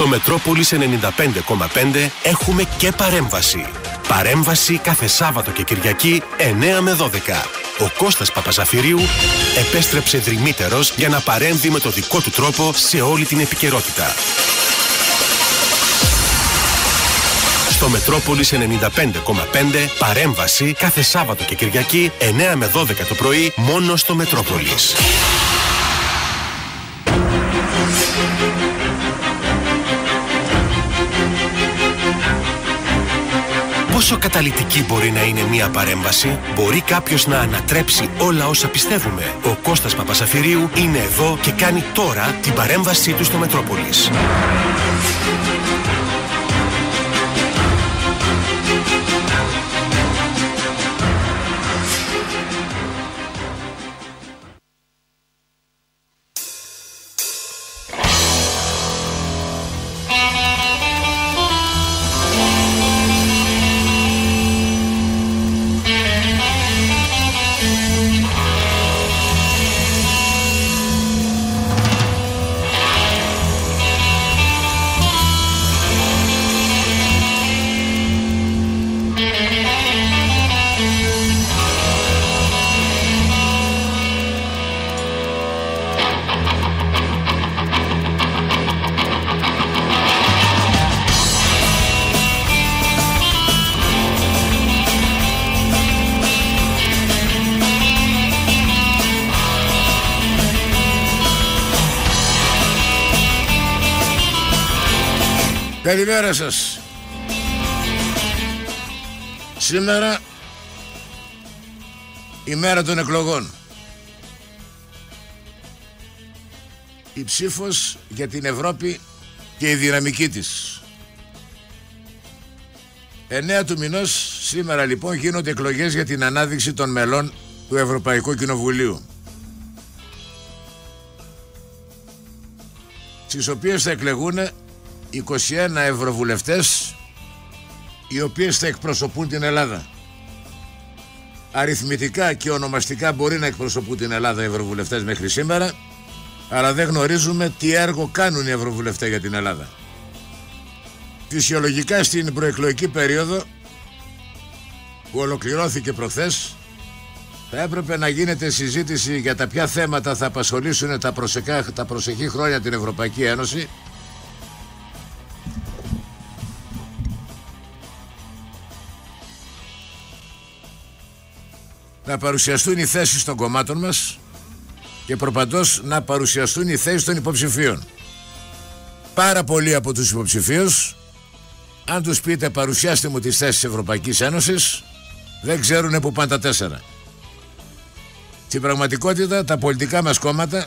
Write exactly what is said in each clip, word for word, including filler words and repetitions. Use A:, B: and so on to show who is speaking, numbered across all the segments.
A: Στο Μετρόπολης ενενήντα πέντε κόμμα πέντε έχουμε και παρέμβαση. Παρέμβαση κάθε Σάββατο και Κυριακή εννέα με δώδεκα. Ο Κώστας Παπαζαφυρίου επέστρεψε δρυμύτερος για να παρέμβει με το δικό του τρόπο σε όλη την επικαιρότητα. Στο Μετρόπολης ενενήντα πέντε κόμμα πέντε παρέμβαση κάθε Σάββατο και Κυριακή εννέα με δώδεκα το πρωί μόνο στο Μετρόπολης. Πόσο καταλυτική μπορεί να είναι μία παρέμβαση? Μπορεί κάποιος να ανατρέψει όλα όσα πιστεύουμε? Ο Κώστας Παπαζαφυρίου είναι εδώ και κάνει τώρα την παρέμβασή του στο Μετρόπολης.
B: Καλημέρα σας. Σήμερα η μέρα των εκλογών. Η ψήφος για την Ευρώπη και η δυναμική της. εννέα του μηνός σήμερα λοιπόν γίνονται εκλογές για την ανάδειξη των μελών του Ευρωπαϊκού Κοινοβουλίου, στις οποίες θα εκλεγούν είκοσι ένα ευρωβουλευτές, οι οποίες θα εκπροσωπούν την Ελλάδα. Αριθμητικά και ονομαστικά μπορεί να εκπροσωπούν την Ελλάδα οι ευρωβουλευτές μέχρι σήμερα, αλλά δεν γνωρίζουμε τι έργο κάνουν οι ευρωβουλευτές για την Ελλάδα. Φυσιολογικά στην προεκλογική περίοδο που ολοκληρώθηκε προχθές θα έπρεπε να γίνεται συζήτηση για τα ποια θέματα θα απασχολήσουν τα, προσεκά, τα προσεχή χρόνια την Ευρωπαϊκή Ένωση, να παρουσιαστούν οι θέσεις των κομμάτων μας και προπαντός να παρουσιαστούν οι θέσεις των υποψηφίων. Πάρα πολλοί από τους υποψηφίους, αν τους πείτε παρουσιάστε μου τις θέσεις της Ευρωπαϊκής Ένωσης, δεν ξέρουν που πάνε τα τέσσερα. Στην πραγματικότητα τα πολιτικά μας κόμματα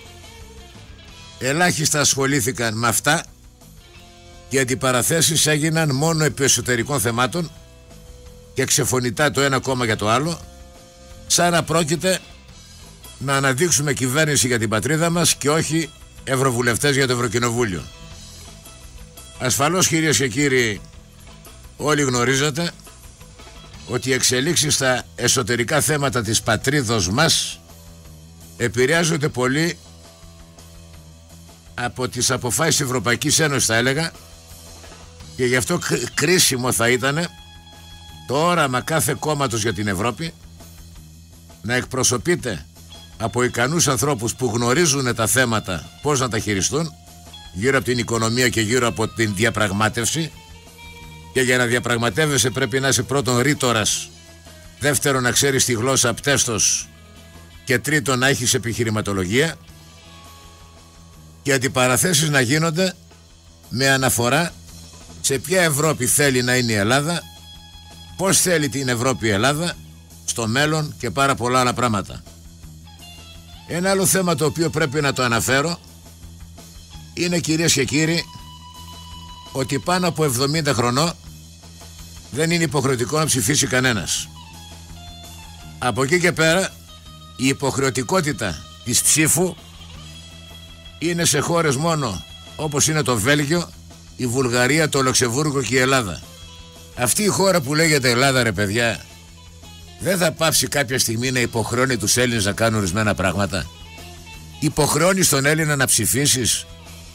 B: ελάχιστα ασχολήθηκαν με αυτά και οι αντιπαραθέσεις έγιναν μόνο επί εσωτερικών θεμάτων και ξεφωνητά το ένα κόμμα για το άλλο, σαν να πρόκειται να αναδείξουμε κυβέρνηση για την πατρίδα μας και όχι ευρωβουλευτές για το Ευρωκοινοβούλιο. Ασφαλώς, κυρίες και κύριοι, όλοι γνωρίζετε ότι οι εξελίξεις στα εσωτερικά θέματα της πατρίδος μας επηρεάζονται πολύ από τις αποφάσεις της Ευρωπαϊκής Ένωσης, θα έλεγα, και γι' αυτό κρίσιμο θα ήταν το όραμα κάθε κόμματος για την Ευρώπη να εκπροσωπείται από ικανούς ανθρώπους που γνωρίζουν τα θέματα πώς να τα χειριστούν γύρω από την οικονομία και γύρω από την διαπραγμάτευση, και για να διαπραγματεύεσαι πρέπει να είσαι πρώτον ρήτορας, δεύτερον να ξέρεις τη γλώσσα πτέστος και τρίτον να έχεις επιχειρηματολογία, και αντιπαραθέσεις να γίνονται με αναφορά σε ποια Ευρώπη θέλει να είναι η Ελλάδα, πώς θέλει την Ευρώπη η Ελλάδα στο μέλλον και πάρα πολλά άλλα πράγματα. Ένα άλλο θέμα το οποίο πρέπει να το αναφέρω είναι, κυρίες και κύριοι, ότι πάνω από εβδομήντα χρονών δεν είναι υποχρεωτικό να ψηφίσει κανένας. Από εκεί και πέρα η υποχρεωτικότητα της ψήφου είναι σε χώρες μόνο όπως είναι το Βέλγιο, η Βουλγαρία, το Λουξεμβούργο και η Ελλάδα. Αυτή η χώρα που λέγεται Ελλάδα, ρε παιδιά, δεν θα πάψει κάποια στιγμή να υποχρεώνει τους Έλληνες να κάνουν ορισμένα πράγματα? Υποχρεώνεις τον Έλληνα να ψηφίσεις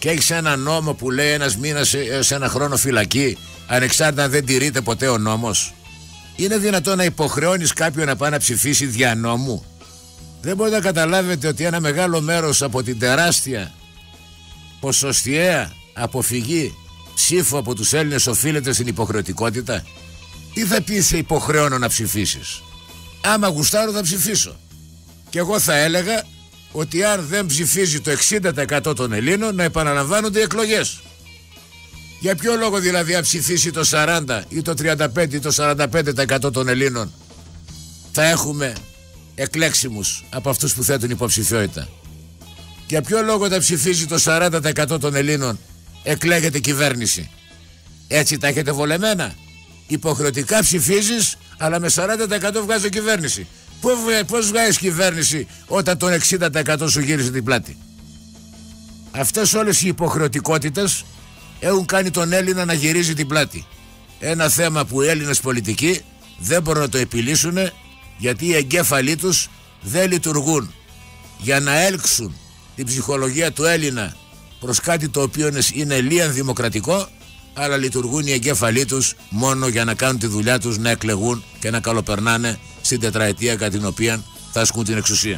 B: και έχεις ένα νόμο που λέει ένας μήνας σε ένα χρόνο φυλακή, ανεξάρτητα αν δεν τηρείται ποτέ ο νόμος. Είναι δυνατόν να υποχρεώνεις κάποιον να πάει να ψηφίσει δια νόμου? Δεν μπορείτε να καταλάβετε ότι ένα μεγάλο μέρος από την τεράστια ποσοστιαία αποφυγή ψήφου από τους Έλληνες οφείλεται στην υποχρεωτικότητα? Τι θα πει σε υποχρεώνω να ψηφίσεις? Άμα γουστάρω θα ψηφίσω. Και εγώ θα έλεγα ότι αν δεν ψηφίζει το εξήντα τοις εκατό των Ελλήνων, να επαναλαμβάνονται οι εκλογές. Για ποιο λόγο δηλαδή αν ψηφίσει το σαράντα ή το τριάντα πέντε ή το σαράντα πέντε τοις εκατό των Ελλήνων θα έχουμε εκλέξιμους από αυτούς που θέτουν υποψηφιότητα? Για ποιο λόγο όταν ψηφίζει το σαράντα τοις εκατό των Ελλήνων εκλέγεται κυβέρνηση? Έτσι τα έχετε βολεμένα? Υποχρεωτικά ψηφίζεις, αλλά με σαράντα τοις εκατό βγάζει κυβέρνηση. Πώς βγάζεις κυβέρνηση όταν τον εξήντα τοις εκατό σου γύρισε την πλάτη? Αυτές όλες οι υποχρεωτικότητες έχουν κάνει τον Έλληνα να γυρίζει την πλάτη. Ένα θέμα που οι Έλληνες πολιτικοί δεν μπορούν να το επιλύσουν, γιατί οι εγκέφαλοι τους δεν λειτουργούν για να έλξουν την ψυχολογία του Έλληνα προς κάτι το οποίο είναι λίαν δημοκρατικό, αλλά λειτουργούν οι εγκέφαλοι τους μόνο για να κάνουν τη δουλειά τους, να εκλεγούν και να καλοπερνάνε στην τετραετία κατά την οποία θα ασκούν την εξουσία.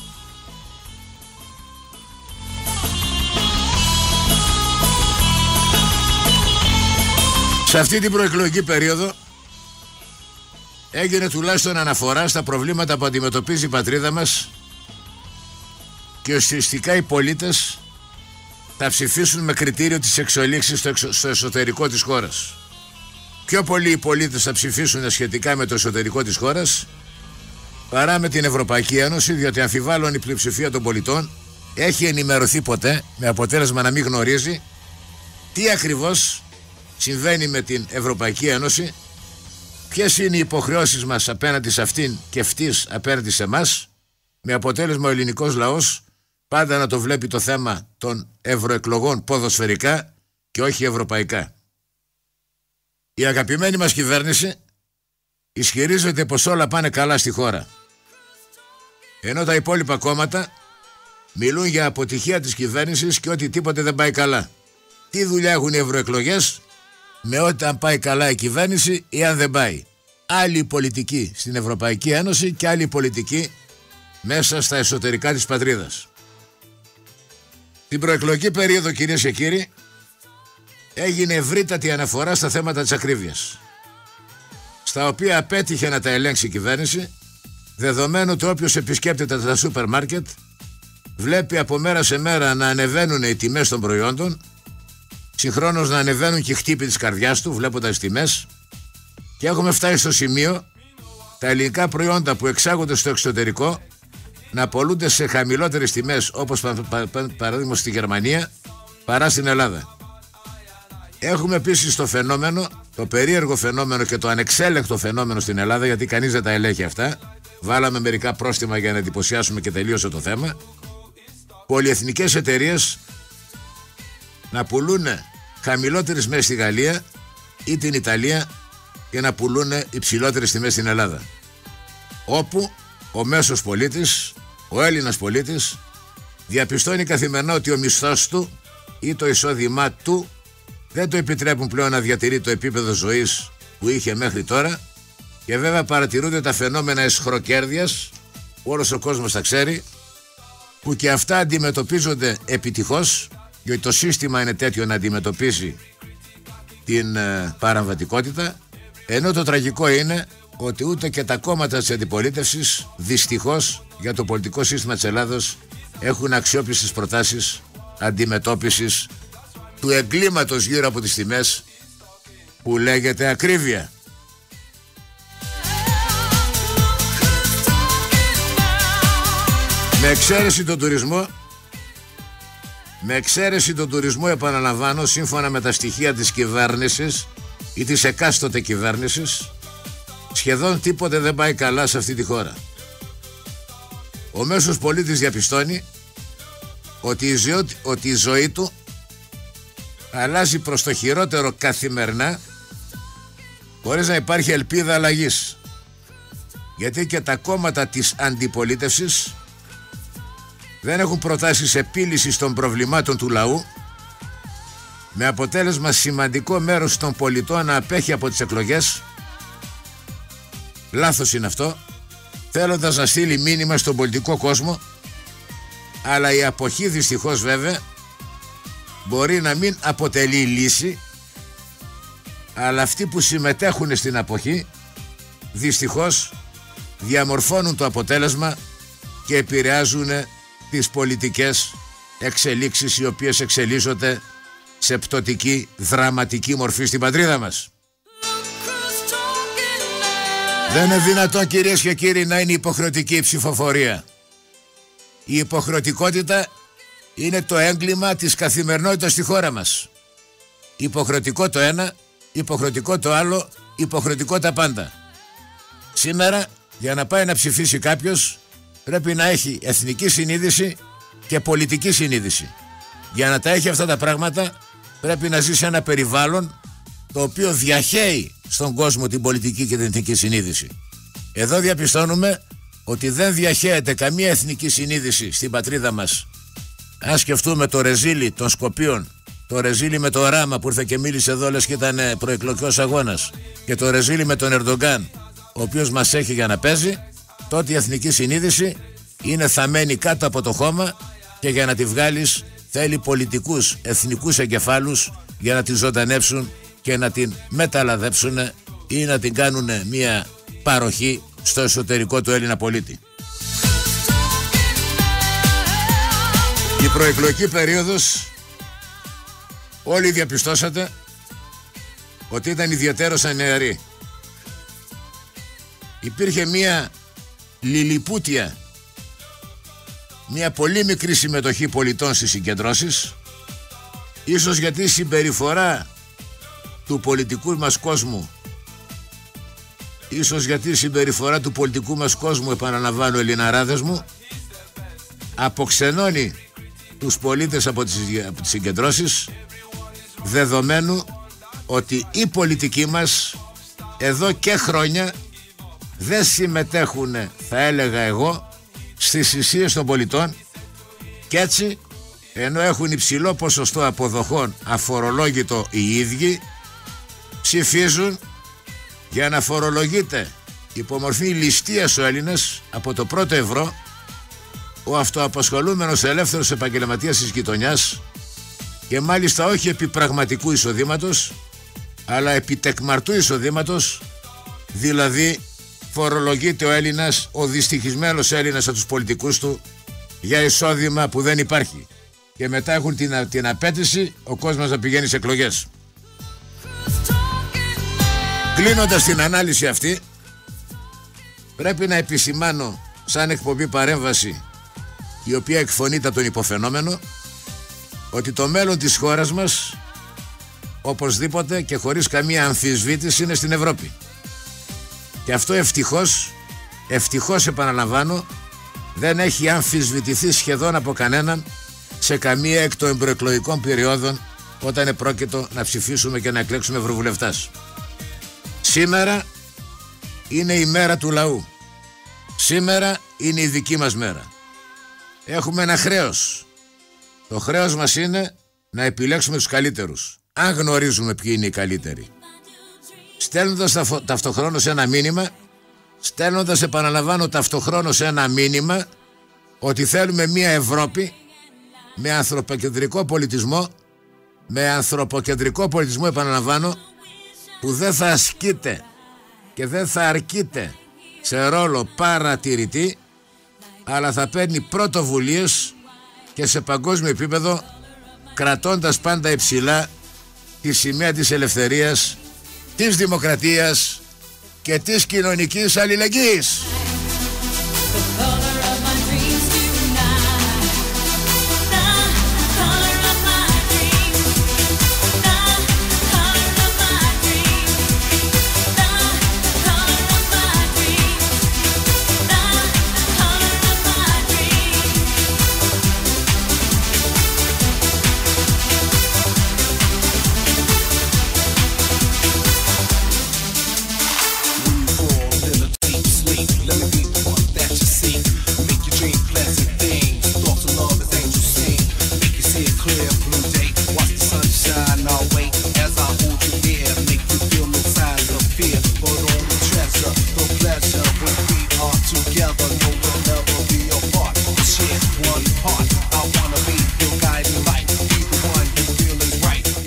B: Σε αυτή την προεκλογική περίοδο έγινε τουλάχιστον αναφορά στα προβλήματα που αντιμετωπίζει η πατρίδα μας και ουσιαστικά οι πολίτες θα ψηφίσουν με κριτήριο της εξελίξης στο, εξω, στο εσωτερικό της χώρας. Πιο πολλοί οι πολίτες θα ψηφίσουν σχετικά με το εσωτερικό της χώρας παρά με την Ευρωπαϊκή Ένωση, διότι αμφιβάλλω αν η πλειοψηφία των πολιτών έχει ενημερωθεί ποτέ, με αποτέλεσμα να μην γνωρίζει τι ακριβώς συμβαίνει με την Ευρωπαϊκή Ένωση, ποιες είναι οι υποχρεώσεις μας απέναντι σε αυτήν και αυτής απέναντι σε εμάς, με αποτέλεσμα ο ελληνικός λαός πάντα να το βλέπει το θέμα των ευρωεκλογών ποδοσφαιρικά και όχι ευρωπαϊκά. Η αγαπημένη μας κυβέρνηση ισχυρίζεται πως όλα πάνε καλά στη χώρα, ενώ τα υπόλοιπα κόμματα μιλούν για αποτυχία της κυβέρνησης και ότι τίποτε δεν πάει καλά. Τι δουλειά έχουν οι ευρωεκλογές με ότι αν πάει καλά η κυβέρνηση ή αν δεν πάει? Άλλη πολιτική στην Ευρωπαϊκή Ένωση και άλλη πολιτική μέσα στα εσωτερικά της πατρίδας. Την προεκλογική περίοδο, κυρίες και κύριοι, έγινε ευρύτατη αναφορά στα θέματα της ακρίβειας, στα οποία απέτυχε να τα ελέγξει η κυβέρνηση, δεδομένου ότι όποιος επισκέπτεται τα σούπερ μάρκετ βλέπει από μέρα σε μέρα να ανεβαίνουν οι τιμές των προϊόντων, συγχρόνως να ανεβαίνουν και οι χτύποι της καρδιάς του βλέποντας τις τιμές, και έχουμε φτάσει στο σημείο τα ελληνικά προϊόντα που εξάγονται στο εξωτερικό να πωλούνται σε χαμηλότερες τιμές, όπως παραδείγματος στη Γερμανία, παρά στην Ελλάδα. Έχουμε επίσης το φαινόμενο, το περίεργο φαινόμενο και το ανεξέλεγκτο φαινόμενο στην Ελλάδα, γιατί κανείς δεν τα ελέγχει αυτά. Βάλαμε μερικά πρόστιμα για να εντυπωσιάσουμε και τελείωσε το θέμα. Πολυεθνικές εταιρείες να πουλούν χαμηλότερες τιμές στη Γαλλία ή την Ιταλία και να πουλούν υψηλότερες τιμές στην Ελλάδα, όπου ο μέσος πολίτης, ο Έλληνας πολίτης, διαπιστώνει καθημερινά ότι ο μισθός του ή το εισόδημά του δεν το επιτρέπουν πλέον να διατηρεί το επίπεδο ζωής που είχε μέχρι τώρα, και βέβαια παρατηρούνται τα φαινόμενα εσχροκέρδειας, όλος ο κόσμος τα ξέρει, που και αυτά αντιμετωπίζονται επιτυχώς, γιατί το σύστημα είναι τέτοιο να αντιμετωπίσει την ε, παραβατικότητα, ενώ το τραγικό είναι ότι ούτε και τα κόμματα της αντιπολίτευσης, δυστυχώς για το πολιτικό σύστημα της Ελλάδος, έχουν αξιόπιστες προτάσεις αντιμετώπισης του εγκλήματος γύρω από τις τιμές που λέγεται ακρίβεια. Με εξαίρεση τον τουρισμό, με εξαίρεση τον τουρισμό επαναλαμβάνω, σύμφωνα με τα στοιχεία της κυβέρνησης ή της εκάστοτε κυβέρνησης, σχεδόν τίποτε δεν πάει καλά σε αυτή τη χώρα. Ο μέσος πολίτης διαπιστώνει ότι η ζωή, ότι η ζωή του αλλάζει προς το χειρότερο καθημερινά, χωρίς να υπάρχει ελπίδα αλλαγής, γιατί και τα κόμματα της αντιπολίτευσης δεν έχουν προτάσεις επίλυσης των προβλημάτων του λαού, με αποτέλεσμα σημαντικό μέρος των πολιτών να απέχει από τις εκλογές. Λάθος είναι αυτό, θέλοντας να στείλει μήνυμα στον πολιτικό κόσμο, αλλά η αποχή δυστυχώς βέβαια μπορεί να μην αποτελεί λύση, αλλά αυτοί που συμμετέχουν στην αποχή δυστυχώς διαμορφώνουν το αποτέλεσμα και επηρεάζουν τις πολιτικές εξελίξεις, οι οποίες εξελίσσονται σε πτωτική, δραματική μορφή στην πατρίδα μας. Δεν είναι δυνατόν, κυρίες και κύριοι, να είναι υποχρεωτική η ψηφοφορία. Η υποχρεωτικότητα είναι το έγκλημα της καθημερινότητας στη χώρα μας. Υποχρεωτικό το ένα, υποχρεωτικό το άλλο, υποχρεωτικό τα πάντα. Σήμερα, για να πάει να ψηφίσει κάποιος, πρέπει να έχει εθνική συνείδηση και πολιτική συνείδηση. Για να τα έχει αυτά τα πράγματα, πρέπει να ζει σε ένα περιβάλλον το οποίο διαχέει στον κόσμο την πολιτική και την εθνική συνείδηση. Εδώ διαπιστώνουμε ότι δεν διαχέεται καμία εθνική συνείδηση στην πατρίδα μας. Αν σκεφτούμε το ρεζίλι των Σκοπίων, το ρεζίλι με το Ράμα που ήρθε και μίλησε εδώ λες και ήταν προεκλογικός αγώνας, και το ρεζίλι με τον Ερντογκάν, ο οποίος μας έχει για να παίζει, τότε η εθνική συνείδηση είναι θαμμένη κάτω από το χώμα και για να τη βγάλεις θέλει πολιτικούς εθνικούς εγκεφάλους για να τη ζωντανέψουν και να την μεταλαδέψουν ή να την κάνουν μια παροχή στο εσωτερικό του Έλληνα πολίτη. Η προεκλογική περίοδος, όλοι διαπιστώσατε ότι ήταν ιδιαίτερος ανεαρή. Υπήρχε μια λιλιπούτια, μια πολύ μικρή συμμετοχή πολιτών στις συγκεντρώσεις, ίσως γιατί η συμπεριφορά του πολιτικού μας κόσμου ίσως γιατί η συμπεριφορά του πολιτικού μας κόσμου, επαναλαμβάνω ελληναράδες μου, αποξενώνει τους πολίτες από τις, από τις συγκεντρώσεις, δεδομένου ότι οι πολιτικοί μας εδώ και χρόνια δεν συμμετέχουν, θα έλεγα εγώ, στις θυσίες των πολιτών, και έτσι, ενώ έχουν υψηλό ποσοστό αποδοχών αφορολόγητο οι ίδιοι, ψηφίζουν για να φορολογείται υπό μορφή ληστείας ο Έλληνας από το πρώτο ευρώ, ο αυτοαπασχολούμενος ελεύθερος επαγγελματίας της γειτονιάς, και μάλιστα όχι επί πραγματικού εισοδήματος, αλλά επί τεκμαρτού εισοδήματος, δηλαδή φορολογείται ο Έλληνας, ο δυστυχισμένος Έλληνας από τους πολιτικούς του, για εισόδημα που δεν υπάρχει, και μετά έχουν την, την απέτηση ο κόσμος να πηγαίνει σε εκλογές. Κλείνοντας την ανάλυση αυτή, πρέπει να επισημάνω σαν εκπομπή παρέμβαση, η οποία εκφωνείται από τον υποφαινόμενο, ότι το μέλλον της χώρας μας οπωσδήποτε και χωρίς καμία αμφισβήτηση είναι στην Ευρώπη. Και αυτό ευτυχώς, ευτυχώς επαναλαμβάνω, δεν έχει αμφισβητηθεί σχεδόν από κανέναν σε καμία εκ των προεκλογικών περιόδων, όταν επρόκειτο να ψηφίσουμε και να εκλέξουμε ευρωβουλευτάς. Σήμερα είναι η μέρα του λαού. Σήμερα είναι η δική μας μέρα. Έχουμε ένα χρέος. Το χρέος μας είναι να επιλέξουμε τους καλύτερους, αν γνωρίζουμε ποιοι είναι οι καλύτεροι. Στέλνοντας ταυτοχρόνως ένα μήνυμα, στέλνοντας επαναλαμβάνω ταυτοχρόνως ένα μήνυμα ότι θέλουμε μια Ευρώπη με ανθρωποκεντρικό πολιτισμό, με ανθρωποκεντρικό πολιτισμό επαναλαμβάνω, που δεν θα ασκείται και δεν θα αρκείται σε ρόλο παρατηρητή, αλλά θα παίρνει πρωτοβουλίες και σε παγκόσμιο επίπεδο, κρατώντας πάντα υψηλά τη σημαία της ελευθερίας, της δημοκρατίας και της κοινωνικής αλληλεγγύης.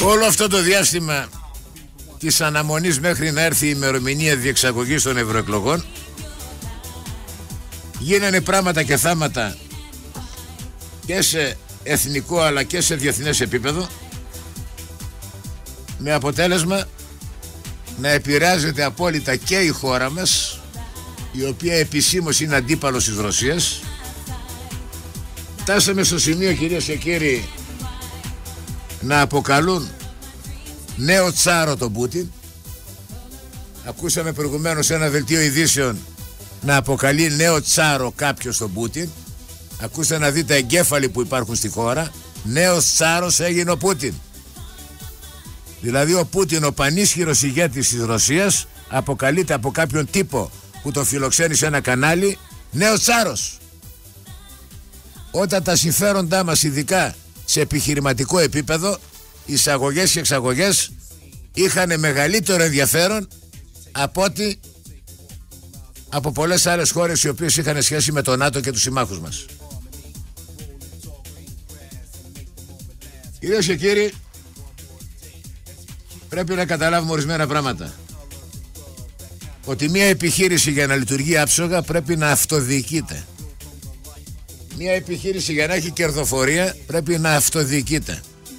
B: Όλο αυτό το διάστημα της αναμονής μέχρι να έρθει η ημερομηνία διεξαγωγής των ευρωεκλογών γίνανε πράγματα και θάματα και σε εθνικό αλλά και σε διεθνές επίπεδο, με αποτέλεσμα να επηρεάζεται απόλυτα και η χώρα μας, η οποία επισήμως είναι αντίπαλος της Ρωσίας. Φτάσαμε στο σημείο, κυρίες και κύριοι, να αποκαλούν νέο τσάρο τον Πούτιν. Ακούσαμε προηγουμένως ένα δελτίο ειδήσεων να αποκαλεί νέο τσάρο κάποιος τον Πούτιν. Ακούστε να δείτε εγκέφαλοι που υπάρχουν στη χώρα. Νέος τσάρος έγινε ο Πούτιν. Δηλαδή ο Πούτιν, ο πανίσχυρος ηγέτης της Ρωσίας, αποκαλείται από κάποιον τύπο που τον φιλοξένει σε ένα κανάλι νέος τσάρος. Όταν τα συμφέροντά μας, ειδικά σε επιχειρηματικό επίπεδο, εισαγωγές και εξαγωγές είχαν μεγαλύτερο ενδιαφέρον από ότι από πολλές άλλες χώρες οι οποίες είχαν σχέση με το ΝΑΤΟ και τους συμμάχους μας. Κυρίες και κύριοι, πρέπει να καταλάβουμε ορισμένα πράγματα. Ότι μια επιχείρηση για να λειτουργεί άψογα πρέπει να αυτοδιοικείται. Μια επιχείρηση για να έχει κερδοφορία πρέπει να αυτοδιοικείται.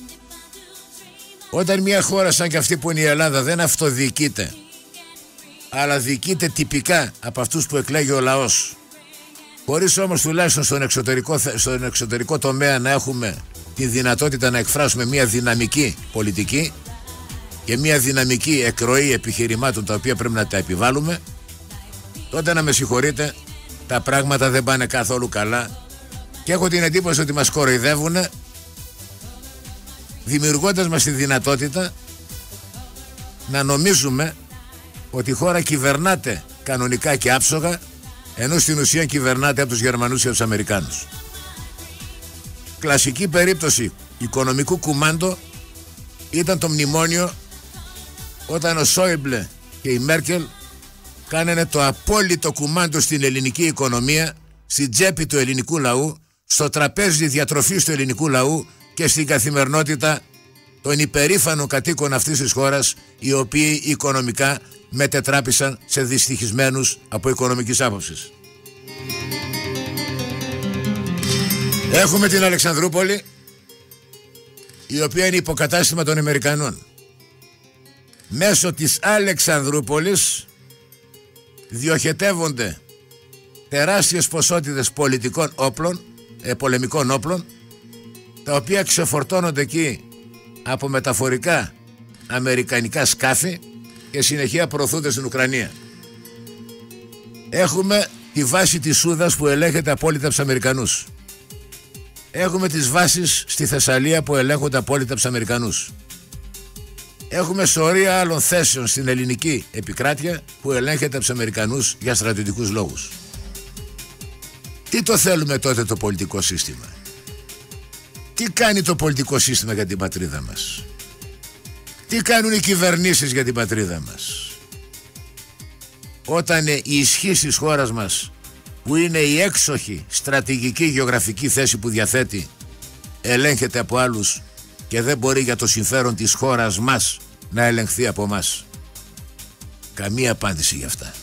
B: Όταν μια χώρα σαν και αυτή που είναι η Ελλάδα δεν αυτοδιοικείται, αλλά διοικείται τυπικά από αυτούς που εκλέγει ο λαός, χωρίς όμως τουλάχιστον στον εξωτερικό, στον εξωτερικό τομέα να έχουμε τη δυνατότητα να εκφράσουμε μια δυναμική πολιτική και μια δυναμική εκροή επιχειρημάτων τα οποία πρέπει να τα επιβάλλουμε, τότε, να με συγχωρείτε, τα πράγματα δεν πάνε καθόλου καλά και έχω την εντύπωση ότι μας κοροϊδεύουν, δημιουργώντας μας τη δυνατότητα να νομίζουμε ότι η χώρα κυβερνάται κανονικά και άψογα, ενώ στην ουσία κυβερνάται από τους Γερμανούς και τους Αμερικάνους. Κλασική περίπτωση οικονομικού κουμάντο ήταν το μνημόνιο, όταν ο Σόιμπλε και η Μέρκελ κάνανε το απόλυτο κουμάντο στην ελληνική οικονομία, στην τσέπη του ελληνικού λαού, στο τραπέζι διατροφής του ελληνικού λαού και στην καθημερινότητα των υπερήφανων κατοίκων αυτής της χώρας, οι οποίοι οικονομικά μετετράπησαν σε δυστυχισμένους από οικονομικής άποψης. Έχουμε την Αλεξανδρούπολη, η οποία είναι υποκατάστημα των Αμερικανών. Μέσω της Αλεξανδρούπολης διοχετεύονται τεράστιες ποσότητες πολιτικών όπλων, ε, πολεμικών όπλων, τα οποία ξεφορτώνονται εκεί από μεταφορικά αμερικανικά σκάφη και συνεχεία προωθούνται στην Ουκρανία. Έχουμε τη βάση της Σούδας που ελέγχεται απόλυτα από τους Αμερικανούς. Έχουμε τις βάσεις στη Θεσσαλία που ελέγχονται απόλυτα από τους Αμερικανούς. Έχουμε σωρία άλλων θέσεων στην ελληνική επικράτεια που ελέγχεται από τους Αμερικανούς για στρατιωτικούς λόγους. Τι το θέλουμε τότε το πολιτικό σύστημα? Τι κάνει το πολιτικό σύστημα για την πατρίδα μας? Τι κάνουν οι κυβερνήσεις για την πατρίδα μας? Όταν η ισχύς της χώρας μας, που είναι η έξοχη στρατηγική γεωγραφική θέση που διαθέτει, ελέγχεται από άλλους και δεν μπορεί για το συμφέρον της χώρας μας να ελεγχθεί από μας? Καμία απάντηση γι' αυτά.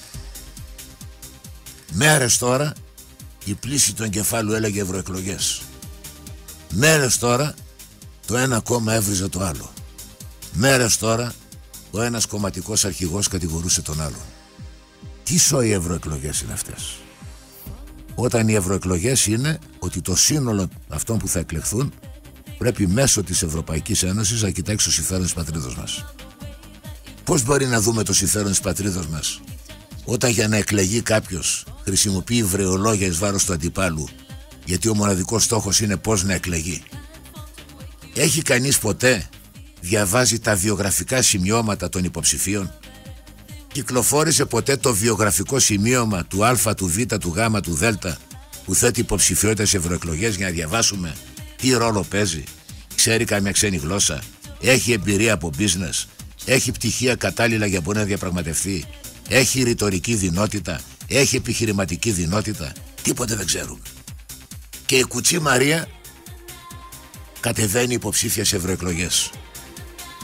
B: Μέρες τώρα η πλήση του εγκεφάλου έλεγε ευρωεκλογές. Μέρες τώρα το ένα κόμμα έβριζε το άλλο. Μέρες τώρα ο ένας κομματικός αρχηγός κατηγορούσε τον άλλον. Τι σοϊ ευρωεκλογές είναι αυτές? Όταν οι ευρωεκλογές είναι ότι το σύνολο αυτών που θα εκλεχθούν πρέπει μέσω της Ευρωπαϊκής Ένωσης να κοιτάξει το συμφέρον της πατρίδος μας. Πώς μπορεί να δούμε το συμφέρον της πατρίδος μας όταν για να εκλεγεί κάποιος χρησιμοποιεί βρεολόγια εις βάρος του αντιπάλου, γιατί ο μοναδικός στόχος είναι πώς να εκλεγεί? Έχει κανείς ποτέ διαβάζει τα βιογραφικά σημειώματα των υποψηφίων? Κυκλοφόρησε ποτέ το βιογραφικό σημείωμα του Α, του Β, του Γ, του Δ που θέτει υποψηφιότητα σε ευρωεκλογές για να διαβάσουμε τι ρόλο παίζει? Ξέρει καμιά ξένη γλώσσα? Έχει εμπειρία από business? Έχει πτυχία κατάλληλα για μπορεί να διαπραγματευτεί? Έχει ρητορική δυνότητα? Έχει επιχειρηματική δυνότητα? Τίποτε δεν ξέρουμε. Και η Κουτσή Μαρία κατεβαίνει υποψήφια σε ευρωεκλογές.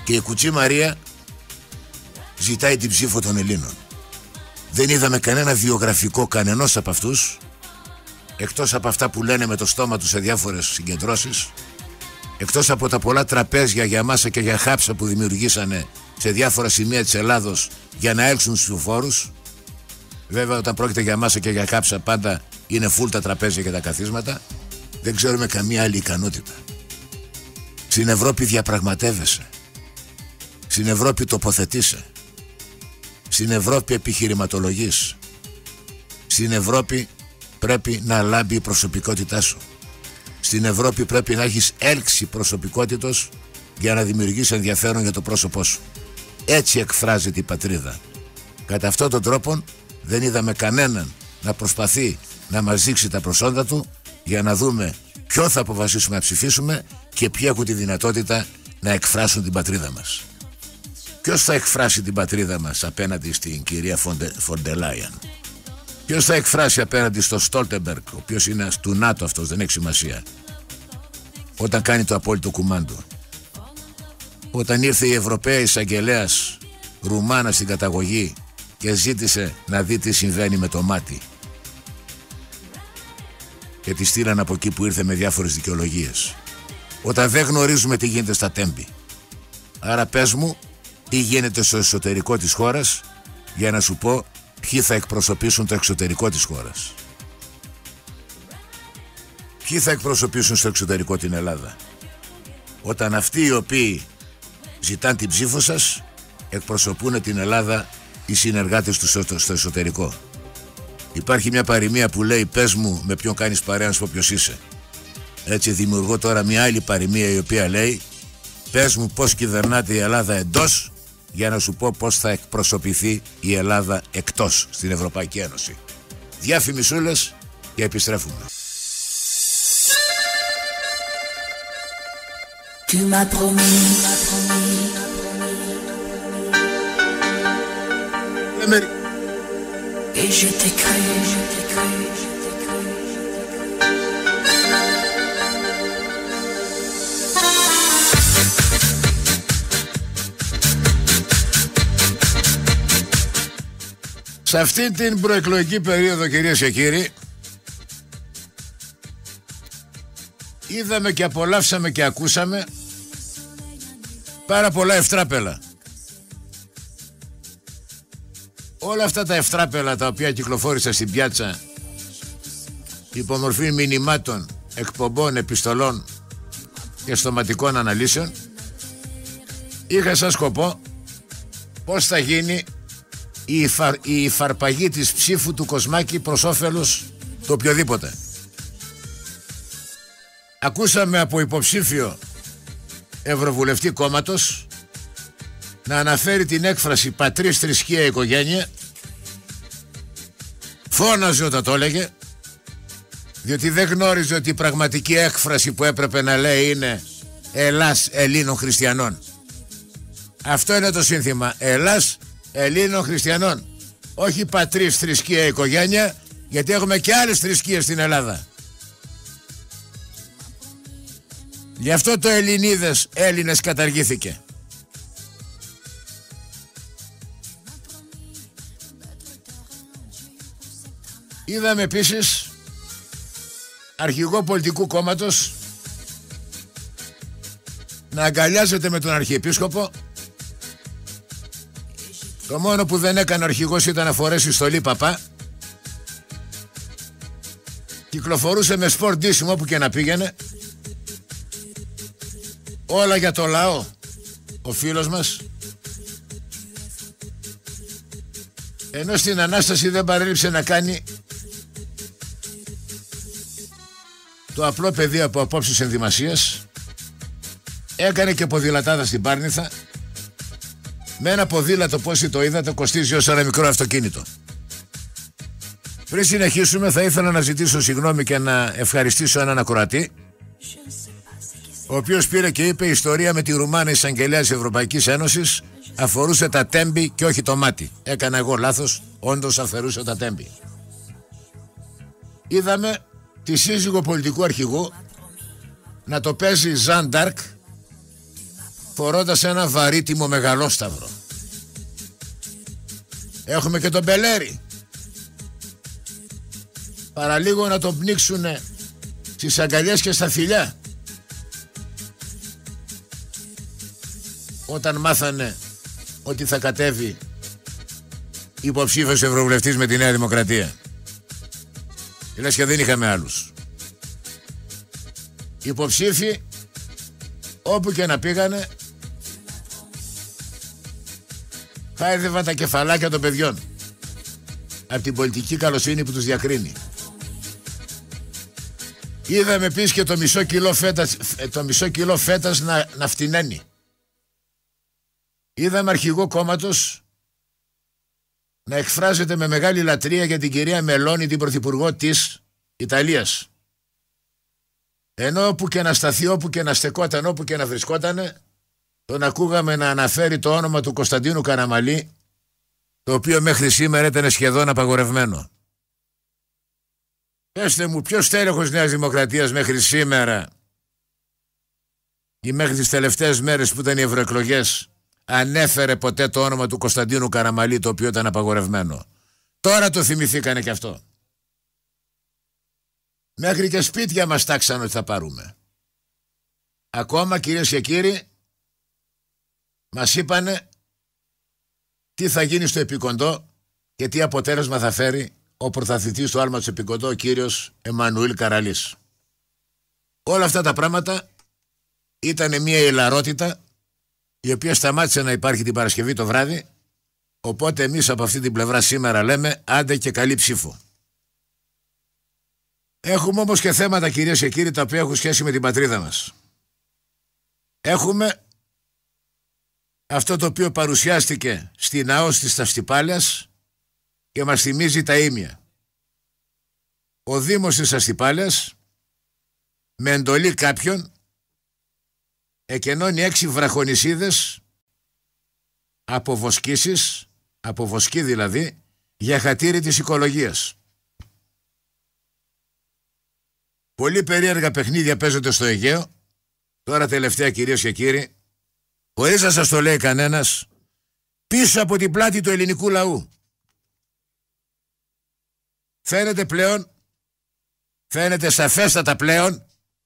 B: Και η Κουτσή Μαρία ζητάει την ψήφο των Ελλήνων. Δεν είδαμε κανένα βιογραφικό κανενός από αυτούς, εκτός από αυτά που λένε με το στόμα τους σε διάφορες συγκεντρώσεις, εκτός από τα πολλά τραπέζια για μάσα και για χάψα που δημιουργήσανε σε διάφορα σημεία της Ελλάδος για να έλξουν στους ψηφοφόρους. Βέβαια, όταν πρόκειται για μάσα και για χάψα, πάντα είναι φουλ τα τραπέζια και τα καθίσματα. Δεν ξέρουμε καμία άλλη ικανότητα. Στην Ευρώπη διαπραγματεύεσαι. Στην Ευρώπη τοποθετείσαι. Στην Ευρώπη επιχειρηματολογείς. Στην Ευρώπη πρέπει να λάμπει η προσωπικότητά σου. Στην Ευρώπη πρέπει να έχεις έλξη προσωπικότητος για να δημιουργείς ενδιαφέρον για το πρόσωπό σου. Έτσι εκφράζεται η πατρίδα. Κατά αυτόν τον τρόπο δεν είδαμε κανέναν να προσπαθεί να μας δείξει τα προσόντα του για να δούμε ποιο θα αποφασίσουμε να ψηφίσουμε και ποιοι έχουν τη δυνατότητα να εκφράσουν την πατρίδα μας. Ποιος θα εκφράσει την πατρίδα μας απέναντι στην κυρία Φοντελάιαν? Ποιος θα εκφράσει απέναντι στο Στόλτεμπεργκ, ο οποίος είναι του ΝΑΤΟ αυτός, δεν έχει σημασία, όταν κάνει το απόλυτο κουμάντο? Όταν ήρθε η Ευρωπαία Εισαγγελέας Ρουμάνα στην καταγωγή και ζήτησε να δει τι συμβαίνει με το μάτι και τη στείλαν από εκεί που ήρθε με διάφορες δικαιολογίες. Όταν δεν γνωρίζουμε τι γίνεται στα Τέμπη. Άρα πες μου τι γίνεται στο εσωτερικό της χώρας για να σου πω ποιοι θα εκπροσωπήσουν το εξωτερικό της χώρας. Ποιοι θα εκπροσωπήσουν στο εξωτερικό την Ελλάδα? Όταν αυτοί οι οποίοι ζητάν την ψήφο σας εκπροσωπούν την Ελλάδα οι συνεργάτες τους στο εσωτερικό. Υπάρχει μια παροιμία που λέει πες μου με ποιον κάνεις παρέα να σου πω ποιος είσαι. Έτσι δημιουργώ τώρα μια άλλη παροιμία η οποία λέει πες μου πώς κυβερνάται η Ελλάδα εντός για να σου πω πώς θα εκπροσωπηθεί η Ελλάδα εκτός στην Ευρωπαϊκή Ένωση. Διαφημισούλες και επιστρέφουμε.
C: Tu m'as promis, et je t'ai cru, je t'ai cru, je t'ai cru, je t'ai cru.
B: Σε αυτή την προεκλογική περίοδο, κυρίες και κύριοι, είδαμε και απολαύσαμε και ακούσαμε πάρα πολλά ευτράπελα. Όλα αυτά τα ευτράπελα τα οποία κυκλοφόρησαν στην πιάτσα υπό μορφή μηνυμάτων, εκπομπών, επιστολών και στοματικών αναλύσεων είχα σαν σκοπό πώς θα γίνει η, υφαρ, η υφαρπαγή της ψήφου του Κοσμάκη προς όφελος του οποιοδήποτε. Ακούσαμε από υποψήφιο ευρωβουλευτή κόμματος να αναφέρει την έκφραση πατρίς, θρησκεία, οικογένεια. Φώναζε όταν το έλεγε, διότι δεν γνώριζε ότι η πραγματική έκφραση που έπρεπε να λέει είναι Ελλάς Ελλήνων Χριστιανών. Αυτό είναι το σύνθημα, Ελλάς Ελλήνων Χριστιανών. Όχι πατρίς, θρησκεία, οικογένεια, γιατί έχουμε και άλλες θρησκείες στην Ελλάδα. Γι' αυτό το Ελληνίδες Έλληνες καταργήθηκε. Είδαμε επίσης αρχηγό πολιτικού κόμματος να αγκαλιάζεται με τον Αρχιεπίσκοπο. Το μόνο που δεν έκανε ο αρχηγός ήταν να φορέσει στολή παπά. Κυκλοφορούσε με σπορ ντύσιμο όπου και να πήγαινε. Όλα για το λαό ο φίλος μας. Ενώ στην Ανάσταση δεν παρέλειψε να κάνει το απλό παιδί από απόψεις ενδυμασίας. Έκανε και ποδηλατάδα στην Πάρνηθα. Με ένα ποδήλατο, πόσοι το είδατε, κοστίζει ως ένα μικρό αυτοκίνητο. Πριν συνεχίσουμε, θα ήθελα να ζητήσω συγγνώμη και να ευχαριστήσω έναν ακροατή, ο οποίος πήρε και είπε η ιστορία με τη Ρουμάνα εισαγγελέα της Ευρωπαϊκής Ένωσης αφορούσε τα Τέμπη και όχι το μάτι. Έκανα εγώ λάθος, όντως αφορούσε τα Τέμπη. Είδαμε τη σύζυγο πολιτικού αρχηγού να το παίζει Ζαν Ντάρκ φορώντας ένα βαρύτιμο μεγαλόσταυρο. Έχουμε και τον Μπελέρη. Παραλίγο να τον πνίξουνε στις αγκαλιές και στα φιλιά όταν μάθανε ότι θα κατέβει υποψήφιος ευρωβουλευτής με τη Νέα Δημοκρατία. Λες και δεν είχαμε άλλους. Υποψήφοι όπου και να πήγανε χάιδευαν τα κεφαλάκια των παιδιών από την πολιτική καλοσύνη που τους διακρίνει. Είδαμε επίσης και το μισό κιλό φέτας, το μισό κιλό φέτας να, να φτηνένει. Είδαμε αρχηγό κόμματος να εκφράζεται με μεγάλη λατρεία για την κυρία Μελώνη, την πρωθυπουργό της Ιταλίας. Ενώ όπου και να σταθεί, όπου και να στεκόταν, όπου και να βρισκότανε, τον ακούγαμε να αναφέρει το όνομα του Κωνσταντίνου Καραμαλή, το οποίο μέχρι σήμερα ήταν σχεδόν απαγορευμένο. Πέστε μου, ποιος τέλεχος Νέας Δημοκρατίας μέχρι σήμερα ή μέχρι τις τελευταίες μέρες που ήταν οι ευρωεκλογές ανέφερε ποτέ το όνομα του Κωνσταντίνου Καραμαλή, το οποίο ήταν απαγορευμένο? Τώρα το θυμηθήκανε και αυτό. Μέχρι και σπίτια μας τάξαν ότι θα πάρουμε. Ακόμα, κυρίες και κύριοι, μας είπανε τι θα γίνει στο Επικοντό και τι αποτέλεσμα θα φέρει ο πρωταθλητής του άλματος Επικοντό, ο κύριος Εμμανουήλ Καραλής. Όλα αυτά τα πράγματα ήταν μια ηλαρότητα η οποία σταμάτησε να υπάρχει την Παρασκευή το βράδυ, οπότε εμείς από αυτή την πλευρά σήμερα λέμε άντε και καλή ψήφο. Έχουμε όμως και θέματα, κυρίες και κύριοι, τα οποία έχουν σχέση με την πατρίδα μας. Έχουμε αυτό το οποίο παρουσιάστηκε στην ΑΟΣ της Αστυπάλαιας και μας θυμίζει τα ήμια. Ο Δήμος της Αστυπάλαιας με εντολή κάποιον εκενώνει έξι βραχονισίδες από βοσκήσεις, από βοσκή δηλαδή, για χατήρι της οικολογίας. Πολύ περίεργα παιχνίδια παίζονται στο Αιγαίο. Τώρα τελευταία, κυρίες και κύριοι, χωρίς να σας το λέει κανένας, πίσω από την πλάτη του ελληνικού λαού φαίνεται πλέον, φαίνεται σαφέστατα πλέον,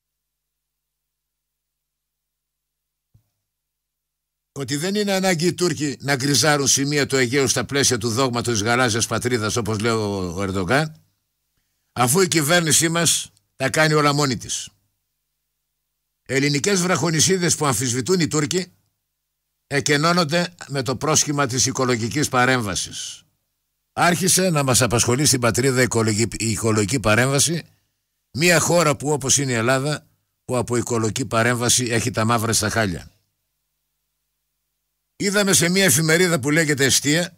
B: ότι δεν είναι ανάγκη οι Τούρκοι να γκριζάρουν σημεία του Αιγαίου στα πλαίσια του δόγματος της γαλάζιας πατρίδας, όπως λέει ο Ερντογκάν, αφού η κυβέρνησή μας τα κάνει όλα μόνη της. Ελληνικές βραχονισίδες που αμφισβητούν οι Τούρκοι εκενώνονται με το πρόσχημα της οικολογικής παρέμβασης. Άρχισε να μας απασχολεί στην πατρίδα η οικολογική, η οικολογική παρέμβαση, μια χώρα που όπως είναι η Ελλάδα, που από οικολογική παρέμβαση έχει τα μαύρα στα χάλια. Είδαμε σε μια εφημερίδα που λέγεται Εστία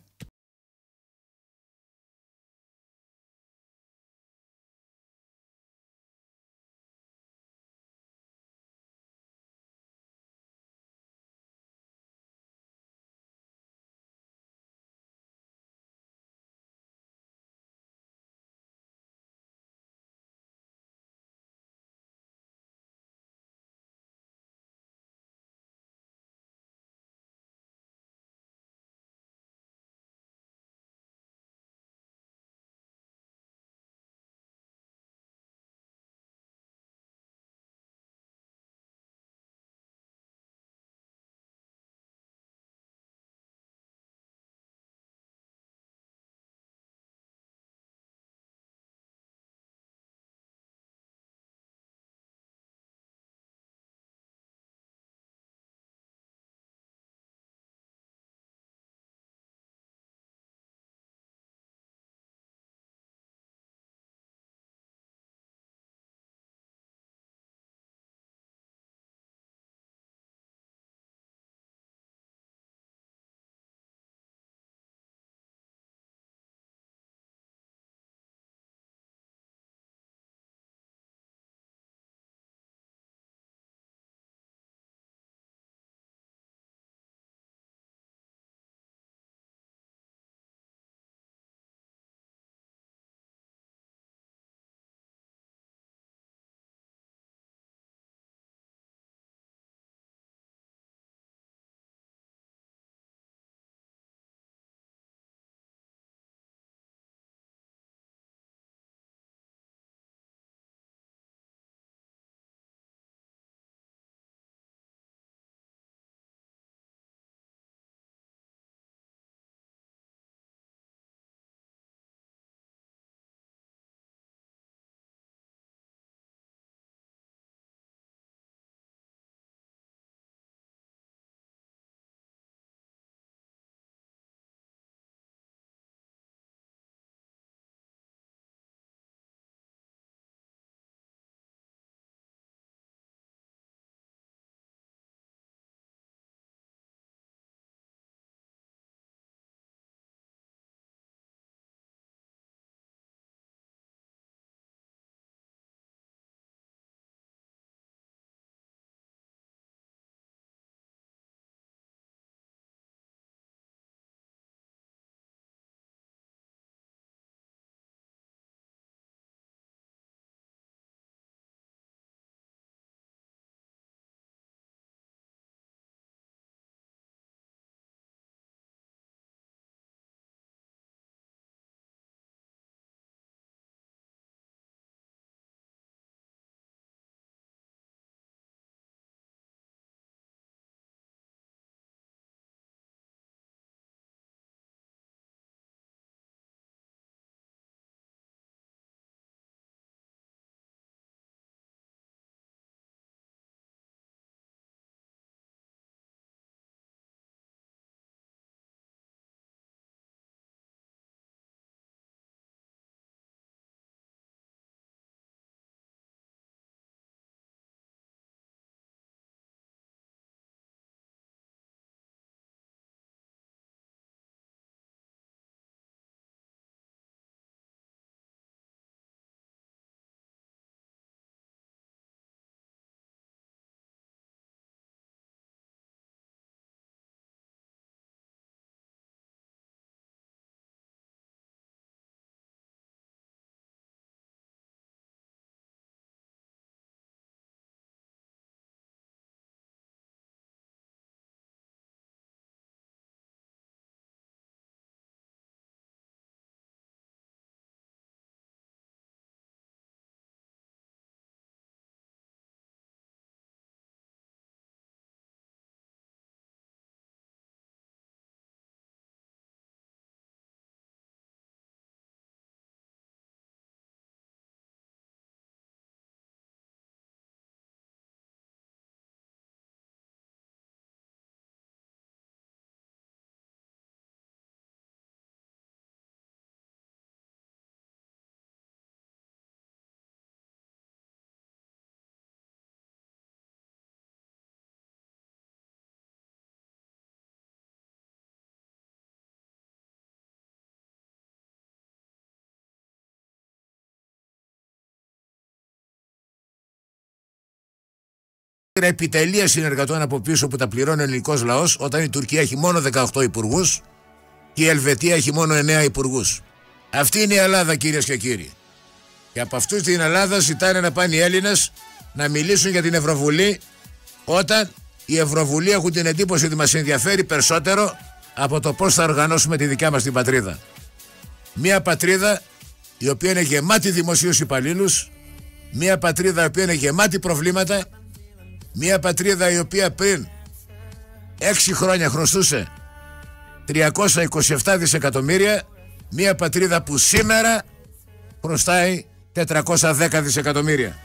B: επιτελεία συνεργατών από πίσω που τα πληρώνει ο ελληνικός λαός, όταν η Τουρκία έχει μόνο δεκαοκτώ υπουργούς και η Ελβετία έχει μόνο εννέα υπουργούς. Αυτή είναι η Ελλάδα, κυρίες και κύριοι. Και από αυτούς την Ελλάδα ζητάνε να πάνε οι Έλληνες να μιλήσουν για την Ευρωβουλή, όταν οι Ευρωβουλή έχουν την εντύπωση ότι μας ενδιαφέρει περισσότερο από το πώς θα οργανώσουμε τη δικιά μας την πατρίδα. Μια πατρίδα η οποία είναι γεμάτη δημοσίους υπαλλήλους, μια πατρίδα η οποία είναι γεμάτη προβλήματα, μια πατρίδα η οποία πριν έξι χρόνια χρωστούσε τριακόσια είκοσι επτά δισεκατομμύρια, μια πατρίδα που σήμερα χρωστάει τετρακόσια δέκα δισεκατομμύρια.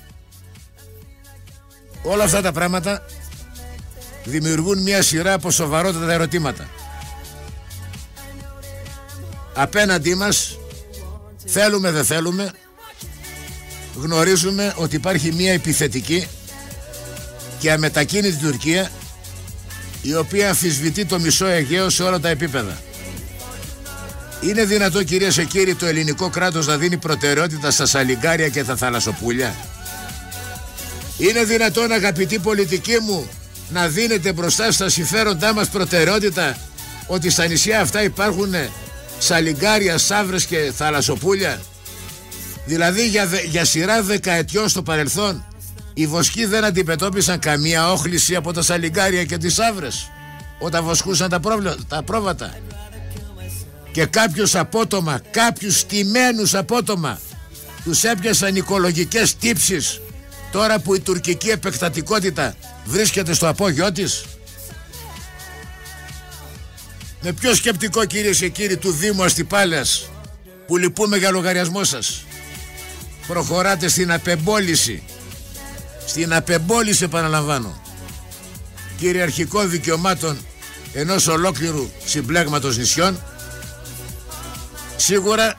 B: Όλα αυτά τα πράγματα δημιουργούν μια σειρά από σοβαρότατα ερωτήματα. Απέναντί μας, θέλουμε δεν θέλουμε, γνωρίζουμε ότι υπάρχει μια επιθετική και αμετακίνητη Τουρκία, η οποία αμφισβητεί το μισό Αιγαίο σε όλα τα επίπεδα. Είναι δυνατό, κυρίες και κύριοι, το ελληνικό κράτος να δίνει προτεραιότητα στα σαλιγκάρια και τα θαλασσοπούλια? Είναι δυνατόν, αγαπητοί πολιτικοί μου, να δίνετε μπροστά στα συμφέροντά μας προτεραιότητα ότι στα νησιά αυτά υπάρχουν σαλιγκάρια, σαύρες και θαλασσοπούλια? Δηλαδή για, δε, για σειρά δεκαετιών στο παρελθόν οι βοσκοί δεν αντιμετώπισαν καμία όχληση από τα σαλιγκάρια και τις σαύρες όταν βοσκούσαν τα, πρόβλημα, τα πρόβατα. Και κάποιους απότομα, κάποιους στημένους απότομα τους έπιασαν οικολογικές τύψεις τώρα που η τουρκική επεκτατικότητα βρίσκεται στο απόγειό της. Με ποιο σκεπτικό, κυρίες και κύριοι του Δήμου Αστυπάλαιας, που λυπούμε για λογαριασμό σας, προχωράτε στην απεμπόληση, στην απεμπόληση επαναλαμβάνω, κυριαρχικών δικαιωμάτων ενός ολόκληρου συμπλέγματος νησιών? Σίγουρα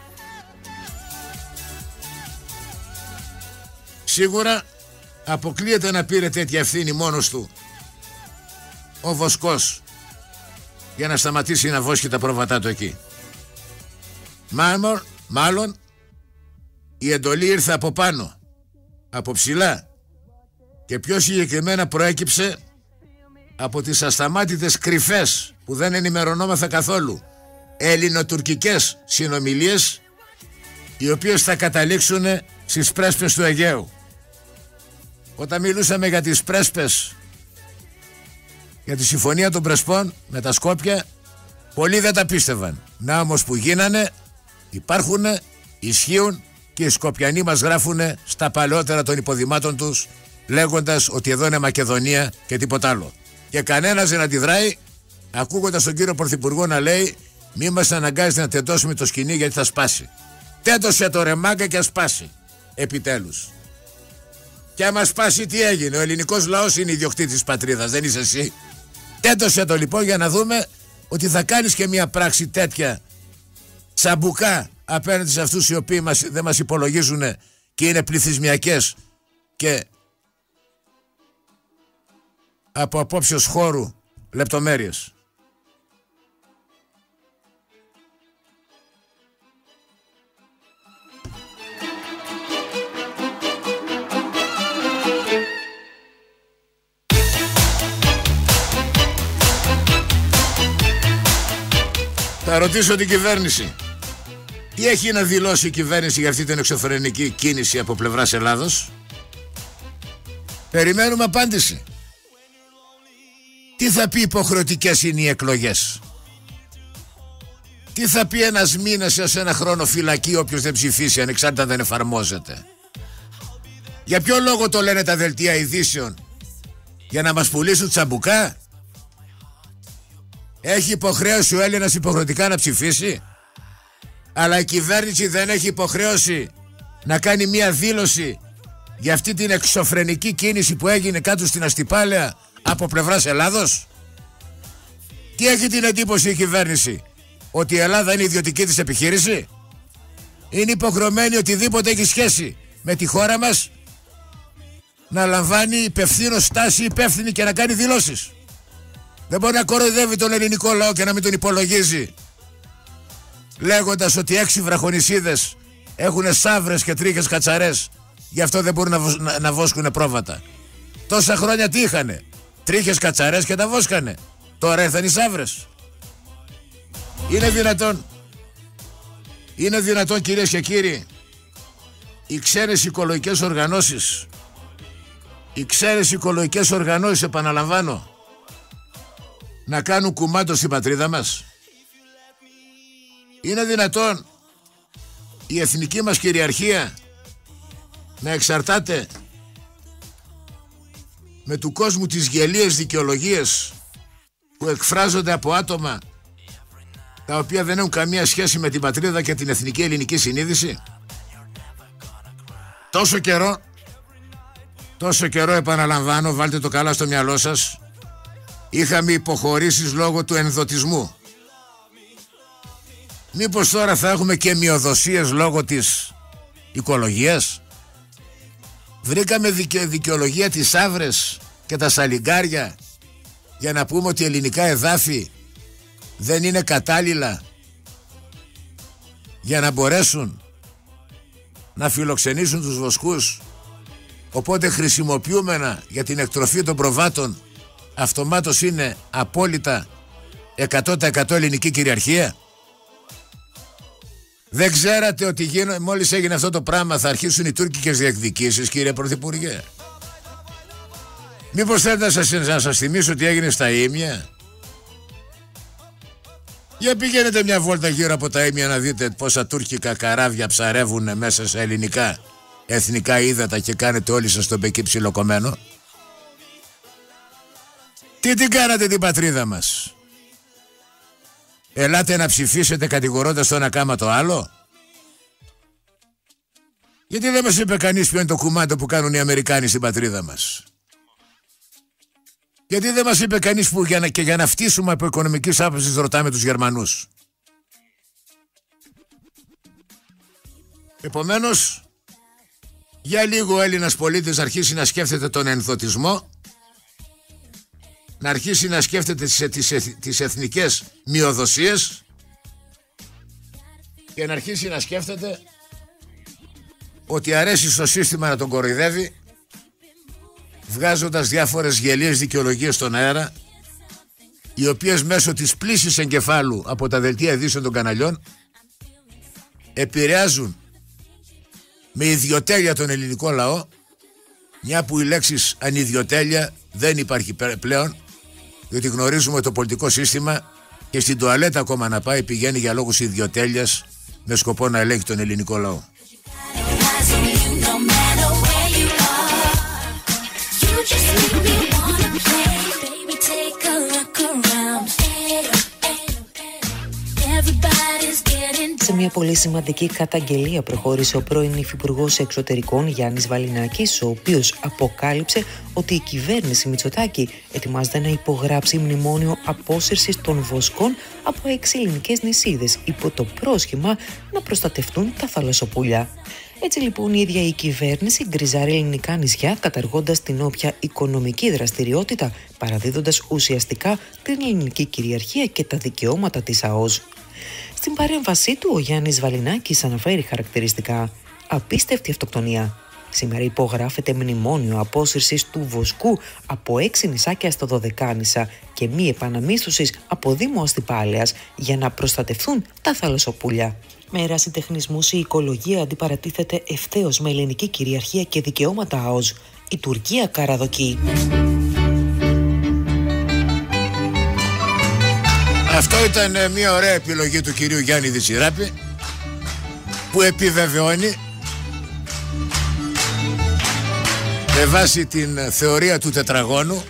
B: Σίγουρα αποκλείεται να πήρε τέτοια ευθύνη μόνος του ο Βοσκός για να σταματήσει να βόσκει τα πρόβατά του εκεί. Μάλλον, μάλλον η εντολή ήρθε από πάνω, από ψηλά, και πιο συγκεκριμένα προέκυψε από τις ασταμάτητες κρυφές, που δεν ενημερωνόμαθα καθόλου, ελληνοτουρκικές συνομιλίες, οι οποίες θα καταλήξουν στις πρέσπες του Αιγαίου. Όταν μιλούσαμε για τις πρέσπες, για τη συμφωνία των Πρεσπών με τα Σκόπια, πολλοί δεν τα πίστευαν. Να όμως που γίνανε, υπάρχουν, ισχύουν, και οι Σκοπιανοί μας γράφουν στα παλαιότερα των υποδημάτων τους, λέγοντας ότι εδώ είναι Μακεδονία και τίποτα άλλο. Και κανένας δεν αντιδράει, ακούγοντας τον κύριο Πρωθυπουργό να λέει μη μας αναγκάζεται να τεντώσουμε το σκηνή γιατί θα σπάσει. Τέντωσε το ρε μάγκα και ας σπάσει επιτέλους. Και άμα σπάσει, τι έγινε? Ο ελληνικός λαός είναι ιδιοκτήτης της πατρίδας, δεν είσαι εσύ? Τέντωσε το λοιπόν, για να δούμε ότι θα κάνεις και μια πράξη τέτοια τσαμπουκά απέναντι σε αυτούς οι οποίοι μας, δεν μας υπολογίζουν και είναι πληθυσμιακές και από απόψεως χώρου λεπτομέρειες. Θα ρωτήσω την κυβέρνηση. Τι έχει να δηλώσει η κυβέρνηση για αυτή την εξωφρενική κίνηση από πλευράς Ελλάδος? Περιμένουμε απάντηση. Τι θα πει υποχρεωτικές είναι οι εκλογές? Τι θα πει ένας μήνας έως ένα χρόνο φυλακή όποιος δεν ψηφίσει, ανεξάρτητα δεν εφαρμόζεται? Για ποιο λόγο το λένε τα δελτία ειδήσεων? Για να μας πουλήσουν τσαμπουκά? Έχει υποχρέωση ο Έλληνας υποχρεωτικά να ψηφίσει, αλλά η κυβέρνηση δεν έχει υποχρέωση να κάνει μία δήλωση για αυτή την εξωφρενική κίνηση που έγινε κάτω στην Αστυπάλαια από πλευράς Ελλάδος? Τι έχει την εντύπωση η κυβέρνηση? Ότι η Ελλάδα είναι ιδιωτική της επιχείρηση? Είναι υποχρεωμένη οτιδήποτε έχει σχέση με τη χώρα μας να λαμβάνει υπευθύνος στάση, υπεύθυνη, και να κάνει δηλώσεις. Δεν μπορεί να κοροϊδεύει τον ελληνικό λαό και να μην τον υπολογίζει, λέγοντας ότι έξι βραχονισίδες έχουν σαύρες και τρίχες κατσαρές, γι' αυτό δεν μπορούν να, βοσ, να, να βόσκουν πρόβατα. Τόσα χρόνια τι είχανε? Τρίχες, κατσαρές και τα βόσκανε. Τώρα ήρθαν οι σαύρες. Είναι δυνατόν? Είναι δυνατόν, κυρίες και κύριοι, οι ξένες οικολογικές οργανώσεις, οι ξένες οικολογικές οργανώσεις, επαναλαμβάνω, να κάνουν κουμάντο στην πατρίδα μας? Είναι δυνατόν η εθνική μας κυριαρχία να εξαρτάται με του κόσμου τις γελίες δικαιολογίες που εκφράζονται από άτομα τα οποία δεν έχουν καμία σχέση με την πατρίδα και την εθνική ελληνική συνείδηση? Τόσο καιρό, τόσο καιρό, επαναλαμβάνω, βάλτε το καλά στο μυαλό σας, είχαμε υποχωρήσεις λόγω του ενδοτισμού. Μήπως τώρα θα έχουμε και μειοδοσίες λόγω της οικολογίας? Βρήκαμε δικαι, δικαιολογία τις άβρες και τα σαλιγκάρια για να πούμε ότι ελληνικά εδάφη δεν είναι κατάλληλα για να μπορέσουν να φιλοξενήσουν τους βοσκούς, οπότε χρησιμοποιούμενα για την εκτροφή των προβάτων αυτομάτως είναι απόλυτα εκατό τοις εκατό ελληνική κυριαρχία? Δεν ξέρατε ότι γίνω, μόλις έγινε αυτό το πράγμα θα αρχίσουν οι τουρκικές διεκδικήσεις, κύριε Πρωθυπουργέ? Μήπως θέλετε να σας, να σας θυμίσω τι έγινε στα Ήμια? Για πηγαίνετε μια βόλτα γύρω από τα Ήμια να δείτε πόσα τουρκικά καράβια ψαρεύουν μέσα σε ελληνικά εθνικά ύδατα και κάνετε όλοι σας τον πεκί ψιλοκομμένο. Τι την κάνατε την πατρίδα μας? Ελάτε να ψηφίσετε κατηγορώντας το ένα κάμα το άλλο. Γιατί δεν μας είπε κανείς ποιο είναι το κουμάντο που κάνουν οι Αμερικάνοι στην πατρίδα μας? Γιατί δεν μας είπε κανείς που για να, και για να φτύσουμε από οικονομικής άποψης ρωτάμε τους Γερμανούς? Επομένως, για λίγο ο Έλληνας πολίτης να αρχίσει να σκέφτεται τον ενδοτισμό, να αρχίσει να σκέφτεται τις, τις, τις εθνικές μειοδοσίες και να αρχίσει να σκέφτεται ότι αρέσει στο σύστημα να τον κοροϊδεύει, βγάζοντας διάφορες γελίες δικαιολογίες στον αέρα, οι οποίες μέσω της πλύσης εγκεφάλου από τα δελτία ειδήσεων των καναλιών επηρεάζουν με ιδιοτέλεια τον ελληνικό λαό, μια που η λέξη ανιδιοτέλεια δεν υπάρχει πλέον, διότι γνωρίζουμε το πολιτικό σύστημα και στην τουαλέτα ακόμα να πάει πηγαίνει για λόγους ιδιοτέλειας με σκοπό να ελέγχει τον ελληνικό λαό.
D: Σε μια πολύ σημαντική καταγγελία προχώρησε ο πρώην Υφυπουργός Εξωτερικών Γιάννης Βαλινάκης, ο οποίος αποκάλυψε ότι η κυβέρνηση Μητσοτάκη ετοιμάζεται να υπογράψει μνημόνιο απόσυρσης των βοσκών από έξι ελληνικές νησίδες υπό το πρόσχημα να προστατευτούν τα θαλασσοπούλια. Έτσι λοιπόν η ίδια η κυβέρνηση γκριζάρει ελληνικά νησιά καταργώντας την όποια οικονομική δραστηριότητα, παραδίδοντας ουσιαστικά την ελληνική κυριαρχία και τα δικαιώματα της ΑΟΣ. Στην παρέμβασή του ο Γιάννης Βαλινάκης αναφέρει χαρακτηριστικά: απίστευτη αυτοκτονία. Σήμερα υπογράφεται μνημόνιο απόσυρσης του βοσκού από έξι νησάκια στα Δωδεκάνησα και μη επαναμίσθωσης από Δήμο Αστυπάλαιας για να προστατευθούν τα θαλασσοπούλια. Με ερασιτεχνισμούς η οικολογία αντιπαρατίθεται ευθέως με ελληνική κυριαρχία και δικαιώματα ΑΟΣ. Η Τουρκία καραδοκεί.
B: Αυτό ήταν μια ωραία επιλογή του κυρίου Γιάννη Διτσιράπη, που επιβεβαιώνει με βάση την θεωρία του τετραγώνου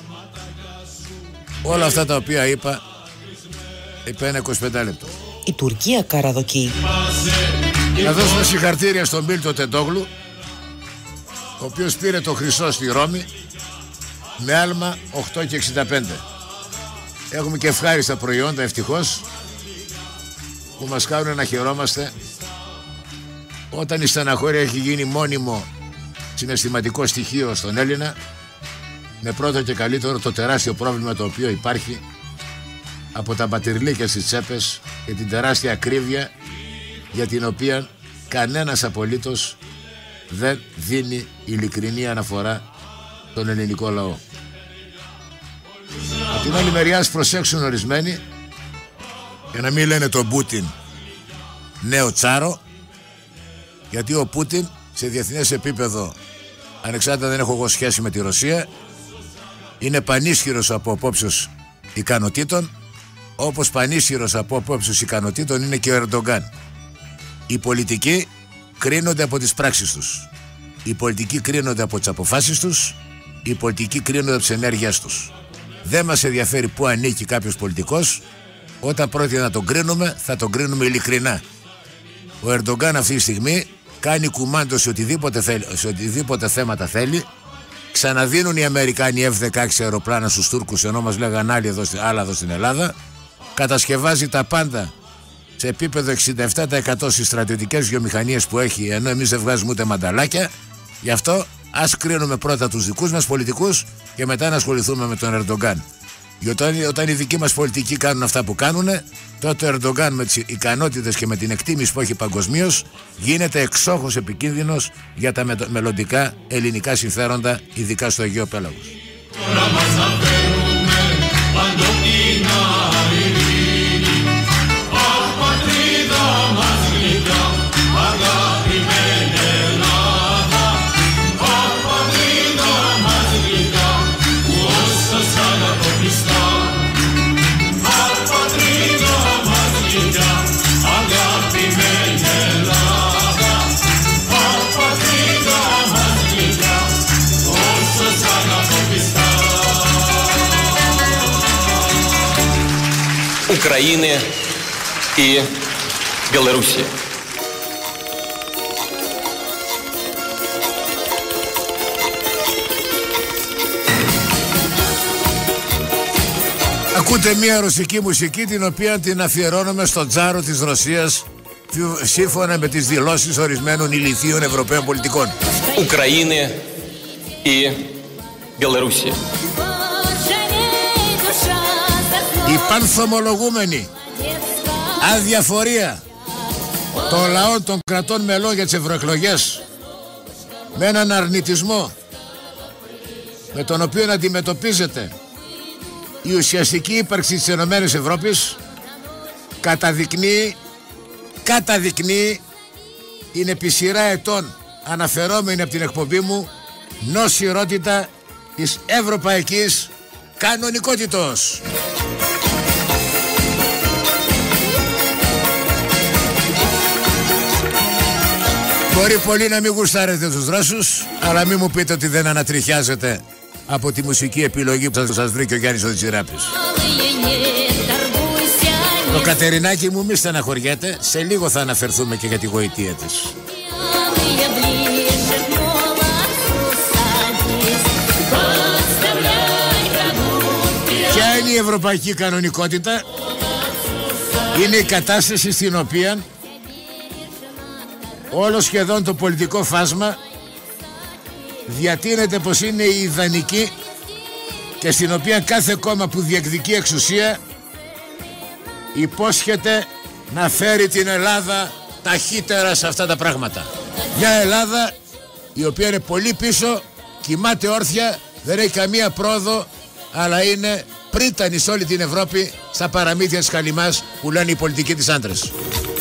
B: όλα αυτά τα οποία είπα επί ένα είκοσι πέντε λεπτό.
D: Η Τουρκία καραδοκεί.
B: Να δώσουμε συγχαρτήρια στον Μίλτο Τεντόγλου, ο οποίος πήρε το χρυσό στη Ρώμη με άλμα οκτώ και εξήντα πέντε. Έχουμε και ευχάριστα προϊόντα, ευτυχώς, που μας κάνουν να χαιρόμαστε όταν η στεναχώρια έχει γίνει μόνιμο συναισθηματικό στοιχείο στον Έλληνα, με πρώτο και καλύτερο το τεράστιο πρόβλημα το οποίο υπάρχει από τα μπατηρλίκια στις τσέπες και την τεράστια ακρίβεια για την οποία κανένας απολύτως δεν δίνει ειλικρινή αναφορά τον ελληνικό λαό. Από την άλλη μεριά, ας προσέξουν ορισμένοι για να μην λένε τον Πούτιν νέο τσάρο, γιατί ο Πούτιν σε διεθνές επίπεδο, ανεξάρτητα δεν έχω εγώ σχέση με τη Ρωσία, είναι πανίσχυρος από απόψεως ικανοτήτων, όπως πανίσχυρος από απόψεως ικανοτήτων είναι και ο Ερντογκάν. Οι πολιτικοί κρίνονται από τις πράξεις τους. Οι πολιτικοί κρίνονται από τις αποφάσεις τους. Οι πολιτικοί κρίνονται από τις ενέργειές τους. Δεν μας ενδιαφέρει πού ανήκει κάποιος πολιτικός. Όταν πρόκειται να τον κρίνουμε, θα τον κρίνουμε ειλικρινά. Ο Ερντογκάν αυτή τη στιγμή κάνει κουμάντο σε οτιδήποτε, θέλει, σε οτιδήποτε θέματα θέλει. Ξαναδίνουν οι Αμερικάνοι εφ δεκαέξι αεροπλάνα στους Τούρκους, ενώ μας λέγαν άλλοι εδώ, άλλα εδώ στην Ελλάδα. Κατασκευάζει τα πάντα σε επίπεδο εξήντα επτά τοις εκατό στις στρατιωτικές βιομηχανίες που έχει, ενώ εμείς δεν βγάζουμε ούτε μανταλάκια. Γι' αυτό ας κρίνουμε πρώτα τους δικούς μας πολιτικούς και μετά να ασχοληθούμε με τον Ερντογκάν. Γιατί όταν, όταν οι δικοί μας πολιτικοί κάνουν αυτά που κάνουν, τότε ο Ερντογκάν με τις ικανότητες και με την εκτίμηση που έχει παγκοσμίως γίνεται εξόχως επικίνδυνος για τα με, μελλοντικά ελληνικά συμφέροντα, ειδικά στο Αιγαίο Πέλαγος.
E: Украины и Белоруссии.
B: Ακούτε μια ρωσική μουσική, την οποία την αφιερώνουμε στον τσάρο της Ρωσίας, σύμφωνα με τις δηλώσεις ορισμένων ηλιθίων Ευρωπαίων πολιτικών.
E: Украины и Белоруссии.
B: Η πανθομολογούμενη αδιαφορία των λαών των κρατών μελών για τις ευρωεκλογές, με έναν αρνητισμό με τον οποίο αντιμετωπίζεται η ουσιαστική ύπαρξη της Ενωμένης Ευρώπης, καταδεικνύει, καταδεικνύει, είναι επί σειρά ετών αναφερόμενη από την εκπομπή μου, νοσηρότητα της ευρωπαϊκής κανονικότητος. Μπορεί πολύ να μην γουστάρετε τους Ρώσους, αλλά μην μου πείτε ότι δεν ανατριχιάζετε από τη μουσική επιλογή που θα σας βρει και ο Γιάννης ο Τσιράπης. Το Κατερινάκι μου μη στεναχωριέται, σε λίγο θα αναφερθούμε και για τη γοητεία της. Ποια είναι η ευρωπαϊκή κανονικότητα? Είναι η κατάσταση στην οποία όλο σχεδόν το πολιτικό φάσμα διατείνεται πως είναι η ιδανική και στην οποία κάθε κόμμα που διεκδικεί εξουσία υπόσχεται να φέρει την Ελλάδα ταχύτερα σε αυτά τα πράγματα. Μια Ελλάδα η οποία είναι πολύ πίσω, κοιμάται όρθια, δεν έχει καμία πρόοδο, αλλά είναι πρίτανη σε όλη την Ευρώπη στα παραμύθια της Χαλιμάς που λένε οι πολιτικοί της άντρες.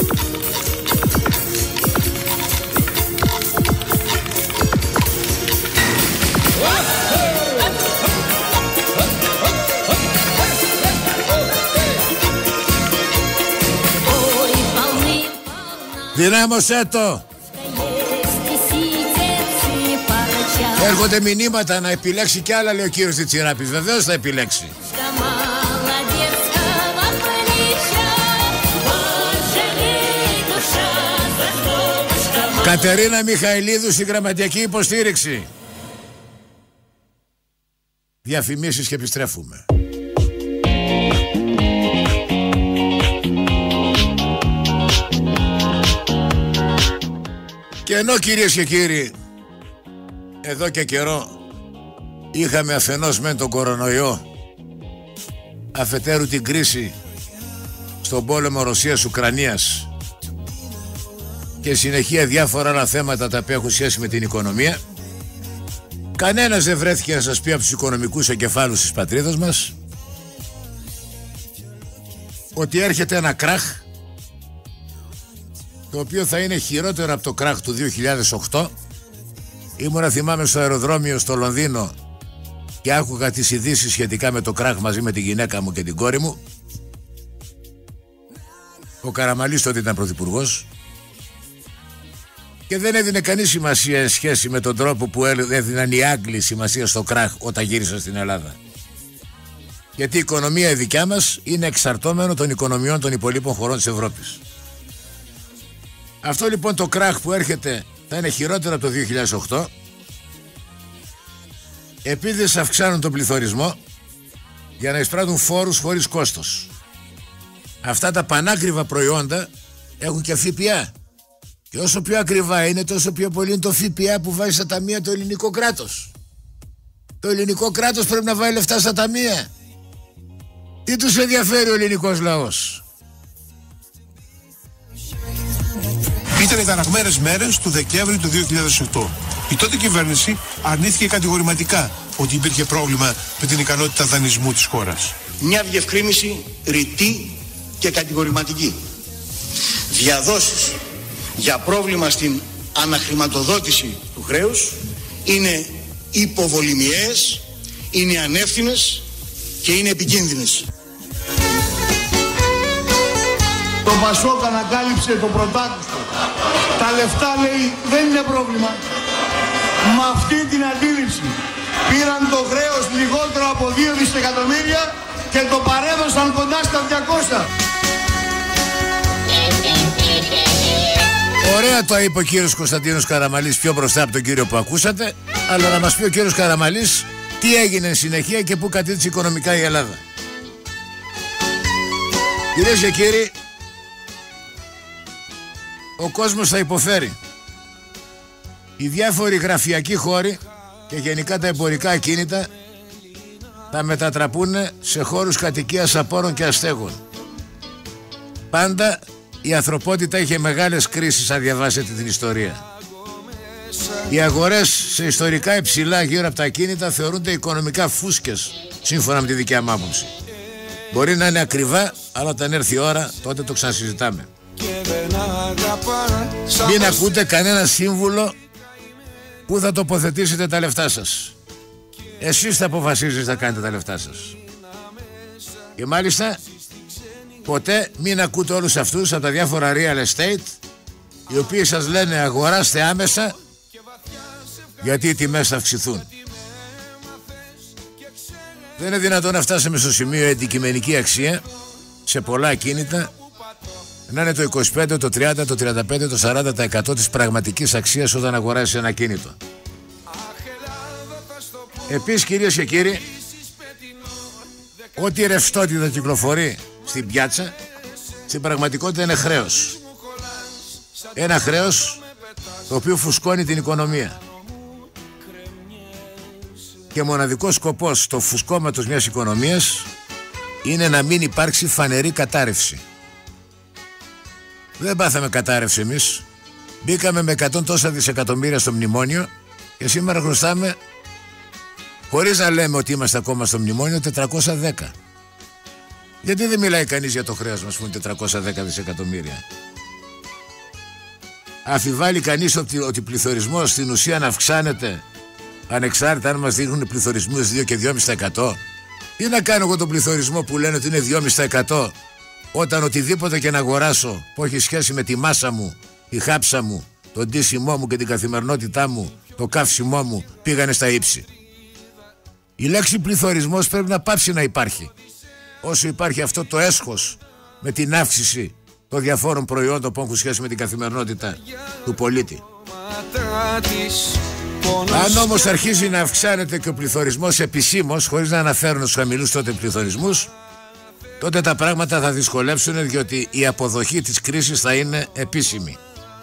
B: Δυνάμωσέ το! Έρχονται μηνύματα να επιλέξει κι άλλα, λέει ο κύριος Τσιράπης. Βεβαίως θα επιλέξει. Κατερίνα Μιχαηλίδου στην γραμματιακή υποστήριξη. Διαφημίσεις και επιστρέφουμε. Και ενώ, κυρίες και κύριοι, εδώ και καιρό είχαμε αφενός μεν τον κορονοϊό, αφετέρου την κρίση στον πόλεμο Ρωσίας-Ουκρανίας και συνεχεία διάφορα άλλα θέματα τα οποία έχουν σχέση με την οικονομία, Κανένας δεν βρέθηκε να σας πει από τους οικονομικούς εγκεφάλους της πατρίδας μας ότι έρχεται ένα κράχ το οποίο θα είναι χειρότερο από το κράχ του δύο χιλιάδες οκτώ. Ήμουνα, θυμάμαι, στο αεροδρόμιο στο Λονδίνο και άκουγα τις ειδήσεις σχετικά με το κράχ μαζί με τη γυναίκα μου και την κόρη μου. Ο Καραμανλής τότε ήταν πρωθυπουργός και δεν έδινε κανείς σημασία εν σχέση με τον τρόπο που έδιναν οι Άγγλοι σημασία στο κράχ όταν γύρισαν στην Ελλάδα. Γιατί η οικονομία η δικιά μας είναι εξαρτώμενο των οικονομιών των υπολείπων χωρών της Ευρώπης. Αυτό λοιπόν το κράχ που έρχεται θα είναι χειρότερο από το δύο χιλιάδες οκτώ. Επειδή αυξάνουν τον πληθωρισμό για να εισπράττουν φόρους χωρίς κόστος. Αυτά τα πανάκριβα προϊόντα έχουν και ΦΠΑ. Και όσο πιο ακριβά είναι, τόσο πιο πολύ είναι το ΦΠΑ που βάζει στα ταμεία το ελληνικό κράτος. Το ελληνικό κράτος πρέπει να βάλει λεφτά στα ταμεία. Τι τους ενδιαφέρει ο ελληνικός λαός?
F: Ήταν οι ταραγμένες μέρες του Δεκέμβρη του δύο χιλιάδες οκτώ. Η τότε κυβέρνηση αρνήθηκε κατηγορηματικά ότι υπήρχε πρόβλημα με την ικανότητα δανεισμού της χώρας.
G: Μια διευκρίνηση ρητή και κατηγορηματική. Διαδόσεις για πρόβλημα στην αναχρηματοδότηση του χρέους είναι υποβολημιαίες, είναι ανεύθυνες και είναι επικίνδυνες.
H: Το Πασόκ ανακάλυψε το πρωτάκουστο. Τα λεφτά, λέει, δεν είναι πρόβλημα. Με αυτή την αντίληψη πήραν το χρέος λιγότερο από δύο δισεκατομμύρια και το παρέδωσαν κοντά στα διακόσια.
B: Ωραία το είπε ο κύριος Κωνσταντίνος Καραμανλής πιο μπροστά από τον κύριο που ακούσατε, αλλά να μας πει ο κύριος Καραμανλής τι έγινε εν συνεχεία και πού κατήτησε οικονομικά η Ελλάδα. Κυρίες και κύριοι, ο κόσμος θα υποφέρει. Οι διάφοροι γραφειακοί χώροι και γενικά τα εμπορικά ακίνητα θα μετατραπούν σε χώρους κατοικίας απόρων και αστέγων. Πάντα η ανθρωπότητα είχε μεγάλες κρίσεις, αν διαβάσετε την ιστορία. Οι αγορές σε ιστορικά υψηλά γύρω από τα ακίνητα θεωρούνται οικονομικά φούσκες, σύμφωνα με τη δικιά μου άποψη. Μπορεί να είναι ακριβά, αλλά όταν έρθει η ώρα, τότε το ξανασυζητάμε. Μην ακούτε κανένα σύμβουλο που θα τοποθετήσετε τα λεφτά σας. Εσείς θα αποφασίζετε να κάνετε τα λεφτά σας. Και μάλιστα ποτέ μην ακούτε όλους αυτούς από τα διάφορα real estate, οι οποίοι σας λένε αγοράστε άμεσα γιατί οι τιμές θα αυξηθούν. Δεν είναι δυνατόν να φτάσουμε στο σημείο η αντικειμενική αξία σε πολλά ακίνητα να είναι το είκοσι πέντε, το τριάντα, το τριάντα πέντε, το σαράντα τοις εκατό της πραγματικής αξίας όταν αγοράσεις ένα ακίνητο. Επίσης, κυρίες και κύριοι, ό,τι ρευστότητα κυκλοφορεί στην πιάτσα στην πραγματικότητα είναι χρέος. Ένα χρέος το οποίο φουσκώνει την οικονομία. Και μοναδικός σκοπός του φουσκώματος μιας οικονομίας είναι να μην υπάρξει φανερή κατάρρευση. Δεν πάθαμε κατάρρευση εμείς. Μπήκαμε με εκατό τόσα δισεκατομμύρια στο μνημόνιο και σήμερα χρωστάμε, χωρίς να λέμε ότι είμαστε ακόμα στο μνημόνιο, τετρακόσια δέκα. Γιατί δεν μιλάει κανείς για το χρέος μας που είναι τετρακόσια δέκα δισεκατομμύρια? Αφιβάλλει κανείς ότι ο πληθωρισμός στην ουσία να αυξάνεται ανεξάρτητα αν μας δείχνουν πληθωρισμούς δύο και δυόμισι τοις εκατό? Τι να κάνω εγώ τον πληθωρισμό που λένε ότι είναι δυόμισι τοις εκατό όταν οτιδήποτε και να αγοράσω που έχει σχέση με τη μάσα μου, τη χάψα μου, τον ντύσιμό μου και την καθημερινότητά μου, το καύσιμό μου πήγανε στα ύψη. Η λέξη πληθωρισμός πρέπει να πάψει να υπάρχει. Όσο υπάρχει αυτό το έσχος με την αύξηση των διαφόρων προϊόντων που έχουν σχέση με την καθημερινότητα του πολίτη. Αν όμως αρχίζει να αυξάνεται και ο πληθωρισμός επισήμως, χωρίς να αναφέρουν στους χαμηλούς τότε πληθωρισμούς, τότε τα πράγματα θα δυσκολέψουν, διότι η αποδοχή της κρίσης θα είναι επίσημη.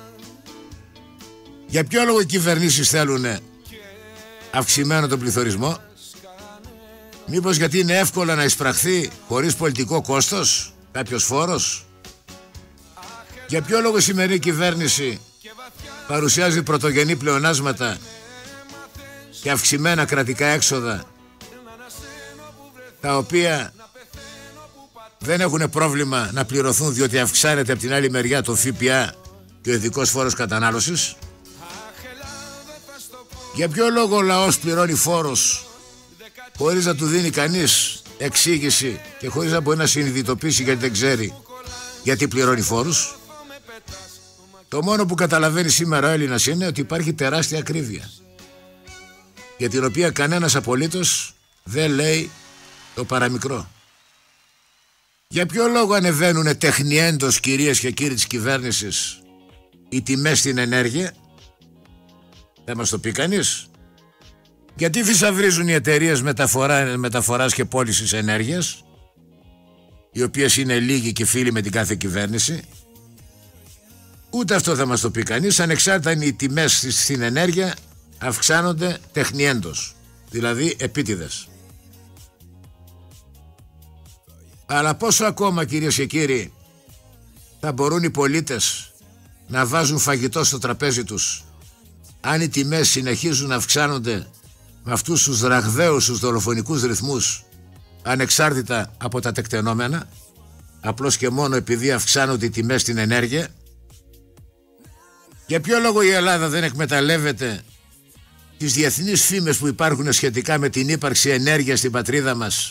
B: Για ποιο λόγο οι κυβερνήσεις θέλουν αυξημένο τον πληθωρισμό? Μήπως γιατί είναι εύκολο να εισπραχθεί χωρίς πολιτικό κόστος κάποιος φόρος? Για ποιο λόγο η σημερινή κυβέρνηση παρουσιάζει πρωτογενή πλεονάσματα και αυξημένα κρατικά έξοδα, τα οποία δεν έχουν πρόβλημα να πληρωθούν διότι αυξάνεται από την άλλη μεριά το ΦΠΑ και ο ειδικός φόρος κατανάλωσης. Για ποιο λόγο ο λαός πληρώνει φόρος χωρίς να του δίνει κανείς εξήγηση και χωρίς να μπορεί να συνειδητοποιήσει, γιατί δεν ξέρει γιατί πληρώνει φόρους? Το μόνο που καταλαβαίνει σήμερα ο Έλληνας είναι ότι υπάρχει τεράστια ακρίβεια, για την οποία κανένας απολύτως δεν λέει το παραμικρό. Για ποιο λόγο ανεβαίνουν τεχνιέντος, κυρίες και κύριοι της κυβέρνησης, οι τιμές στην ενέργεια? Δεν μας το πει κανείς. Γιατί θησαυρίζουν οι εταιρείες μεταφορά, μεταφοράς και πώλησης ενέργειας, οι οποίες είναι λίγοι και φίλοι με την κάθε κυβέρνηση? Ούτε αυτό θα μας το πει κανείς. Ανεξάρτητα είναι οι τιμές στην ενέργεια, αυξάνονται τεχνιέντος, δηλαδή επίτηδες. Αλλά πόσο ακόμα, κυρίες και κύριοι, θα μπορούν οι πολίτες να βάζουν φαγητό στο τραπέζι τους αν οι τιμές συνεχίζουν να αυξάνονται με αυτούς τους ραγδαίους, τους δολοφονικούς ρυθμούς, ανεξάρτητα από τα τεκτενόμενα, απλώς και μόνο επειδή αυξάνονται οι τιμές στην ενέργεια? Για ποιο λόγο η Ελλάδα δεν εκμεταλλεύεται τις διεθνείς φήμες που υπάρχουν σχετικά με την ύπαρξη ενέργειας στην πατρίδα μας,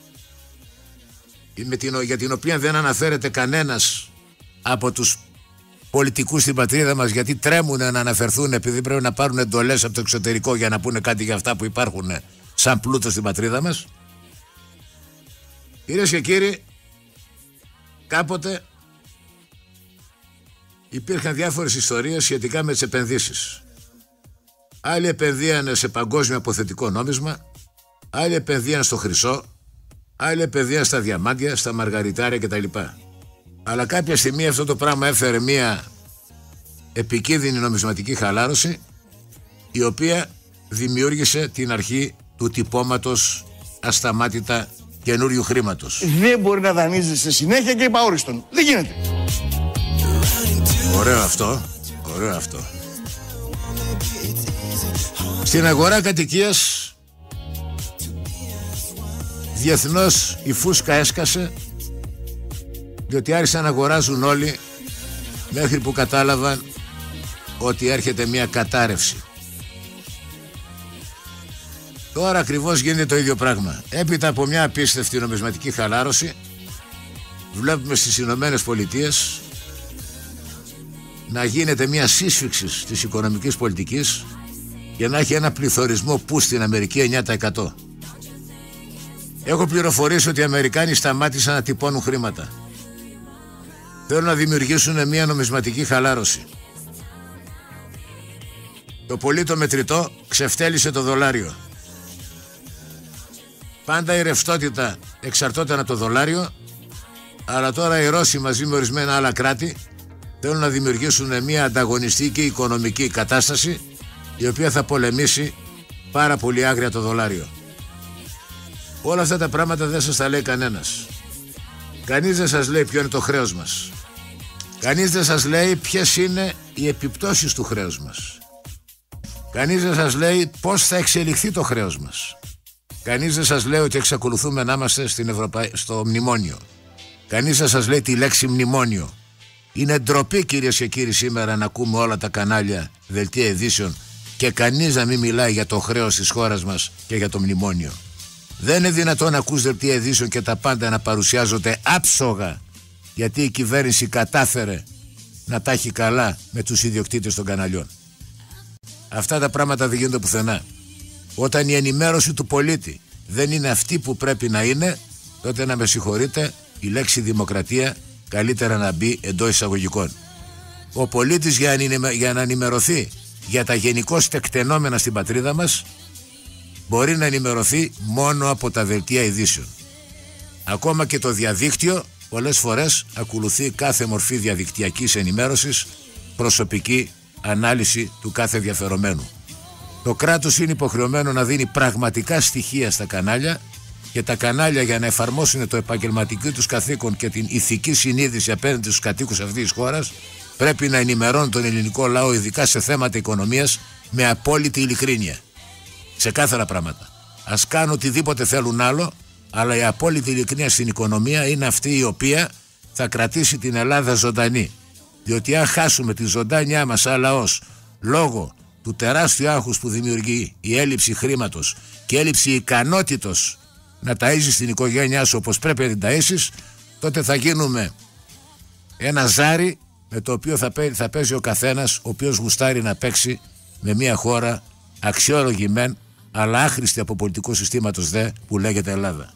B: με την, για την οποία δεν αναφέρεται κανένας από τους πολιτικούς στην πατρίδα μας, γιατί τρέμουν να αναφερθούν επειδή πρέπει να πάρουν εντολές από το εξωτερικό για να πούνε κάτι για αυτά που υπάρχουν σαν πλούτο στην πατρίδα μας? Κυρίες και κύριοι, κάποτε υπήρχαν διάφορες ιστορίες σχετικά με τις επενδύσεις. Άλλοι επενδύανε σε παγκόσμιο αποθετικό νόμισμα, άλλοι επενδύανε στο χρυσό, άλλοι επενδύανε στα διαμάντια, στα μαργαριτάρια κτλ. Αλλά κάποια στιγμή αυτό το πράγμα έφερε μια επικίνδυνη νομισματική χαλάρωση, η οποία δημιούργησε την αρχή του τυπώματος ασταμάτητα καινούριου χρήματος.
H: Δεν μπορεί να δανείζεσαι συνέχεια και επαόριστον. Δεν γίνεται.
B: Ωραίο αυτό, ωραίο αυτό. Στην αγορά κατοικίας διεθνώς η φούσκα έσκασε, διότι άρχισαν να αγοράζουν όλοι μέχρι που κατάλαβαν ότι έρχεται μια κατάρρευση. Τώρα ακριβώς γίνεται το ίδιο πράγμα. Έπειτα από μια απίστευτη νομισματική χαλάρωση, βλέπουμε στις Ηνωμένες Πολιτείες να γίνεται μια σύσφυξη της οικονομικής πολιτικής και να έχει ένα πληθωρισμό που στην Αμερική εννιά τοις εκατό. Έχω πληροφορήσει ότι οι Αμερικάνοι σταμάτησαν να τυπώνουν χρήματα. Θέλουν να δημιουργήσουν μια νομισματική χαλάρωση. Το πολύ το μετρητό ξεφτέλισε το δολάριο. Πάντα η ρευστότητα εξαρτώταν από το δολάριο, αλλά τώρα οι Ρώσοι μαζί με ορισμένα άλλα κράτη θέλουν να δημιουργήσουν μια ανταγωνιστική οικονομική κατάσταση, η οποία θα πολεμήσει πάρα πολύ άγρια το δολάριο. Όλα αυτά τα πράγματα δεν σας τα λέει κανένας. Κανείς δεν σας λέει ποιο είναι το χρέος μας. Κανείς δεν σας λέει ποιες είναι οι επιπτώσεις του χρέους μας. Κανείς δεν σας λέει πώς θα εξελιχθεί το χρέος μας. Κανείς δεν σας λέει ότι εξακολουθούμε να είμαστε στην Ευρωπα... στο μνημόνιο. Κανείς δεν σας λέει τη λέξη μνημόνιο. Είναι ντροπή, κυρίες και κύριοι, σήμερα να ακούμε όλα τα κανάλια δελτία ειδήσεων και κανείς να μην μιλάει για το χρέος της χώρας μας και για το μνημόνιο. Δεν είναι δυνατόν να ακούς δελτία ειδήσεων και τα πάντα να παρουσιάζονται άψογα, γιατί η κυβέρνηση κατάφερε να τα έχει καλά με τους ιδιοκτήτες των καναλιών. Αυτά τα πράγματα δεν γίνονται πουθενά. Όταν η ενημέρωση του πολίτη δεν είναι αυτή που πρέπει να είναι, τότε, να με συγχωρείτε, η λέξη δημοκρατία καλύτερα να μπει εντός εισαγωγικών. Ο πολίτης για να ενημερωθεί για τα γενικώς τεκτενόμενα στην πατρίδα μας μπορεί να ενημερωθεί μόνο από τα δελτία ειδήσεων. Ακόμα και το διαδίκτυο πολλές φορές ακολουθεί κάθε μορφή διαδικτυακής ενημέρωσης, προσωπική ανάλυση του κάθε ενδιαφερομένου. Το κράτος είναι υποχρεωμένο να δίνει πραγματικά στοιχεία στα κανάλια και τα κανάλια, για να εφαρμόσουν το επαγγελματικό τους καθήκον και την ηθική συνείδηση απέναντι στους κατοίκους αυτής της χώρας, πρέπει να ενημερώνουν τον ελληνικό λαό, ειδικά σε θέματα οικονομίας, με απόλυτη ειλικρίνεια. Ξεκάθαρα πράγματα. Ας κάνουν οτιδήποτε θέλουν άλλο, αλλά η απόλυτη ειλικρίνεια στην οικονομία είναι αυτή η οποία θα κρατήσει την Ελλάδα ζωντανή. Διότι αν χάσουμε τη ζωντάνιά μας σαν λαός λόγω του τεράστιου άγχους που δημιουργεί η έλλειψη χρήματος και η έλλειψη ικανότητος να ταΐζεις την οικογένειά σου όπως πρέπει να την ταΐσεις, τότε θα γίνουμε ένα ζάρι με το οποίο θα, παί, θα παίζει ο καθένας ο οποίος γουστάρει να παίξει με μια χώρα αξιόλογη μεν, αλλά άχρηστη από πολιτικού συστήματος δε, που λέγεται Ελλάδα.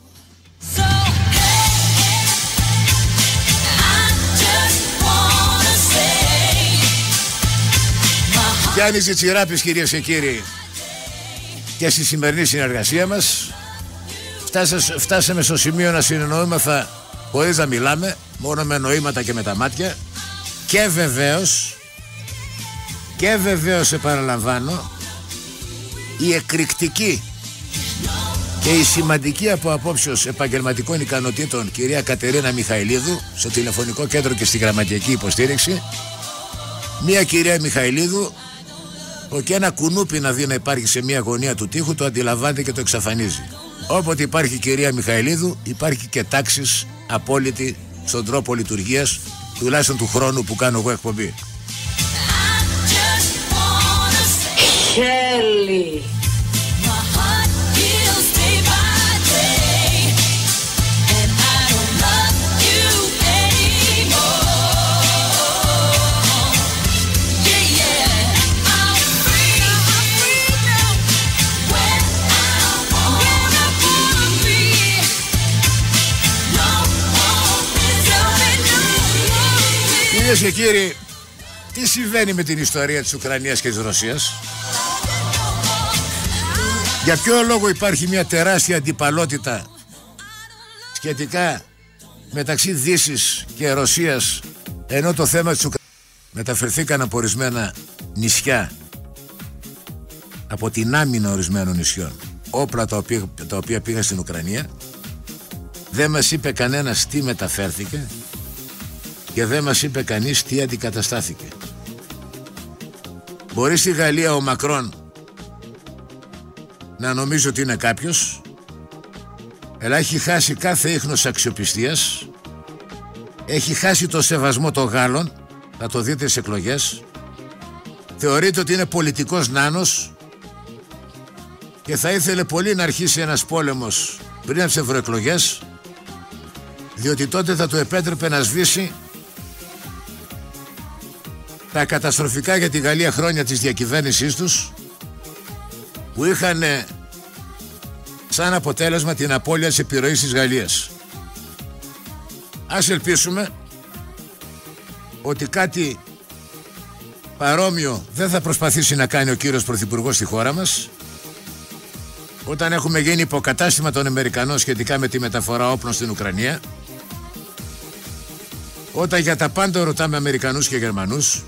B: Γιάννης Τσιτσιράπης, κυρίες και κύριοι, και στη σημερινή συνεργασία μας φτάσα, φτάσαμε στο σημείο να συνεννοούμεθα χωρίς να μιλάμε, μόνο με νοήματα και με τα μάτια, και βεβαίως και βεβαίως επαναλαμβάνω, η εκρηκτική και η σημαντική από απόψεως επαγγελματικών ικανοτήτων κυρία Κατερίνα Μιχαηλίδου στο τηλεφωνικό κέντρο και στη γραμματική υποστήριξη. Μια κυρία Μιχαηλίδου που και ένα κουνούπι να δει να υπάρχει σε μια γωνία του τοίχου το αντιλαμβάνεται και το εξαφανίζει. Όποτε υπάρχει κυρία Μιχαηλίδου υπάρχει και τάξης απόλυτη στον τρόπο λειτουργίας, τουλάχιστον του χρόνου που κάνω εγώ εκπομπή.
C: Χέλη.
B: Κυρίες και κύριοι, τι συμβαίνει με την ιστορία της Ουκρανίας και της Ρωσίας? Για ποιο λόγο υπάρχει μια τεράστια αντιπαλότητα σχετικά μεταξύ Δύσης και Ρωσίας, ενώ το θέμα της Ουκρανίας μεταφερθήκαν από ορισμένα νησιά, από την άμυνα ορισμένων νησιών, όπλα τα οποία, τα οποία πήγαν στην Ουκρανία? Δεν μας είπε κανένας τι μεταφέρθηκε και δεν μας είπε κανείς τι αντικαταστάθηκε. Μπορεί στη Γαλλία ο Μακρόν να νομίζει ότι είναι κάποιος, αλλά έχει χάσει κάθε ίχνος αξιοπιστίας, έχει χάσει το σεβασμό των Γάλλων, θα το δείτε στις εκλογές, θεωρείται ότι είναι πολιτικός νάνος και θα ήθελε πολύ να αρχίσει ένας πόλεμος πριν από τις ευρωεκλογές, διότι τότε θα του επέτρεπε να σβήσει τα καταστροφικά για τη Γαλλία χρόνια της διακυβέρνησής τους, που είχαν σαν αποτέλεσμα την απώλεια της επιρροής της Γαλλίας. Ας ελπίσουμε ότι κάτι παρόμοιο δεν θα προσπαθήσει να κάνει ο κύριος Πρωθυπουργός στη χώρα μας, όταν έχουμε γίνει υποκατάστημα των Αμερικανών σχετικά με τη μεταφορά όπλων στην Ουκρανία, όταν για τα πάντα ρωτάμε Αμερικανούς και Γερμανούς,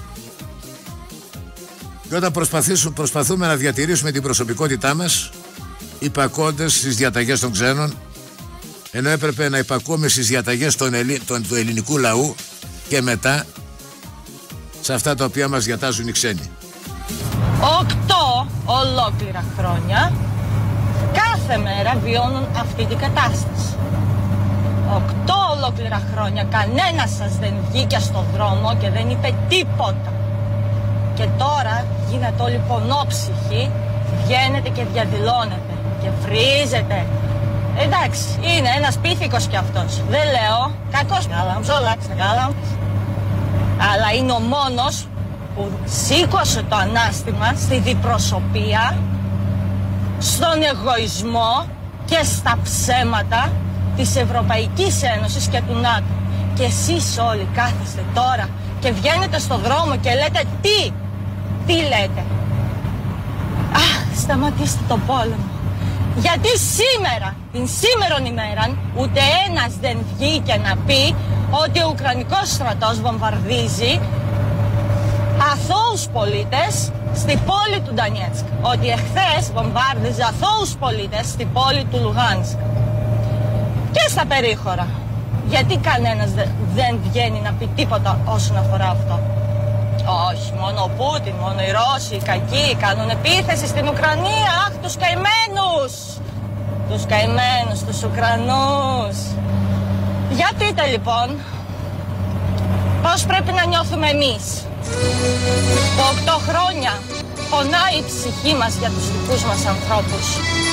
B: και όταν προσπαθούμε να διατηρήσουμε την προσωπικότητά μας υπακώντας στις διαταγές των ξένων, ενώ έπρεπε να υπακούμε στις διαταγές των Ελλη... των... του ελληνικού λαού και μετά σε αυτά τα οποία μας διατάζουν οι ξένοι.
I: Οκτώ ολόκληρα χρόνια κάθε μέρα βιώνουν αυτή την κατάσταση. Οκτώ ολόκληρα χρόνια κανένας σας δεν βγήκε στον δρόμο και δεν είπε τίποτα. Και τώρα γίνετε όλοι πονόψυχοι, βγαίνετε και διαδηλώνετε και βρίζετε. Εντάξει, είναι ένας πίθηκος κι αυτός. Δεν λέω, κακός κάλαμς, όλα ξεκάλαμς. Αλλά είναι ο μόνος που σήκωσε το ανάστημα στη διπροσωπεία, στον εγωισμό και στα ψέματα της Ευρωπαϊκής Ένωσης και του ΝΑΤΟ. Και εσείς όλοι κάθεστε τώρα και βγαίνετε στο δρόμο και λέτε τι, τι λέτε? Αχ, σταματήστε τον πόλεμο. Γιατί σήμερα, την σήμερον ημέραν, ούτε ένας δεν βγήκε να πει ότι ο Ουκρανικός στρατός βομβαρδίζει αθώους πολίτες στην πόλη του Ντανιέτσκ. Ότι εχθές βομβάρδιζε αθώους πολίτες στην πόλη του Λουγάνσκ. Και στα περίχωρα. Γιατί κανένας δεν βγαίνει να πει τίποτα όσον αφορά αυτό? Όχι, μόνο ο Πούτιν, μόνο οι Ρώσοι, οι κακοί κάνουν επίθεση στην Ουκρανία. Αχ, τους καημένους! Τους καημένους, τους Ουκρανούς. Για πείτε λοιπόν, πώς πρέπει να νιώθουμε εμείς που οκτώ χρόνια πονάει η ψυχή μας για τους δικούς μας ανθρώπους.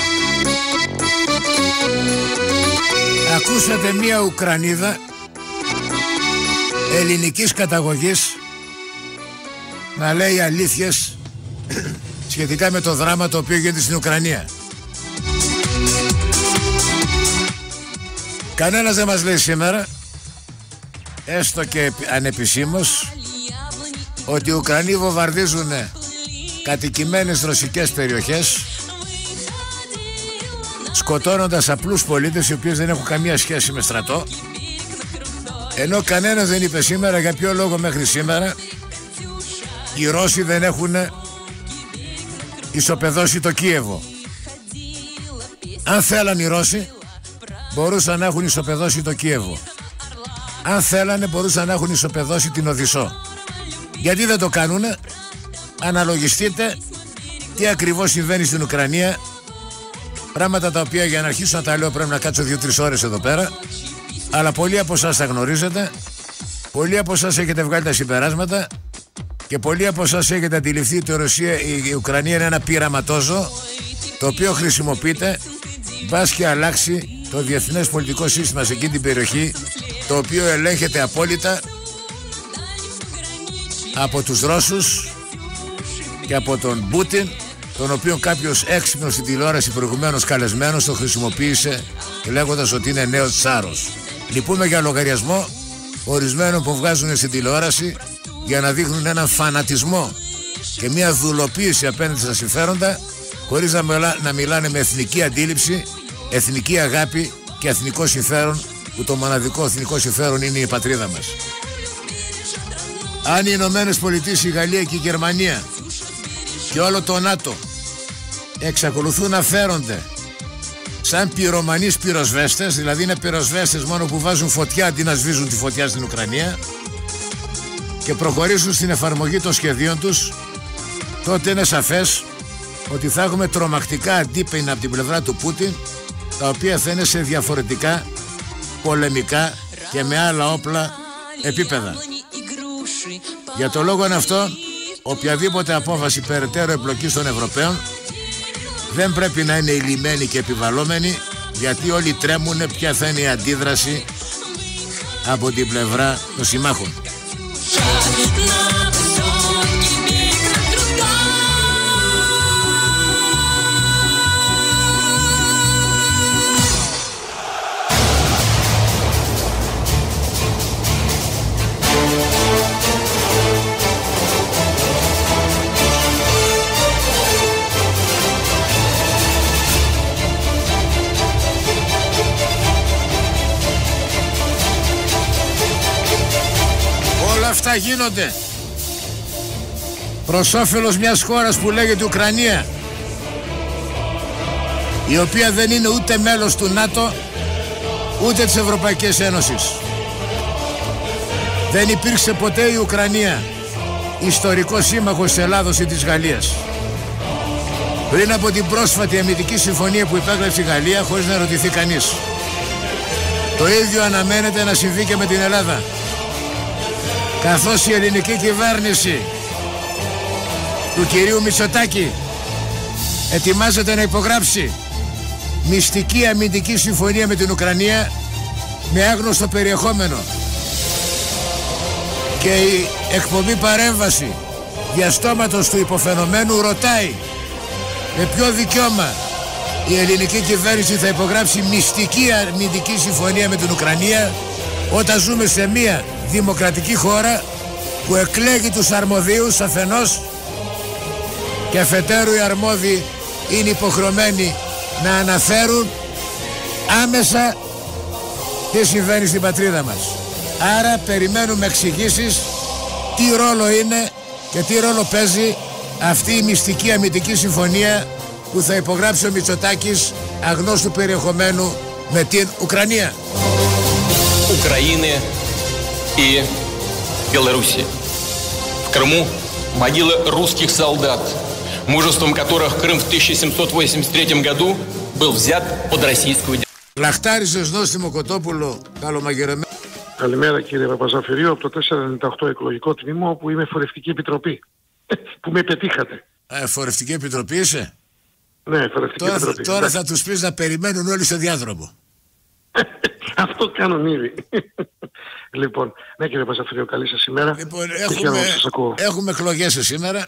B: Ακούσατε μία Ουκρανίδα ελληνικής καταγωγής να λέει αλήθειες σχετικά με το δράμα το οποίο γίνεται στην Ουκρανία. Κανένας δεν μας λέει σήμερα, έστω και ανεπισήμως, ότι οι Ουκρανοί βομβαρδίζουν κατοικημένες ρωσικές περιοχές, σκοτώνοντας απλούς πολίτες οι οποίοι δεν έχουν καμία σχέση με στρατό, ενώ κανένας δεν είπε σήμερα για ποιο λόγο μέχρι σήμερα οι Ρώσοι δεν έχουν ισοπεδώσει το Κίεβο. Αν θέλαν οι Ρώσοι μπορούσαν να έχουν ισοπεδώσει το Κίεβο. Αν θέλανε μπορούσαν να έχουν ισοπεδώσει την Οδυσσό. Γιατί δεν το κάνουνε? Αναλογιστείτε τι ακριβώς συμβαίνει στην Ουκρανία. Πράγματα τα οποία για να αρχίσω να τα λέω πρέπει να κάτσω δύο-τρεις ώρες εδώ πέρα. Αλλά πολλοί από εσάς τα γνωρίζετε. Πολλοί από εσάς έχετε βγάλει τα συμπεράσματα. Και πολλοί από εσάς έχετε αντιληφθεί ότι η, Ρωσία, η Ουκρανία είναι ένα πειραματόζω το οποίο χρησιμοποιείται μπας και αλλάξει το διεθνές πολιτικό σύστημα σε εκείνη την περιοχή, το οποίο ελέγχεται απόλυτα από τους Ρώσους και από τον Πούτιν, τον οποίο κάποιος έξυπνος στην τηλεόραση προηγουμένως καλεσμένος το χρησιμοποίησε λέγοντας ότι είναι νέος τσάρος. Λυπούμε για λογαριασμό ορισμένων που βγάζουν στην τηλεόραση για να δείχνουν έναν φανατισμό και μια δουλοποίηση απέναντι στα συμφέροντα, χωρίς να, μιλά, να μιλάνε με εθνική αντίληψη, εθνική αγάπη και εθνικό συμφέρον, που το μοναδικό εθνικό συμφέρον είναι η πατρίδα μας. Αν οι Ηνωμένες Πολιτείες, η Γαλλία και η Γερμανία και όλο το ΝΑΤΟ εξακολουθούν να φέρονται σαν πυρομανείς πυροσβέστες, δηλαδή είναι πυροσβέστες μόνο που βάζουν φωτιά αντί να σβίζουν τη φωτιά στην Ουκρανία, και προχωρήσουν στην εφαρμογή των σχεδίων τους, τότε είναι σαφές ότι θα έχουμε τρομακτικά αντίπεινα από την πλευρά του Πούτιν, τα οποία θα είναι σε διαφορετικά πολεμικά και με άλλα όπλα επίπεδα. Για το λόγο αυτό, οποιαδήποτε απόφαση περαιτέρω εμπλοκής των Ευρωπαίων δεν πρέπει να είναι ηλυμένη και επιβαλλόμενη, γιατί όλοι τρέμουν ποια θα είναι η αντίδραση από την πλευρά των συμμάχων. Αυτά γίνονται προς όφελος μιας χώρας που λέγεται Ουκρανία, η οποία δεν είναι ούτε μέλος του ΝΑΤΟ ούτε της Ευρωπαϊκής Ένωσης. Δεν υπήρξε ποτέ η Ουκρανία ιστορικός σύμμαχος της Ελλάδος ή της Γαλλίας. Πριν από την πρόσφατη αμυντική συμφωνία που υπέγραψε η Γαλλία χωρίς να ρωτηθεί κανείς. Το ίδιο αναμένεται να συμβεί και με την Ελλάδα, καθώς η ελληνική κυβέρνηση του κυρίου Μητσοτάκη ετοιμάζεται να υπογράψει μυστική αμυντική συμφωνία με την Ουκρανία με άγνωστο περιεχόμενο, και η εκπομπή Παρέμβαση διαστόματος του υποφαινομένου ρωτάει με ποιο δικαίωμα η ελληνική κυβέρνηση θα υπογράψει μυστική αμυντική συμφωνία με την Ουκρανία, όταν ζούμε σε μία δημοκρατική χώρα που εκλέγει τους αρμοδίους αφενός, και αφετέρου οι αρμόδιοι είναι υποχρεωμένοι να αναφέρουν άμεσα τι συμβαίνει στην πατρίδα μας. Άρα περιμένουμε εξηγήσεις τι ρόλο είναι και τι ρόλο παίζει αυτή η μυστική αμυντική συμφωνία που θα υπογράψει ο Μητσοτάκης αγνώστου περιεχομένου με την Ουκρανία.
E: Украины и Белоруссии.
B: В
E: В Крыму могилы русских солдат, мужеством которых Крым в тысяча семьсот восемьдесят третьем году был взят под российскую державу.
B: Λαχτάρισες Νόστιμο Κοτόπουλο, καλομαγειρεμένο.
J: Καλημέρα κύριε Παπαζαφυρίου, από το τετρακόσια ενενήντα οκτώ εκλογικό τμήμα, όπου είμαι φορευτική επιτροπή. Που με πετύχατε.
B: Ε, φορευτική επιτροπή είσαι?
J: Ναι, φορευτική
B: τώρα,
J: επιτροπή.
B: Τώρα θα τους πεις να περιμένουν όλοι στο διάδρομο.
J: Αυτό κάνουν ήδη. Λοιπόν, ναι κύριε Παπαζαφυρίου, καλή σας ημέρα.
B: Λοιπόν, έχουμε, έχουμε εκλογές σήμερα.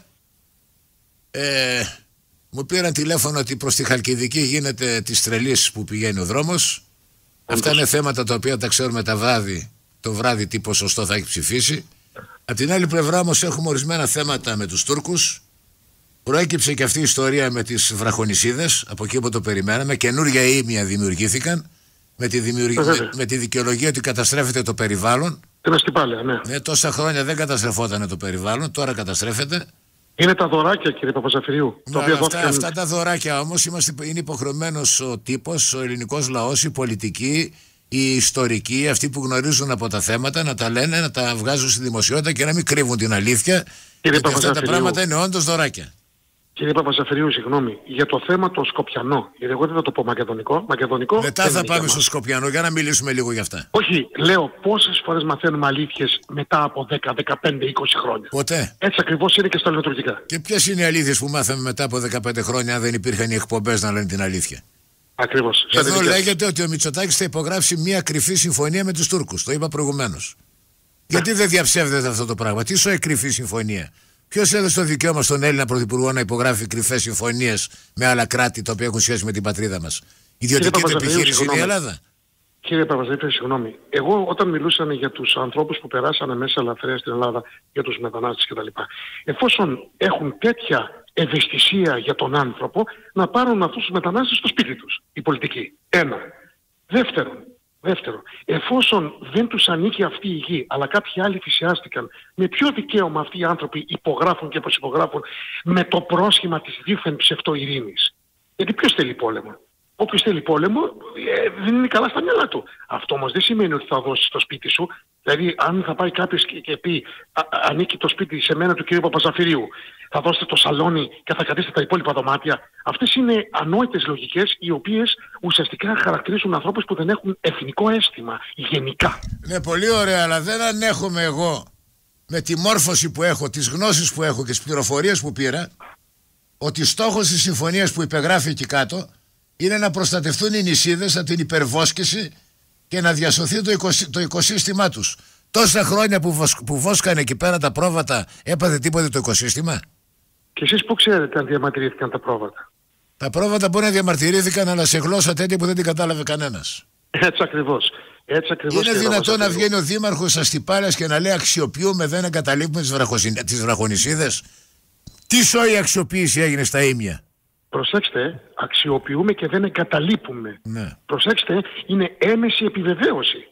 B: Ε, μου πήραν τηλέφωνο ότι προς τη Χαλκιδική γίνεται της τρελής που πηγαίνει ο δρόμος. Αυτά είναι θέματα τα οποία τα ξέρουμε τα βράδυ, το βράδυ τι ποσοστό θα έχει ψηφίσει. Απ' την άλλη πλευρά όμως έχουμε ορισμένα θέματα με τους Τούρκους. Προέκυψε και αυτή η ιστορία με τις βραχονισίδες, από εκεί που το περιμέναμε. Καινούργια ήμια δημιουργήθηκαν με τη, δημιουργ... με, με τη δικαιολογία ότι καταστρέφεται το περιβάλλον.
J: Την αστυπάλαια, ναι.
B: ναι. Τόσα χρόνια δεν καταστρεφόταν το περιβάλλον, τώρα καταστρέφεται.
J: Είναι τα δωράκια κύριε Παπαζαφυριού.
B: Ναι, αυτά, δόθηκαν... αυτά τα δωράκια όμως είμαστε, είναι υποχρεωμένος ο τύπος, ο ελληνικός λαός, οι πολιτικοί, οι ιστορικοί, αυτοί που γνωρίζουν από τα θέματα, να τα λένε, να τα βγάζουν στη δημοσιότητα και να μην κρύβουν την αλήθεια. Κύριε γιατί αυτά τα πράγματα είναι όντως δωράκια.
J: Κύριε Παπαζαφυρίου, συγγνώμη, για το θέμα το Σκοπιανό, γιατί εγώ δεν θα το πω μακεδονικό. μακεδονικό
B: μετά θα πάμε στο Σκοπιανό, για να μιλήσουμε λίγο γι' αυτά.
J: Όχι, λέω πόσες φορές μαθαίνουμε αλήθειες μετά από δέκα, δεκαπέντε, είκοσι χρόνια.
B: Ποτέ.
J: Έτσι ακριβώς είναι και στα ελληνοτουρκικά.
B: Και ποιες είναι οι αλήθειες που μάθαμε μετά από δεκαπέντε χρόνια, αν δεν υπήρχαν οι εκπομπές να λένε την αλήθεια?
J: Ακριβώς.
B: Εδώ λέγεται ότι ο Μητσοτάκης θα υπογράψει μια κρυφή συμφωνία με τους Τούρκους. Το είπα προηγουμένως. Γιατί δεν διαψεύδεται αυτό το πράγμα? Τι σοϊ κρυφή συμφωνία? Ποιος έδωσε το δικαίωμα στον Έλληνα Πρωθυπουργό να υπογράφει κρυφές συμφωνίες με άλλα κράτη τα οποία έχουν σχέση με την πατρίδα μας? Ιδιωτική επιχείρηση είναι η Ελλάδα.
J: Κύριε Παπαζαφυρίου, συγγνώμη. Εγώ όταν μιλούσαν για τους ανθρώπους που περάσανε μέσα ελαφρέα στην Ελλάδα, για τους μετανάστες κτλ. Εφόσον έχουν τέτοια ευαισθησία για τον άνθρωπο, να πάρουν αυτούς τους μετανάστες στο σπίτι τους, οι πολιτικοί. Ένα. Δεύτερον, Δεύτερον, εφόσον δεν τους ανήκει αυτή η γη, αλλά κάποιοι άλλοι θυσιάστηκαν, με ποιο δικαίωμα αυτοί οι άνθρωποι υπογράφουν και προσυπογράφουν με το πρόσχημα της δίθεν ψευτοειρήνης? Γιατί ποιος θέλει πόλεμο? Όποιος θέλει πόλεμο ε, δεν είναι καλά στα μυαλά του. Αυτό όμως δεν σημαίνει ότι θα δώσεις το σπίτι σου. Δηλαδή, αν θα πάει κάποιος και, και πει α, ανήκει το σπίτι σε μένα του κ. Παπαζαφυρίου, θα δώσετε το σαλόνι και θα κρατήσετε τα υπόλοιπα δωμάτια. Αυτές είναι ανόητες λογικές, οι οποίες ουσιαστικά χαρακτηρίζουν ανθρώπους που δεν έχουν εθνικό αίσθημα γενικά.
B: Ναι, πολύ ωραία, αλλά δεν ανέχομαι εγώ με τη μόρφωση που έχω, τις γνώσεις που έχω και τις πληροφορίες που πήρα, ότι στόχος της συμφωνίας που υπεγράφει εκεί κάτω είναι να προστατευτούν οι νησίδες από την υπερβόσκηση και να διασωθεί το, οικοσύ... το οικοσύστημά τους. Τόσα χρόνια που, βοσ... που βόσκανε εκεί πέρα τα πρόβατα, έπαθε τίποτε το οικοσύστημα?
J: Και εσείς που ξέρετε αν διαμαρτυρήθηκαν τα πρόβατα?
B: Τα πρόβατα μπορεί να διαμαρτυρήθηκαν, αλλά σε γλώσσα τέτοια που δεν την κατάλαβε κανένας.
J: Έτσι ακριβώς. Έτσι ακριβώς.
B: Είναι δυνατόν να βγαίνει ο δήμαρχος Αστυπάλαιας και να λέει αξιοποιούμε, δεν εγκαταλείπουμε τις, βραχοσυ... τις βραχονισίδες? Τι σόη αξιοποίηση έγινε στα ίμια?
J: Προσέξτε, αξιοποιούμε και δεν εγκαταλείπουμε.
B: Ναι.
J: Προσέξτε, είναι έμεση επιβεβαίωση.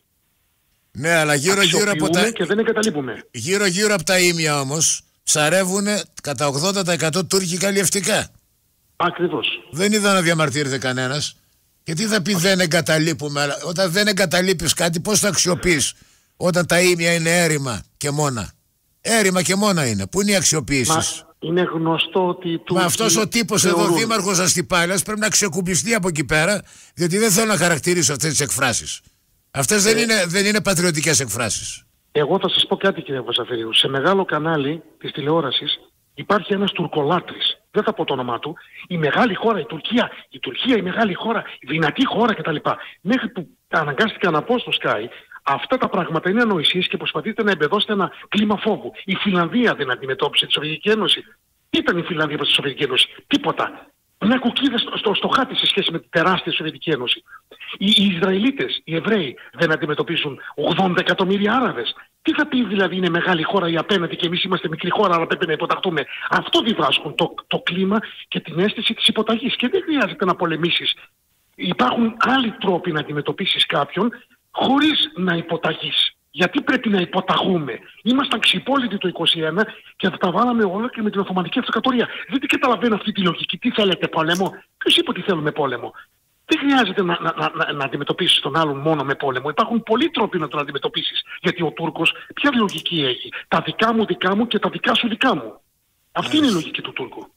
B: Ναι, αλλά γύρω γύρω από τα...
J: και δεν εγκαταλείπουμε.
B: Γύρω γύρω από τα ίμια όμως ψαρεύουν κατά ογδόντα τοις εκατό τουρκικά λιευτικά.
J: Ακριβώς.
B: Δεν είδα να διαμαρτύρεται κανένας. Και τι θα πει δεν εγκαταλείπουμε? Αλλά όταν δεν εγκαταλείπεις κάτι, πώς θα αξιοποιείς όταν τα ίμια είναι έρημα και μόνα? Έρημα και μόνα είναι. Πού είναι η αξιοποίηση?
J: Είναι γνωστό ότι... Του
B: Μα αυτός ο τύπος εδώ, δήμαρχος Αστυπάλαιας, πρέπει να ξεκουμπιστεί από εκεί πέρα, διότι δεν θέλω να χαρακτηρίσω αυτές τις εκφράσεις. Αυτές ε... δεν, είναι, δεν είναι πατριωτικές εκφράσεις.
J: Εγώ θα σας πω κάτι κύριε Παπαζαφυρίου. Σε μεγάλο κανάλι της τηλεόρασης υπάρχει ένας τουρκολάτρης. Δεν θα πω το όνομά του. Η μεγάλη χώρα, η Τουρκία, η Τουρκία, η μεγάλη χώρα, η δυνατή χώρα κτλ. Μέχρι που αναγκάστηκα να πω στο Sky, αυτά τα πράγματα είναι ανοησίες και προσπαθείτε να εμπεδώσετε ένα κλίμα φόβου. Η Φιλανδία δεν αντιμετώπισε τη Σοβιετική Ένωση. Τι ήταν η Φιλανδία προς τη Σοβιετική Ένωση? Τίποτα. Μια κουκκίδα στο, στο, στο χάτι σε σχέση με την τεράστια Σοβιετική Ένωση. Οι, οι Ισραηλίτες, οι Εβραίοι δεν αντιμετωπίζουν ογδόντα εκατομμύρια Άραβες. Τι θα πει δηλαδή είναι μεγάλη χώρα η απέναντι και εμείς είμαστε μικρή χώρα, αλλά πρέπει να υποταχτούμε? Αυτό διδάσκουν το, το κλίμα και την αίσθηση της υποταγής. Και δεν χρειάζεται να πολεμήσεις. Υπάρχουν άλλοι τρόποι να αντιμετωπίσεις κάποιον χωρίς να υποταγείς. Γιατί πρέπει να υποταγούμε? Ήμασταν ξυπόλοιτοι το είκοσι ένα και θα τα βάλαμε όλα και με την Οθωμανική Αυτοκρατορία. Δεν την καταλαβαίνω αυτή τη λογική. Τι θέλετε, πόλεμο? Ποιος είπε ότι θέλουμε πόλεμο? Δεν χρειάζεται να, να, να, να αντιμετωπίσεις τον άλλον μόνο με πόλεμο. Υπάρχουν πολλοί τρόποι να τον αντιμετωπίσεις. Γιατί ο Τούρκος ποια λογική έχει? Τα δικά μου δικά μου και τα δικά σου δικά μου. Αυτή είναι η λογική του Τούρκου.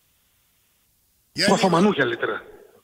J: Προφαμανού καλύτερα.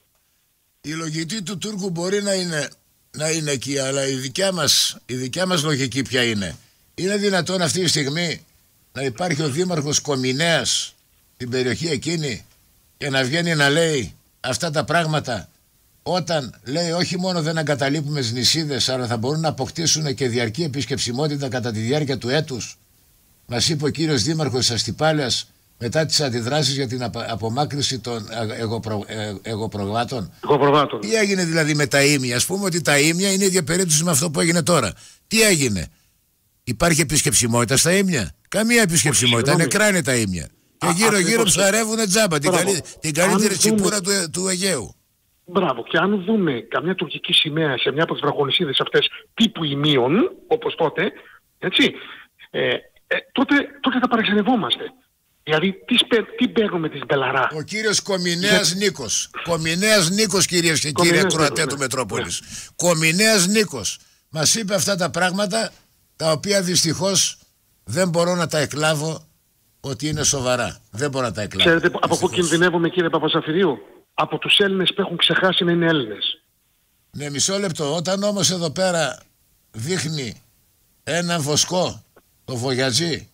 B: Η λογική του Τούρκου μπορεί να είναι, να είναι εκεί, αλλά η δικιά μας, η δικιά μας λογική ποια είναι? Είναι δυνατόν αυτή τη στιγμή να υπάρχει ο δήμαρχος Κομινέας στην περιοχή εκείνη και να βγαίνει να λέει αυτά τα πράγματα, όταν λέει όχι μόνο δεν εγκαταλείπουμε τις νησίδες, αλλά θα μπορούν να αποκτήσουν και διαρκή επισκεψιμότητα κατά τη διάρκεια του έτους? Μας είπε ο κύριος δήμαρχος της Αστυπάλαιας μετά τις αντιδράσεις για την απομάκρυνση των εγωπρο... εγωπροβάτων.
J: εγωπροβάτων.
B: Τι έγινε δηλαδή με τα ίμια? Ας πούμε ότι τα ίμια είναι η ίδια περίπτωση με αυτό που έγινε τώρα. Τι έγινε? Υπάρχει επισκεψιμότητα στα ίμια? Καμία επισκεψιμότητα. Νεκρά είναι τα ίμια. Και γύρω γύρω ψαρεύουν τζάμπα την, καλύ... την καλύτερη τσιπούρα του, του Αιγαίου.
J: Μπράβο. Και αν δούμε καμιά τουρκική σημαία σε μια από τις βραχονισίδες αυτές τύπου ημίων, όπως τότε, έτσι, ε, ε, τότε, τότε θα παραξενευόμαστε. Δηλαδή, τι, τι παίρνουμε τη Μπελαρά?
B: Ο κύριος Κομινέας Για... Νίκος. Κομινέας Νίκος, κυρίες και κύριοι ακροατέ του Μετρόπολης. Ναι. Κομινέας Νίκος. Μας είπε αυτά τα πράγματα, τα οποία δυστυχώς δεν μπορώ να τα εκλάβω ότι είναι σοβαρά. Δεν μπορώ να τα εκλάβω.
J: Ξέρετε από πού κινδυνεύουμε, κύριε Παπαζαφυρίου? Από τους Έλληνες που έχουν ξεχάσει να είναι Έλληνες.
B: Ναι, μισό λεπτό. Όταν όμως εδώ πέρα δείχνει ένα βοσκό, το Βογιατζή,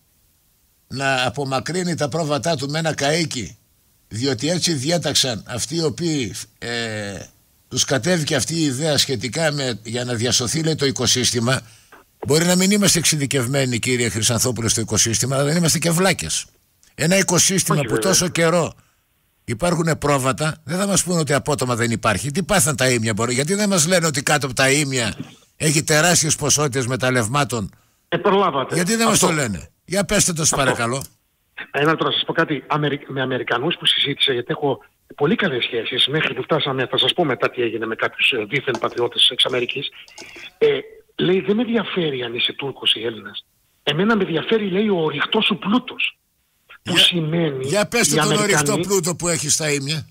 B: να απομακρύνει τα πρόβατά του με ένα καΐκι, διότι έτσι διέταξαν αυτοί οι οποίοι ε, τους κατέβηκε αυτή η ιδέα σχετικά με, για να διασωθεί, λέει, το οικοσύστημα. Μπορεί να μην είμαστε εξειδικευμένοι, κύριε Χρυσανθόπουλε, στο οικοσύστημα, αλλά δεν είμαστε και βλάκες. Ένα οικοσύστημα Όχι, που βέβαια. τόσο καιρό υπάρχουν πρόβατα, δεν θα μας πούνε ότι απότομα δεν υπάρχει. Τι πάθαν τα ίμια? Μπορεί, γιατί δεν μας λένε ότι κάτω από τα ίμια έχει τεράστιες ποσότητες μεταλλευμάτων?
J: Ε, προλάβατε.
B: Γιατί δεν μας το λένε? Για πέστε το, σας παρακαλώ.
J: Ένα τώρα, σας πω κάτι. Αμερι... με Αμερικανούς που συζήτησα, γιατί έχω πολύ καλές σχέσεις μέχρι που φτάσαμε, θα σας πω μετά τι έγινε με κάποιους δίθεν πατριώτες εξ Αμερικής. Ε, λέει, δεν με ενδιαφέρει αν είσαι Τούρκος ή Έλληνας. Εμένα με ενδιαφέρει, λέει, ο ορυκτός σου πλούτος. Που
B: για,
J: σημαίνει...
B: Για πέστε τον Αμερικανοί... ορυκτό πλούτο που έχει στα ίμια.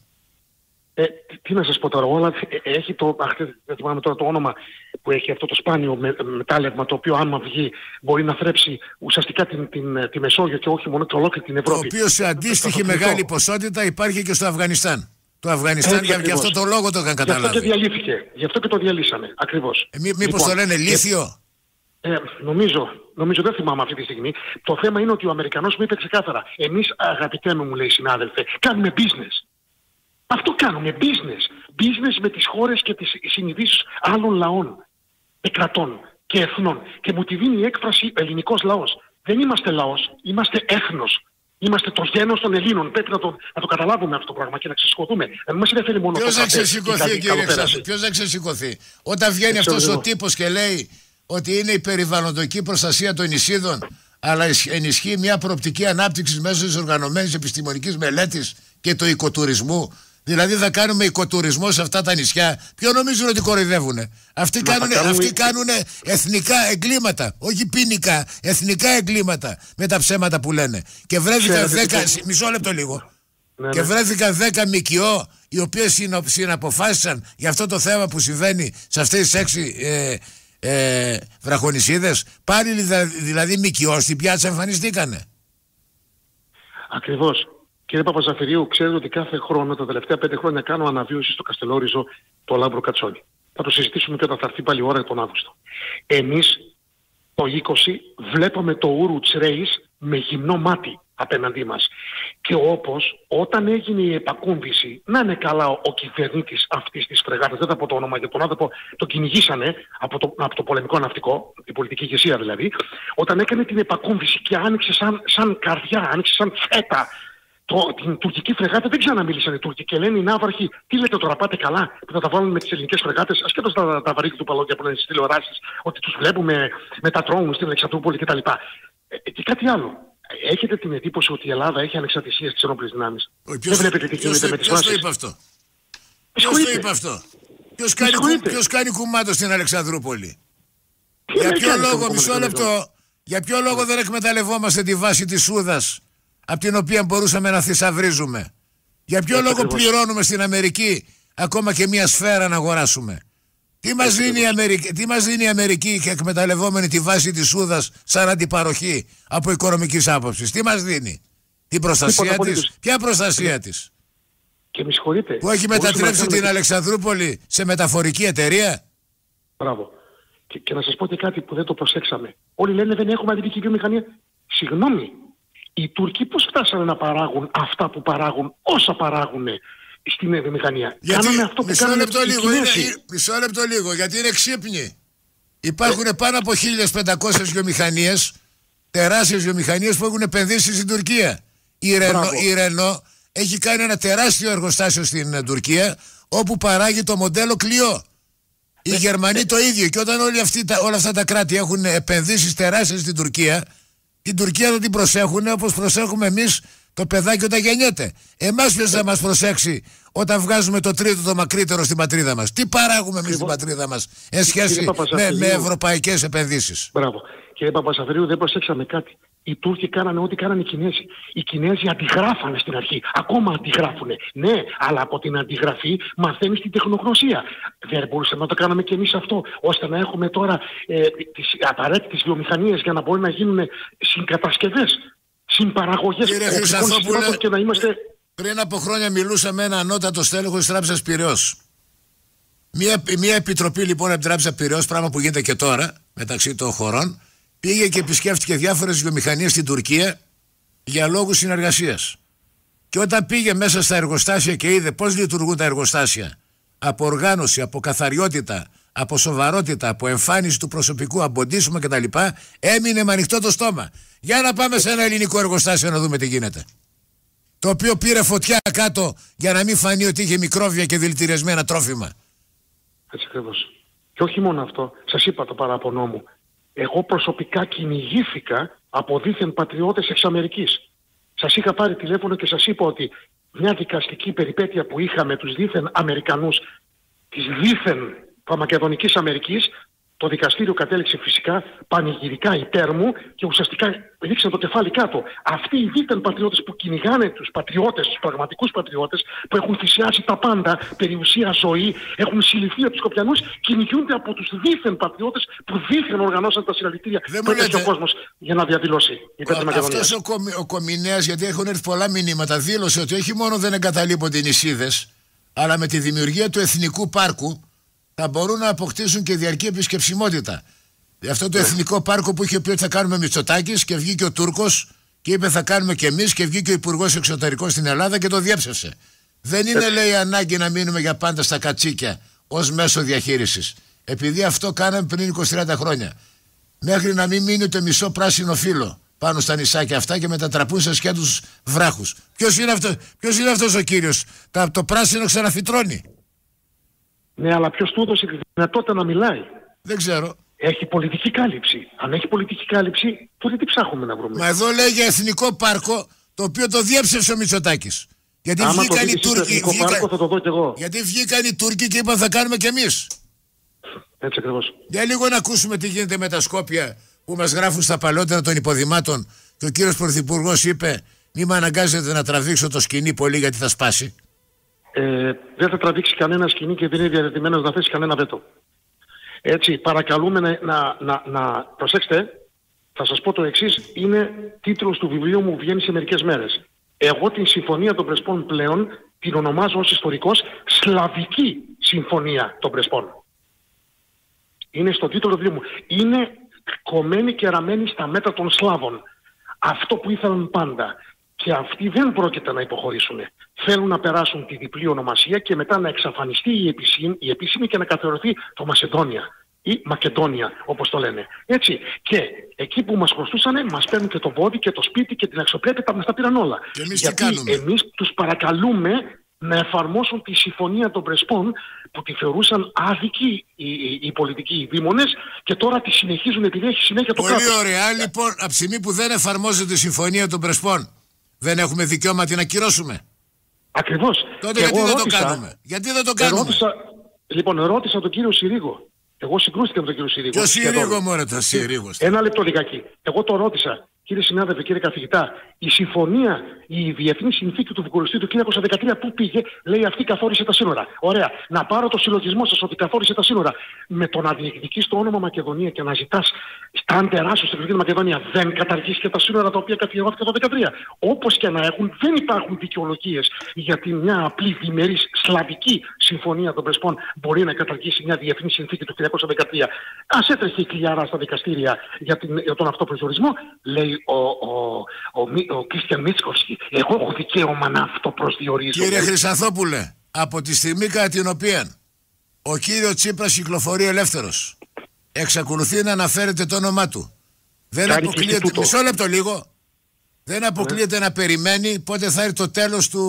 J: Ε, τι, τι να σας πω τώρα, όλα έχει το, αχ, δεν θυμάμαι τώρα το όνομα που έχει αυτό το σπάνιο με, μετάλλευμα, το οποίο άμα βγει μπορεί να θρέψει ουσιαστικά την, την, τη Μεσόγειο και όχι μόνο και ολόκληρη την Ευρώπη.
B: Το οποίο σε αντίστοιχη μεγάλη ποσότητα υπάρχει και στο Αφγανιστάν. Το Αφγανιστάν για, για αυτό το λόγο το είχαν καταλάβει.
J: Γι' αυτό και διαλύθηκε. Γι' αυτό και το διαλύσαμε. Ακριβώς.
B: Ε, μή, μήπως λοιπόν, το λένε λίθιο.
J: Ε, νομίζω, νομίζω, δεν θυμάμαι αυτή τη στιγμή. Το θέμα είναι ότι ο Αμερικανός μου είπε ξεκάθαρα. Εμείς, αγαπητέ μου, μου λέει συνάδελφε, κάνουμε business. Αυτό κάνουμε, business. Business με τις χώρες και τις συνειδήσεις άλλων λαών, κρατών και εθνών. Και μου τη δίνει η έκφραση ελληνικός λαός. Δεν είμαστε λαός, είμαστε έθνος. Είμαστε το γένος των Ελλήνων. Πρέπει να το, να το καταλάβουμε αυτό το πράγμα και να ξεσηκωθούμε. Να μην μας ενδιαφέρει μόνο
B: Ποιος θα ξεσηκωθεί, κύριε Ξάση, ποιος θα ξεσηκωθεί? Όταν βγαίνει αυτός ο τύπος και λέει ότι είναι η περιβαλλοντική προστασία των νησίδων, αλλά ενισχύει μια προοπτική ανάπτυξη μέσω της οργανωμένης επιστημονικής μελέτης και του οικοτουρισμού. Δηλαδή θα κάνουμε οικοτουρισμό σε αυτά τα νησιά. Ποιο νομίζουν ότι κοροϊδεύουνε? Αυτοί κάνουν κάνουμε... κάνουνε εθνικά εγκλήματα. Όχι ποινικά, εθνικά εγκλήματα με τα ψέματα που λένε. Και βρέθηκαν δέκα. Μισό λεπτό λίγο. Ναι, ναι. Και βρέθηκαν δέκα ΜΚΟ οι οποίες συναποφάσισαν για αυτό το θέμα που συμβαίνει σε αυτές τις έξι ε, ε, βραχονισίδες. Πάλι δηλαδή ΜΚΟ στην πιάτσα εμφανιστήκανε.
J: Ακριβώς. Κύριε Παπαζαφυρίου, ξέρετε ότι κάθε χρόνο, τα τελευταία πέντε χρόνια, κάνω αναβίωση στο Καστελόριζο το Λάμπρο Κατσόνι. Θα το συζητήσουμε και όταν θα έρθει πάλι η ώρα τον Αύγουστο. Εμείς το είκοσι βλέπαμε το Ούρουτς Ρέις με γυμνό μάτι απέναντί μας. Και όπως όταν έγινε η επακούμβηση, να είναι καλά ο, ο κυβερνήτης αυτής της φρεγάτας, δεν θα πω το όνομα για τον άνθρωπο, το κυνηγήσανε από το, από το πολεμικό ναυτικό, την πολιτική ηγεσία δηλαδή, όταν έκανε την επακούμβηση και άνοιξε σαν, σαν καρδιά, άνοιξε σαν φέτα, Το, την τουρκική φρεγάτα, δεν ξαναμίλησαν οι Τούρκοι και λένε οι ναύαρχοι, τι λέτε τώρα, πάτε καλά που θα τα βάλουν με τις ελληνικές φρεγάτες, ασχέτως τα, τα βαρύδια του παλόγια που λένε στις τηλεοράσεις, ότι τους βλέπουμε με τα τρόμους στην Αλεξανδρούπολη κτλ. Ε, και κάτι άλλο. Έχετε την εντύπωση ότι η Ελλάδα έχει ανεξαρτησία στις ενόπλες δυνάμεις? Δεν βλέπετε τι γίνεται με τις βάσεις?
B: Ποιος το είπε αυτό? Ποιος το είπε αυτό? Ποιος κάνει, ποιος κάνει κουμάντο στην Αλεξανδρούπολη? Για ποιο λόγο, μισό λεπτό, για ποιο λόγο δεν εκμεταλλευόμαστε τη βάση της Σούδας, από την οποία μπορούσαμε να θησαυρίζουμε? Για ποιο λόγο πληρώνουμε στην Αμερική ακόμα και μια σφαίρα να αγοράσουμε. Τι μας δίνει η Αμερική, τι μας δίνει η Αμερική και εκμεταλλευόμενη τη βάση της Σούδας σαν αντιπαροχή από οικονομικής άποψης? Τι μας δίνει? Την προστασία της? Ποια προστασία της?
J: Και με συγχωρείτε.
B: Που έχει μετατρέψει την Αλεξανδρούπολη σε μεταφορική εταιρεία.
J: Μπράβο. Και, και να σας πω και κάτι που δεν το προσέξαμε. Όλοι λένε δεν έχουμε αδυτική βιομηχανία. Συγγνώμη. Οι Τούρκοι πώς φτάσανε να παράγουν αυτά που παράγουν, όσα παράγουν στην βιομηχανία?
B: Γιατί,
J: κάνανε αυτό που
B: μισό
J: κάνανε
B: λεπτό
J: οι
B: λίγο,
J: Κινέζοι.
B: είναι, μισό λεπτό λίγο, γιατί είναι ξύπνοι. Υπάρχουν ε, πάνω από χίλιες πεντακόσιες βιομηχανίες, τεράστιες βιομηχανίες που έχουν επενδύσει στην Τουρκία. Η Ρενό, η Ρενό έχει κάνει ένα τεράστιο εργοστάσιο στην Τουρκία, όπου παράγει το μοντέλο Clio. Οι ε, Γερμανοί ε, το ίδιο. Και όταν όλοι αυτοί, τα, όλα αυτά τα κράτη έχουν επενδύσεις τεράστιες στην Τουρκία, την Τουρκία δεν την προσέχουν όπως προσέχουμε εμείς το παιδάκι όταν γεννιέται. Εμάς ποιος θα μας προσέξει όταν βγάζουμε το τρίτο το μακρύτερο στην πατρίδα μας? Τι παράγουμε εμείς στην πατρίδα μας εν σχέση με, με ευρωπαϊκές επενδύσεις?
J: Μπράβο. Κύριε Παπασαφερίου, δεν προσέξαμε κάτι. Οι Τούρκοι κάνανε ό,τι κάνανε οι Κινέζοι. Οι Κινέζοι αντιγράφανε στην αρχή. Ακόμα αντιγράφουνε. Ναι, αλλά από την αντιγραφή μαθαίνεις την τεχνογνωσία. Δεν μπορούσαμε να το κάνουμε κι εμείς αυτό, ώστε να έχουμε τώρα ε, τις απαραίτητες βιομηχανίες για να μπορεί να γίνουν συγκατασκευές, συμπαραγωγές οπτικών και να είμαστε...
B: Πριν από χρόνια μιλούσα με ένα ανώτατο στέλεχο της Τράπεζας Πειραιώς. Μια, μια επιτροπή λοιπόν από την Τράπεζα Πειραιώς, πράγμα που γίνεται και τώρα μεταξύ των χωρών, πήγε και επισκέφτηκε διάφορες βιομηχανίες στην Τουρκία για λόγους συνεργασίας. Και όταν πήγε μέσα στα εργοστάσια και είδε πώς λειτουργούν τα εργοστάσια, από οργάνωση, από καθαριότητα, από σοβαρότητα, από εμφάνιση του προσωπικού, αμποντίσουμε κτλ., έμεινε με ανοιχτό το στόμα. Για να πάμε σε ένα ελληνικό εργοστάσιο να δούμε τι γίνεται. Το οποίο πήρε φωτιά κάτω για να μην φανεί ότι είχε μικρόβια και δηλητηριασμένα τρόφιμα.
J: Έτσι ακριβώς. Και όχι μόνο αυτό, σας είπα το παράπονό μου. Εγώ προσωπικά κυνηγήθηκα από δίθεν πατριώτες εξ Αμερικής. Σας είχα πάρει τηλέφωνο και σας είπα ότι μια δικαστική περιπέτεια που είχαμε τους δίθεν Αμερικανούς της δίθεν Μακεδονικής Αμερικής, το δικαστήριο κατέληξε φυσικά πανηγυρικά υπέρ μου και ουσιαστικά ρίξαν το κεφάλι κάτω. Αυτοί οι δίθεν πατριώτες που κυνηγάνε τους πατριώτες, τους πραγματικούς πατριώτες, που έχουν θυσιάσει τα πάντα, περιουσία, ζωή, έχουν συλληφθεί από τους Σκοπιανούς, κυνηγούνται από τους δίθεν πατριώτες που δίθεν οργανώσαν τα συλλαλητήρια που έπαιξε ο κόσμος για να διαδηλώσει υπέρ της Μακεδονίας.
B: Αυτός ο, κομι, ο Κομινέας, γιατί έχουν έρθει πολλά μηνύματα, δήλωσε ότι όχι μόνο δεν εγκαταλείπονται οι νησίδες, αλλά με τη δημιουργία του Εθνικού Πάρκου θα μπορούν να αποκτήσουν και διαρκή επισκεψιμότητα. Αυτό το εθνικό πάρκο που είχε πει ότι θα κάνουμε Μητσοτάκης και βγήκε ο Τούρκος και είπε θα κάνουμε και εμείς και βγήκε ο Υπουργός Εξωτερικών στην Ελλάδα και το διέψευσε. Δεν είναι, λέει, ανάγκη να μείνουμε για πάντα στα κατσίκια ως μέσο διαχείρισης. Επειδή αυτό κάναμε πριν είκοσι τριάντα χρόνια. Μέχρι να μην μείνει το μισό πράσινο φύλλο πάνω στα νησάκια αυτά και μετατραπούν σε σκέτους βράχους. Ποιος είναι, αυτό, ποιος είναι αυτός ο κύριος? Τα, το πράσινο ξαναφυτρώνει.
J: Ναι, αλλά ποιος του έδωσε τη δυνατότητα να μιλάει?
B: Δεν ξέρω.
J: Έχει πολιτική κάλυψη. Αν έχει πολιτική κάλυψη, τότε τι ψάχνουμε να βρούμε?
B: Μα εδώ λέει για εθνικό πάρκο, το οποίο το διέψευσε ο Μητσοτάκης. Γιατί
J: άμα
B: βγήκαν οι Τούρκοι.
J: Βγήκα... Πάρκο, θα το δω κι εγώ.
B: Γιατί βγήκαν οι Τούρκοι και είπαν θα κάνουμε κι εμείς.
J: Έτσι ακριβώς.
B: Για λίγο να ακούσουμε τι γίνεται με τα Σκόπια που μας γράφουν στα παλαιότερα των υποδημάτων και ο κύριος Πρωθυπουργός είπε μη με αναγκάζετε να τραβήξω το σκηνή πολύ γιατί θα σπάσει.
J: Ε, δεν θα τραβήξει κανένα σκηνή και δεν είναι διαδεδομένος να θέσει κανένα βέτο. Έτσι, παρακαλούμε να, να, να, να προσέξτε, θα σας πω το εξής, είναι τίτλος του βιβλίου μου, βγαίνει σε μερικές μέρες. Εγώ την Συμφωνία των Πρεσπών πλέον την ονομάζω ως ιστορικός Σλαβική Συμφωνία των Πρεσπών. Είναι στο τίτλο του βιβλίου μου. Είναι κομμένη και ραμμένη στα μέτρα των Σλάβων. Αυτό που ήθελαν πάντα. Και αυτοί δεν πρόκειται να υποχωρήσουν. Θέλουν να περάσουν τη διπλή ονομασία και μετά να εξαφανιστεί η επίσημη, η επίσημη και να καθιερωθεί το Μασεδόνια ή Μακεδόνια, όπως το λένε. Έτσι. Και εκεί που μας χρωστούσανε, μας παίρνουν και το βόδι και το σπίτι και την αξιοπρέπεια, τα μας τα πήραν όλα.
B: Και εμείς
J: γιατί εμείς τους παρακαλούμε να εφαρμόσουν τη Συμφωνία των Πρεσπών που τη θεωρούσαν άδικη οι, οι, οι πολιτικοί οι δήμονες και τώρα τη συνεχίζουν επειδή έχει συνέχεια το κράτος.
B: Πολύ ωραία. Λοιπόν, από τη στιγμή που δεν εφαρμόζεται η Συμφωνία των Πρεσπών, δεν έχουμε δικαίωμα την ακυρώσουμε.
J: Ακριβώς.
B: Τότε γιατί δεν το κάνουμε? Γιατί δεν το κάνουμε?
J: Ερώτησα, λοιπόν, ρώτησα τον κύριο Συρίγο. Εγώ συγκρούστηκα με τον κύριο Συρίγο.
B: Ποιο Συρίγο, μωρέ, το Συρίγο.
J: Ένα λεπτό λιγάκι. Εγώ το ρώτησα. κύριε συνάδελφε, κύριε καθηγητά, η συμφωνία, η διεθνή συνθήκη του Βουκουρεστίου του χίλια εννιακόσια δεκατρία που πήγε, λέει αυτή καθόρισε τα σύνορα. Ωραία. Να πάρω το συλλογισμό σας ότι καθόρισε τα σύνορα. Με το να διεκδικείς το όνομα Μακεδονία και να ζητάς ταν τεράστιο στην Ευρωπαϊκή Μακεδονία, δεν καταργήσει και τα σύνορα τα οποία καθιερώθηκαν το δεκατρία. Όπως και να έχουν, δεν υπάρχουν δικαιολογίες γιατί μια απλή διμερής σλαβική συμφωνία των Πρεσπών μπορεί να καταργήσει μια διεθνή συνθήκη του χίλια εννιακόσια δεκατρία. Ας έτρεχε η κλιάρα στα δικαστήρια για, την, για τον αυτοπροσδιορισμό, λέει ο, ο, ο, ο Κρίστιαν Μίτσκοφσκι. Εγώ έχω δικαίωμα να αυτοπροσδιορίζω.
B: Κύριε Χρυσανθόπουλε, από τη στιγμή κατά την οποία ο κύριο Τσίπρας κυκλοφορεί ελεύθερος, εξακολουθεί να αναφέρεται το όνομά του. Δεν αποκλείεται. Μισό λεπτό λίγο. Δεν αποκλείεται ναι. να περιμένει πότε θα έρθει το τέλος του,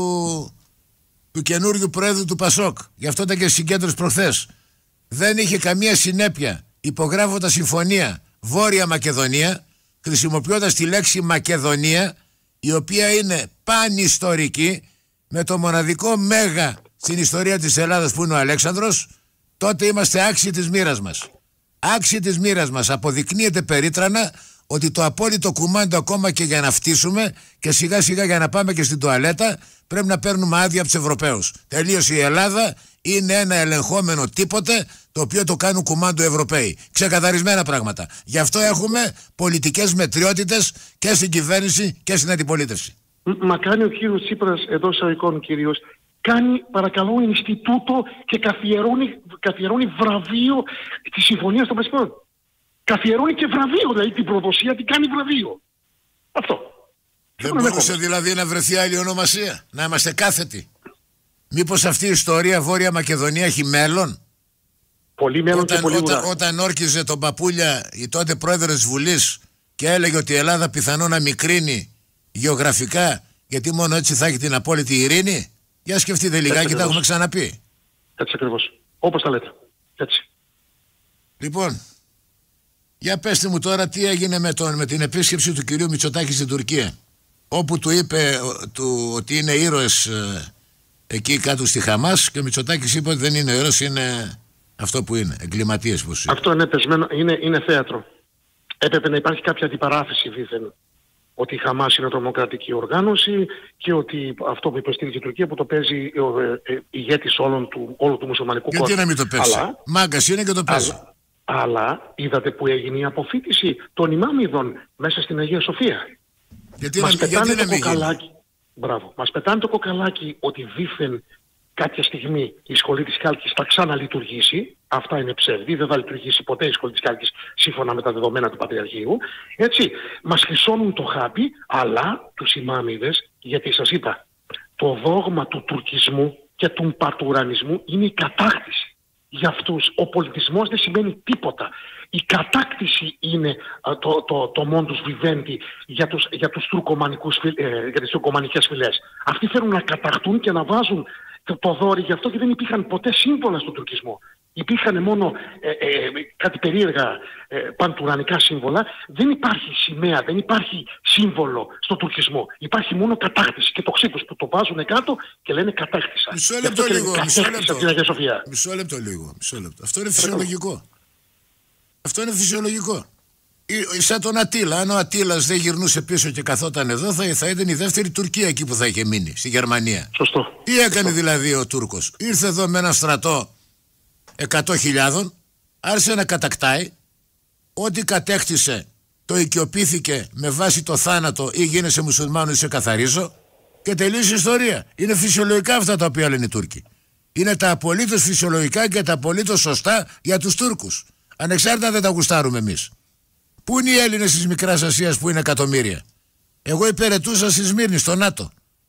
B: του καινούριου πρόεδρου του Πασόκ. Γι' αυτό ήταν και συγκέντρωση προχθές. Δεν είχε καμία συνέπεια υπογράφοντας συμφωνία Βόρεια Μακεδονία, χρησιμοποιώντας τη λέξη Μακεδονία, η οποία είναι πανιστορική, με το μοναδικό μέγα στην ιστορία της Ελλάδας που είναι ο Αλέξανδρος. Τότε είμαστε άξιοι της μοίρας μας. Άξιοι της μοίρας μας. Αποδεικνύεται περίτρανα ότι το απόλυτο κουμάντο, ακόμα και για να φτύσουμε και σιγά σιγά για να πάμε και στην τουαλέτα, πρέπει να παίρνουμε άδεια από τους Ευρωπαίους. Τελείωσε η Ελλάδα, είναι ένα ελεγχόμενο τίποτε, το οποίο το κάνουν κουμάντο Ευρωπαίοι. Ξεκαθαρισμένα πράγματα. Γι' αυτό έχουμε πολιτικές μετριότητες και στην κυβέρνηση και στην αντιπολίτευση.
J: Μα κάνει ο κύριος Τσίπρας, εδώ εισαγωγικών κυρίως, κάνει παρακαλώ Ινστιτούτο και καθιερώνει, καθιερώνει βραβείο της Συμφωνίας των Πρεσπών. Καθιερώνει και βραβείο, δηλαδή την προδοσία την κάνει βραβείο. Αυτό.
B: Δεν μπορούσε δηλαδή να βρεθεί άλλη ονομασία, να είμαστε κάθετοι. Μήπως αυτή η ιστορία Βόρεια Μακεδονία έχει μέλλον?
J: Πολύ μέλλον
B: όταν,
J: και πολύ
B: όταν, όταν όρκιζε τον Παπούλια η τότε πρόεδρος της Βουλής και έλεγε ότι η Ελλάδα πιθανόν να μικρύνει γεωγραφικά, γιατί μόνο έτσι θα έχει την απόλυτη ειρήνη. Για σκεφτείτε λιγάκι, τα έχουμε ξαναπεί.
J: Έτσι ακριβώς. Όπως τα λέτε. Έτσι.
B: Λοιπόν, για πέστε μου τώρα τι έγινε με, τον, με την επίσκεψη του κυρίου Μητσοτάκη στην Τουρκία, όπου του είπε του, ότι είναι ήρωες ε, εκεί κάτω στη Χαμάς, και ο Μητσοτάκης είπε ότι δεν είναι ήρωες, είναι αυτό που είναι, εγκληματίες πως είναι.
J: Αυτό είναι πεσμένο, είναι, είναι θέατρο. Έπρεπε να υπάρχει κάποια αντιπαράθεση δίθεν. Ότι η Χαμάς είναι τρομοκρατική οργάνωση και ότι αυτό που υποστήριζε η Τουρκία που το παίζει ο ε, ε, ηγέτης όλων του, όλου του μουσουλμανικού κόσμου.
B: Γιατί να μην το παίζει? Αλλά, μάγκας είναι και το παίζει.
J: Αλλά, αλλά είδατε που έγινε η αποφύτιση των ημάμιδων μέσα στην Αγία Σοφία.
B: Γιατί
J: μας
B: να,
J: πετάνε
B: γιατί
J: το
B: να μην
J: κοκαλάκι. Μπράβο. Μας πετάνε το κοκαλάκι ότι δήθεν κάποια στιγμή η σχολή της Χάλκης θα ξαναλειτουργήσει. Αυτά είναι ψεύδι, δεν θα λειτουργήσει ποτέ η σχολή της Χάλκης σύμφωνα με τα δεδομένα του Πατριαρχείου. Έτσι, μας χρυσώνουν το χάπι, αλλά τους ημάμιδες, γιατί σας είπα, το δόγμα του τουρκισμού και του πατουρανισμού είναι η κατάκτηση. Για αυτούς ο πολιτισμός δεν σημαίνει τίποτα. Η κατάκτηση είναι α, το, το, το mondus vivendi για, τους, για, τους τουρκομανικούς, ε, για τις τουρκομανικές φυλές. Αυτοί θέλουν να κατακτούν και να βάζουν το, το δόρυ, γι' αυτό και δεν υπήρχαν ποτέ σύμβολα στον τουρκισμό. Υπήρχαν μόνο ε, ε, κάτι περίεργα ε, παντουρανικά σύμβολα. Δεν υπάρχει σημαία, δεν υπάρχει σύμβολο στον τουρκισμό. Υπάρχει μόνο κατάκτηση και τοξίκους που το βάζουν κάτω και λένε κατάκτησα.
B: Μισό λεπτό λίγο, μισό λεπτό. Μισό λεπτό λίγο, μισό λεπτό. Αυτό είναι φυσιολογικό. Αυτό είναι φυσιολογικό. Σαν τον Ατήλα. Αν ο Ατήλας δεν γυρνούσε πίσω και καθόταν εδώ, θα, θα ήταν η δεύτερη Τουρκία εκεί που θα είχε μείνει, στη Γερμανία.
J: Σωστό.
B: Τι έκανε Σωστό. δηλαδή ο Τούρκος? Ήρθε εδώ με ένα στρατό εκατό χιλιάδων, άρχισε να κατακτάει. Ό,τι κατέκτησε το οικειοποιήθηκε με βάση το θάνατο, ή γίνεσαι μουσουλμάνος ή σε καθαρίζω, και τελείωσε η ιστορία. Είναι φυσιολογικά αυτά τα οποία λένε οι Τούρκοι. Είναι τα απολύτως φυσιολογικά και τα απολύτως σωστά για τους Τούρκους. Ανεξάρτητα δεν τα γουστάρουμε εμείς. Πού είναι οι Έλληνες της Μικράς Ασίας που είναι εκατομμύρια? Εγώ υπηρετούσα στη Σμύρνη, στο ΝΑΤΟ.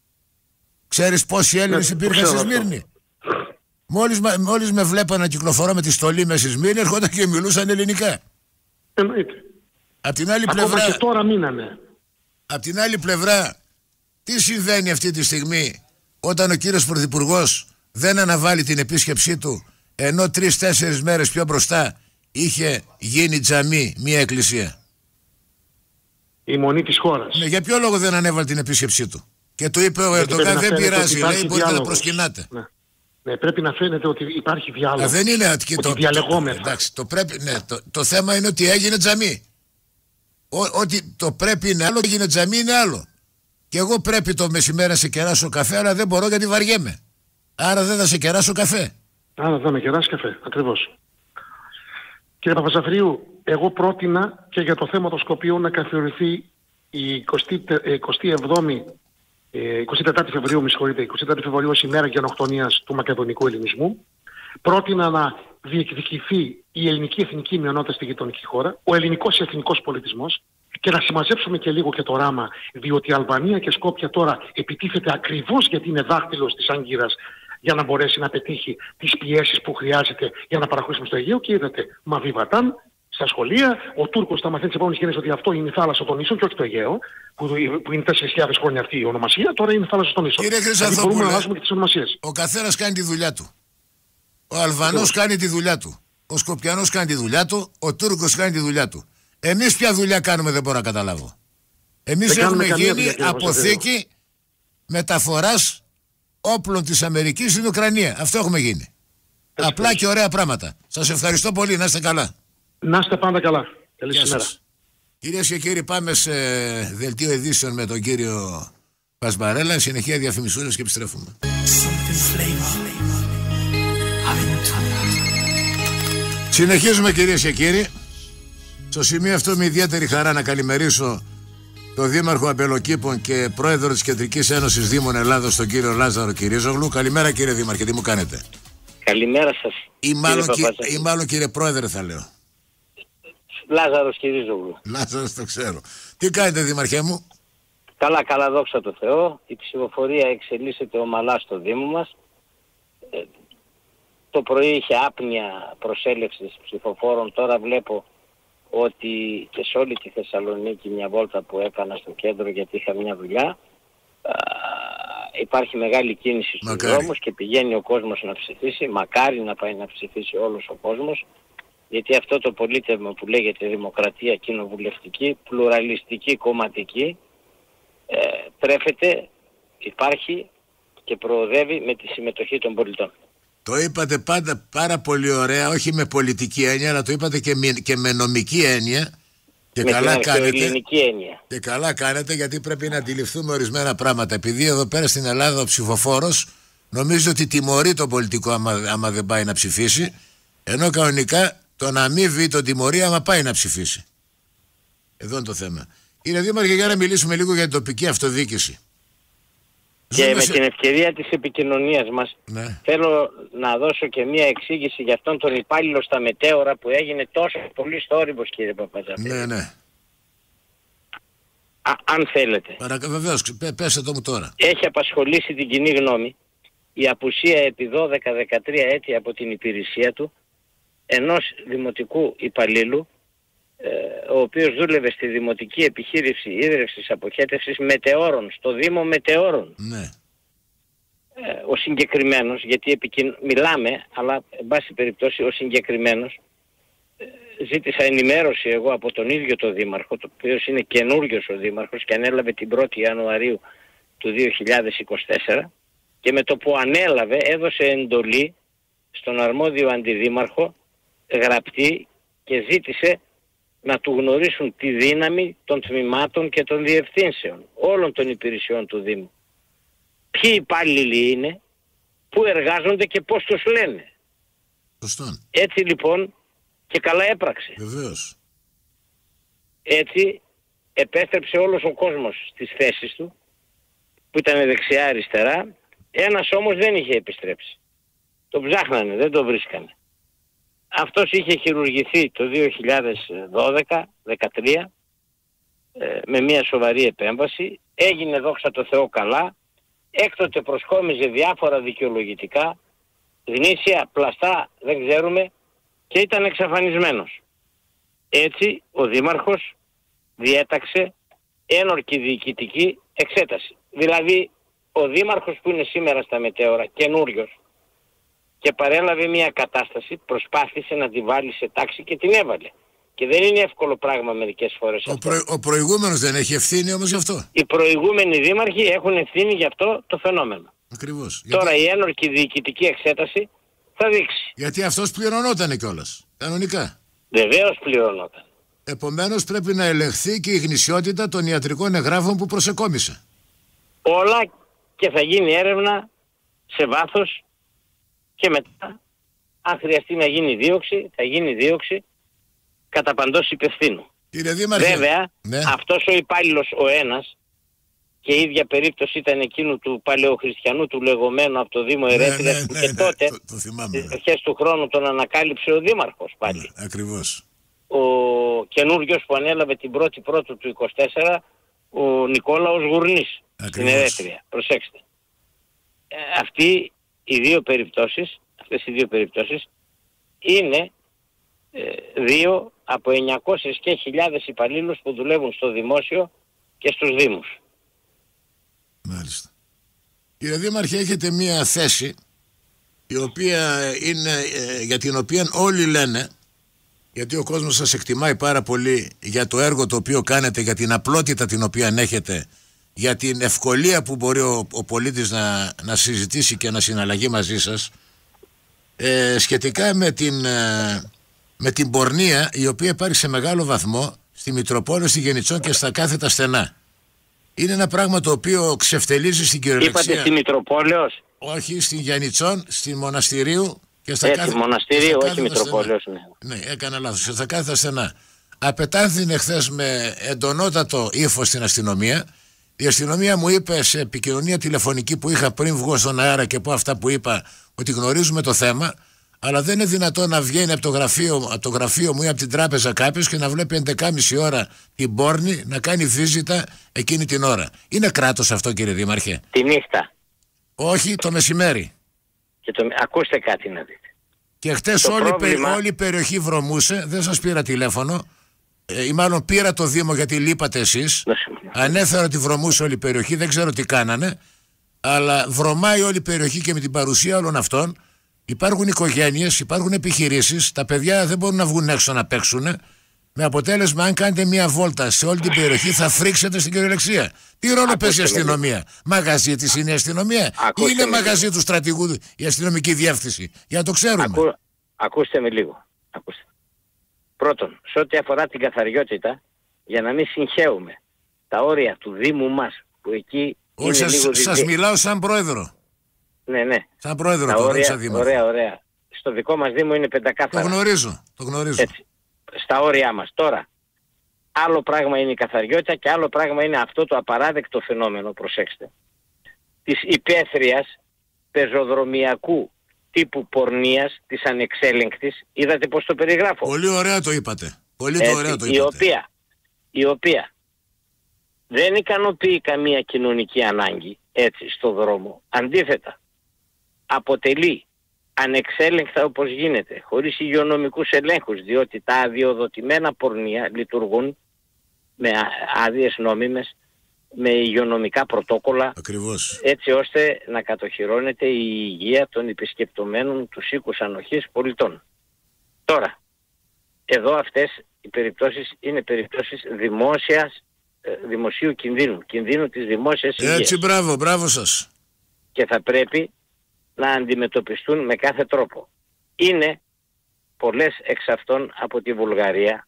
B: Ξέρεις πόσοι Έλληνες ναι, υπήρχαν στη Σμύρνη? Μόλις, μόλις με βλέπαν να κυκλοφορώ με τη στολή μέσα στη Σμύρνη, έρχονταν και μιλούσαν ελληνικά.
J: Εννοείται.
B: Απ' την άλλη
J: Ακόμα
B: πλευρά,
J: και τώρα μείνανε.
B: Απ' την άλλη πλευρά, τι συμβαίνει αυτή τη στιγμή όταν ο κύριος Πρωθυπουργός δεν αναβάλει την επίσκεψή του, ενώ τρεις-τέσσερις μέρες πιο μπροστά είχε γίνει τζαμί, μια εκκλησία?
J: Η μονή της χώρας.
B: Ναι, για ποιο λόγο δεν ανέβαλε την επίσκεψή του? Και του είπε ο Ερντογάν, δεν πειράζει, λέει, μπορείτε διάλογος. να προσκυνάτε.
J: Ναι. Ναι, πρέπει να φαίνεται ότι υπάρχει διάλογο.
B: Δεν είναι ότι
J: το, διαλεγόμεθα.
B: Εντάξει, το, πρέπει, ναι, το, το θέμα είναι ότι έγινε τζαμί. Ο, ότι το πρέπει είναι άλλο και έγινε τζαμί είναι άλλο. Και εγώ πρέπει το μεσημέρι να σε κεράσω καφέ, αλλά δεν μπορώ γιατί βαριέμαι. Άρα δεν θα σε κεράσω καφέ.
J: Άρα θα με κεράσει καφέ, ακριβώς. Κύριε Παπαζαφρίου, εγώ πρότεινα και για το θέμα των Σκοπίων να καθιερωθεί η εικοστή εβδόμη, εικοστή τέταρτη Φεβρουαρίου, με συγχωρείτε, εικοστή τέταρτη Φεβρουαρίου ως ημέρα γενοκτονίας του μακεδονικού ελληνισμού. Πρότεινα να διεκδικηθεί η ελληνική εθνική μειονότητα στη γειτονική χώρα, ο ελληνικός εθνικός πολιτισμός, και να συμμαζέψουμε και λίγο και το ράμα, διότι η Αλβανία και Σκόπια τώρα επιτίθεται ακριβώς γιατί είναι δάχτυλος της Άγκυρας για να μπορέσει να πετύχει τις πιέσεις που χρειάζεται για να παραχωρήσουμε στο Αιγαίο. Και είδατε, Μαβί Βατάν, στα σχολεία, ο Τούρκος θα μαθαίνει τις επόμενες γενιές ότι αυτό είναι η θάλασσα των Ίσων και όχι το Αιγαίο, που, που είναι τέσσερις χιλιάδες χρόνια αυτή η ονομασία, τώρα είναι η θάλασσα των Ίσων.
B: Κύριε Χρυσανθόπουλε,
J: μπορούμε να αλλάζουμε και τις ονομασίες.
B: Ο καθένας κάνει τη δουλειά του. Ο Αλβανός κάνει τη δουλειά του. Ο Σκοπιανός κάνει τη δουλειά του. Ο Τούρκος κάνει τη δουλειά του. Εμείς ποια δουλειά κάνουμε δεν μπορώ να καταλάβω. Εμείς έχουμε γίνει αποθήκη μεταφοράς όπλων της Αμερικής στην Ουκρανία. Αυτό έχουμε γίνει. Έτσι, απλά έτσι. Και ωραία πράγματα. Σας ευχαριστώ πολύ. Να είστε καλά.
J: Να είστε πάντα καλά. Καλή σήμερα.
B: Κυρίες και κύριοι, πάμε σε δελτίο ειδήσεων με τον κύριο Πασμπαρέλα. Συνεχεία διαφημισούλες και επιστρέφουμε. Συνεχίζουμε, κυρίες και κύριοι. Στο σημείο αυτό με ιδιαίτερη χαρά να καλημερίσω τον Δήμαρχο Αμπελοκήπων και Πρόεδρο της Κεντρικής Ένωσης Δήμων Ελλάδος, τον κύριο Λάζαρο Κυρίζογλου. Καλημέρα, κύριε Δήμαρχε, τι μου κάνετε?
K: Καλημέρα σας.
B: Ή μάλλον, κύριε, ή μάλλον κύριε Πρόεδρε θα λέω.
K: Λάζαρος Κυρίζογλου.
B: Λάζαρος, το ξέρω. Τι κάνετε, Δήμαρχέ μου?
K: Καλά, καλά, δόξα τω Θεώ. Η ψηφοφορία εξελίσσεται ομαλά στο Δήμο μας. Ε, το πρωί είχε άπνοια προσέλευσης ψηφοφόρων. Τώρα βλέπω ότι και σε όλη τη Θεσσαλονίκη, μια βόλτα που έκανα στο κέντρο γιατί είχα μια δουλειά, α, υπάρχει μεγάλη κίνηση στους δρόμους και πηγαίνει ο κόσμος να ψηφίσει. Μακάρι να πάει να ψηφίσει όλος ο κόσμος, γιατί αυτό το πολίτευμα που λέγεται δημοκρατία κοινοβουλευτική, πλουραλιστική, κομματική, ε, τρέφεται, υπάρχει και προοδεύει με τη συμμετοχή των πολιτών.
B: Το είπατε πάντα πάρα πολύ ωραία, όχι με πολιτική έννοια, αλλά το είπατε και με, και με νομική έννοια. Και
K: με
B: καλά
K: την
B: κάνετε.
K: Έννοια.
B: Και καλά κάνετε, γιατί πρέπει να αντιληφθούμε ορισμένα πράγματα. Επειδή εδώ πέρα στην Ελλάδα ο ψηφοφόρος νομίζει ότι τιμωρεί τον πολιτικό άμα, άμα δεν πάει να ψηφίσει, ενώ κανονικά τον αμείβει τον τιμωρεί άμα πάει να ψηφίσει. Εδώ είναι το θέμα. Κύριε Δήμαρχε, για να μιλήσουμε λίγο για την τοπική αυτοδιοίκηση.
K: Και
B: Ζούμε
K: με
B: σε...
K: την ευκαιρία της επικοινωνίας μας, ναι, θέλω να δώσω και μία εξήγηση για αυτόν τον υπάλληλο στα μετέωρα που έγινε τόσο πολύ θόρυβος, κύριε Παπαζαφρίου.
B: Ναι, ναι.
K: Α, αν θέλετε.
B: Παρακα... Βεβαίως, πέ, πέστε το μου τώρα.
K: Έχει απασχολήσει την κοινή γνώμη η απουσία επί δώδεκα με δεκατρία έτη από την υπηρεσία του ενός δημοτικού υπαλλήλου, ο οποίος δούλευε στη δημοτική επιχείρηση ίδρυυσης αποχέτευσης μετεώρων, στο Δήμο Μετεώρων.
B: Ναι.
K: Ο συγκεκριμένος, γιατί επικοιν... μιλάμε, αλλά εν πάση περιπτώσει ο συγκεκριμένος, ζήτησα ενημέρωση εγώ από τον ίδιο τον Δήμαρχο, το οποίος είναι καινούριος ο Δήμαρχος και ανέλαβε την πρώτη Ιανουαρίου του δύο χιλιάδες είκοσι τέσσερα, και με το που ανέλαβε έδωσε εντολή στον αρμόδιο αντιδήμαρχο γραπτή και ζήτησε να του γνωρίσουν τη δύναμη των τμήματων και των διευθύνσεων όλων των υπηρεσιών του Δήμου. Ποιοι υπάλληλοι είναι, πού εργάζονται και πώς τους λένε.
B: Σωστό.
K: Έτσι λοιπόν και καλά έπραξε.
B: Βεβαίως.
K: Έτσι επέστρεψε όλος ο κόσμος στις θέσεις του, που ήταν δεξιά-αριστερά. Ένας όμως δεν είχε επιστρέψει. Το ψάχνανε, δεν το βρίσκανε. Αυτός είχε χειρουργηθεί το δύο χιλιάδες δώδεκα δεκατρία ε, με μια σοβαρή επέμβαση. Έγινε, δόξα τω Θεώ, καλά. Έκτοτε προσκόμιζε διάφορα δικαιολογητικά, γνήσια, πλαστά, δεν ξέρουμε, και ήταν εξαφανισμένος. Έτσι ο Δήμαρχος διέταξε ένορκη διοικητική εξέταση. Δηλαδή ο Δήμαρχος που είναι σήμερα στα μετέωρα, καινούριος, και παρέλαβε μια κατάσταση, προσπάθησε να τη βάλει σε τάξη και την έβαλε. Και δεν είναι εύκολο πράγμα μερικές φορές
B: ο
K: αυτό.
B: Προ, ο προηγούμενος δεν έχει ευθύνη όμως γι' αυτό.
K: Οι προηγούμενοι δήμαρχοι έχουν ευθύνη γι' αυτό το φαινόμενο.
B: Ακριβώς.
K: Τώρα
B: γιατί...
K: η ένορκη διοικητική εξέταση θα δείξει.
B: Γιατί αυτός πληρωνόταν κιόλας. Κανονικά.
K: Βεβαίως πληρωνόταν.
B: Επομένως πρέπει να ελεγχθεί και η γνησιότητα των ιατρικών εγγράφων που προσεκόμισε.
K: Όλα, και θα γίνει έρευνα σε βάθος και μετά, αν χρειαστεί να γίνει δίωξη, θα γίνει δίωξη κατά παντός υπευθύνου.
B: Κύριε Δήμαρχε,
K: βέβαια,
B: ναι.
K: αυτός ο υπάλληλος ο ένας, και η ίδια περίπτωση ήταν εκείνου του παλαιοχριστιανού του λεγόμενου από το Δήμο Ερέφιδας,
B: ναι, ναι,
K: που
B: ναι,
K: και
B: ναι,
K: τότε,
B: το, το θυμάμαι,
K: στις αρχές του χρόνου, τον ανακάλυψε ο Δήμαρχος πάλι.
B: Ναι, ακριβώς.
K: Ο καινούριος που ανέλαβε την πρώτη πρώτου του είκοσι τέσσερα, ο Νικόλαος Γουρνής, στην Ερέφρια. Προσέξτε. Ε, αυτοί οι δύο περιπτώσεις, αυτές οι δύο περιπτώσεις είναι ε, δύο από εννιακόσιες και χιλιάδες υπαλλήλους που δουλεύουν στο δημόσιο και στους δήμους.
B: Μάλιστα. Κύριε Δήμαρχε, έχετε μία θέση η οποία είναι, ε, για την οποία όλοι λένε, γιατί ο κόσμος σας εκτιμάει πάρα πολύ για το έργο το οποίο κάνετε, για την απλότητα την οποία έχετε, για την ευκολία που μπορεί ο, ο πολίτης να, να συζητήσει και να συναλλαγεί μαζί σας, ε, σχετικά με την, ε, με την πορνεία η οποία υπάρχει σε μεγάλο βαθμό στη Μητροπόλεω, στη Γενιτσόν και στα κάθετα στενά. Είναι ένα πράγμα το οποίο ξεφτελίζει στην κυριολεξία.
K: Είπατε στη Μητροπόλεως?
B: Όχι, στην Γιαννιτσόν, στη Μοναστηρίου και στα
K: Έτσι,
B: κάθε...
K: Μοναστηρίου, όχι Μητροπόλεως. Ναι.
B: ναι, έκανα λάθος. Στα κάθετα στενά. Απετάχθηνε χθες με εντονότατο ύφος στην αστυνομία. Η αστυνομία μου είπε σε επικοινωνία τηλεφωνική που είχα πριν βγω στον αέρα και πω αυτά που είπα, ότι γνωρίζουμε το θέμα, αλλά δεν είναι δυνατόν να βγαίνει από το γραφείο, από το γραφείο μου ή από την τράπεζα κάποιος και να βλέπει έντεκα και μισή ώρα την πόρνη να κάνει βίζιτα εκείνη την ώρα. Είναι κράτος αυτό, κύριε Δήμαρχε?
K: Τη νύχτα.
B: Όχι, το μεσημέρι.
K: Και το... Ακούστε κάτι να δείτε.
B: Και χτες όλη, πρόβλημα... όλη η περιοχή βρωμούσε, δεν σας πήρα τηλέφωνο, ε, ή μάλλον πήρα το Δήμο γιατί λείπατε εσείς. Ανέφερα ότι βρωμούσε όλη η περιοχή, δεν ξέρω τι κάνανε, αλλά βρωμάει όλη η περιοχή και με την παρουσία όλων αυτών. Υπάρχουν οικογένειες, υπάρχουν επιχειρήσεις, τα παιδιά δεν μπορούν να βγουν έξω να παίξουν. Με αποτέλεσμα, αν κάνετε μία βόλτα σε όλη την περιοχή, θα φρίξετε στην κυριολεξία. Τι ρόλο Ακούστε παίζει η αστυνομία? Με... Μαγαζί της είναι η αστυνομία? Ακούστε ή είναι μαγαζί του στρατηγού η αστυνομική διεύθυνση? Για να το ξέρουμε.
K: Ακού... Ακούστε με λίγο. Ακούστε. Πρώτον, σε ό,τι αφορά την καθαριότητα, για να μην συγχαίουμε τα όρια του Δήμου μας, που εκεί. Όχι,
B: σας,
K: λίγο
B: σας δι... μιλάω σαν πρόεδρο.
K: Ναι, ναι.
B: Σαν πρόεδρο
K: τα
B: του
K: όρια,
B: Δήμου.
K: Ωραία, ωραία. Στο δικό μας Δήμο είναι πεντακάθαρα.
B: Το γνωρίζω. Το γνωρίζω.
K: Έτσι. Στα όρια μας. Τώρα, άλλο πράγμα είναι η καθαριότητα και άλλο πράγμα είναι αυτό το απαράδεκτο φαινόμενο, προσέξτε, της υπαίθριας πεζοδρομιακού τύπου πορνείας, της ανεξέλεγκτης. Είδατε πώς το περιγράφω?
B: Πολύ ωραία το είπατε. Πολύ το ωραία το είπατε.
K: Η οποία, η οποία δεν ικανοποιεί καμία κοινωνική ανάγκη έτσι στο δρόμο. Αντίθετα, αποτελεί ανεξέλεγκτα όπως γίνεται, χωρίς υγειονομικούς ελέγχους, διότι τα αδειοδοτημένα πορνεία λειτουργούν με άδειες νόμιμες, με υγειονομικά πρωτόκολλα.
B: Ακριβώς.
K: Έτσι ώστε να κατοχυρώνεται η υγεία των επισκεπτομένων τους οίκους ανοχής πολιτών. Τώρα, εδώ αυτές οι περιπτώσεις είναι περιπτώσεις δημόσιας, δημοσίου κινδύνου, κινδύνου της δημόσιας υγείας.
B: Έτσι, μπράβο, μπράβο σας.
K: Και θα πρέπει να αντιμετωπιστούν με κάθε τρόπο. Είναι πολλές εξ αυτών από τη Βουλγαρία.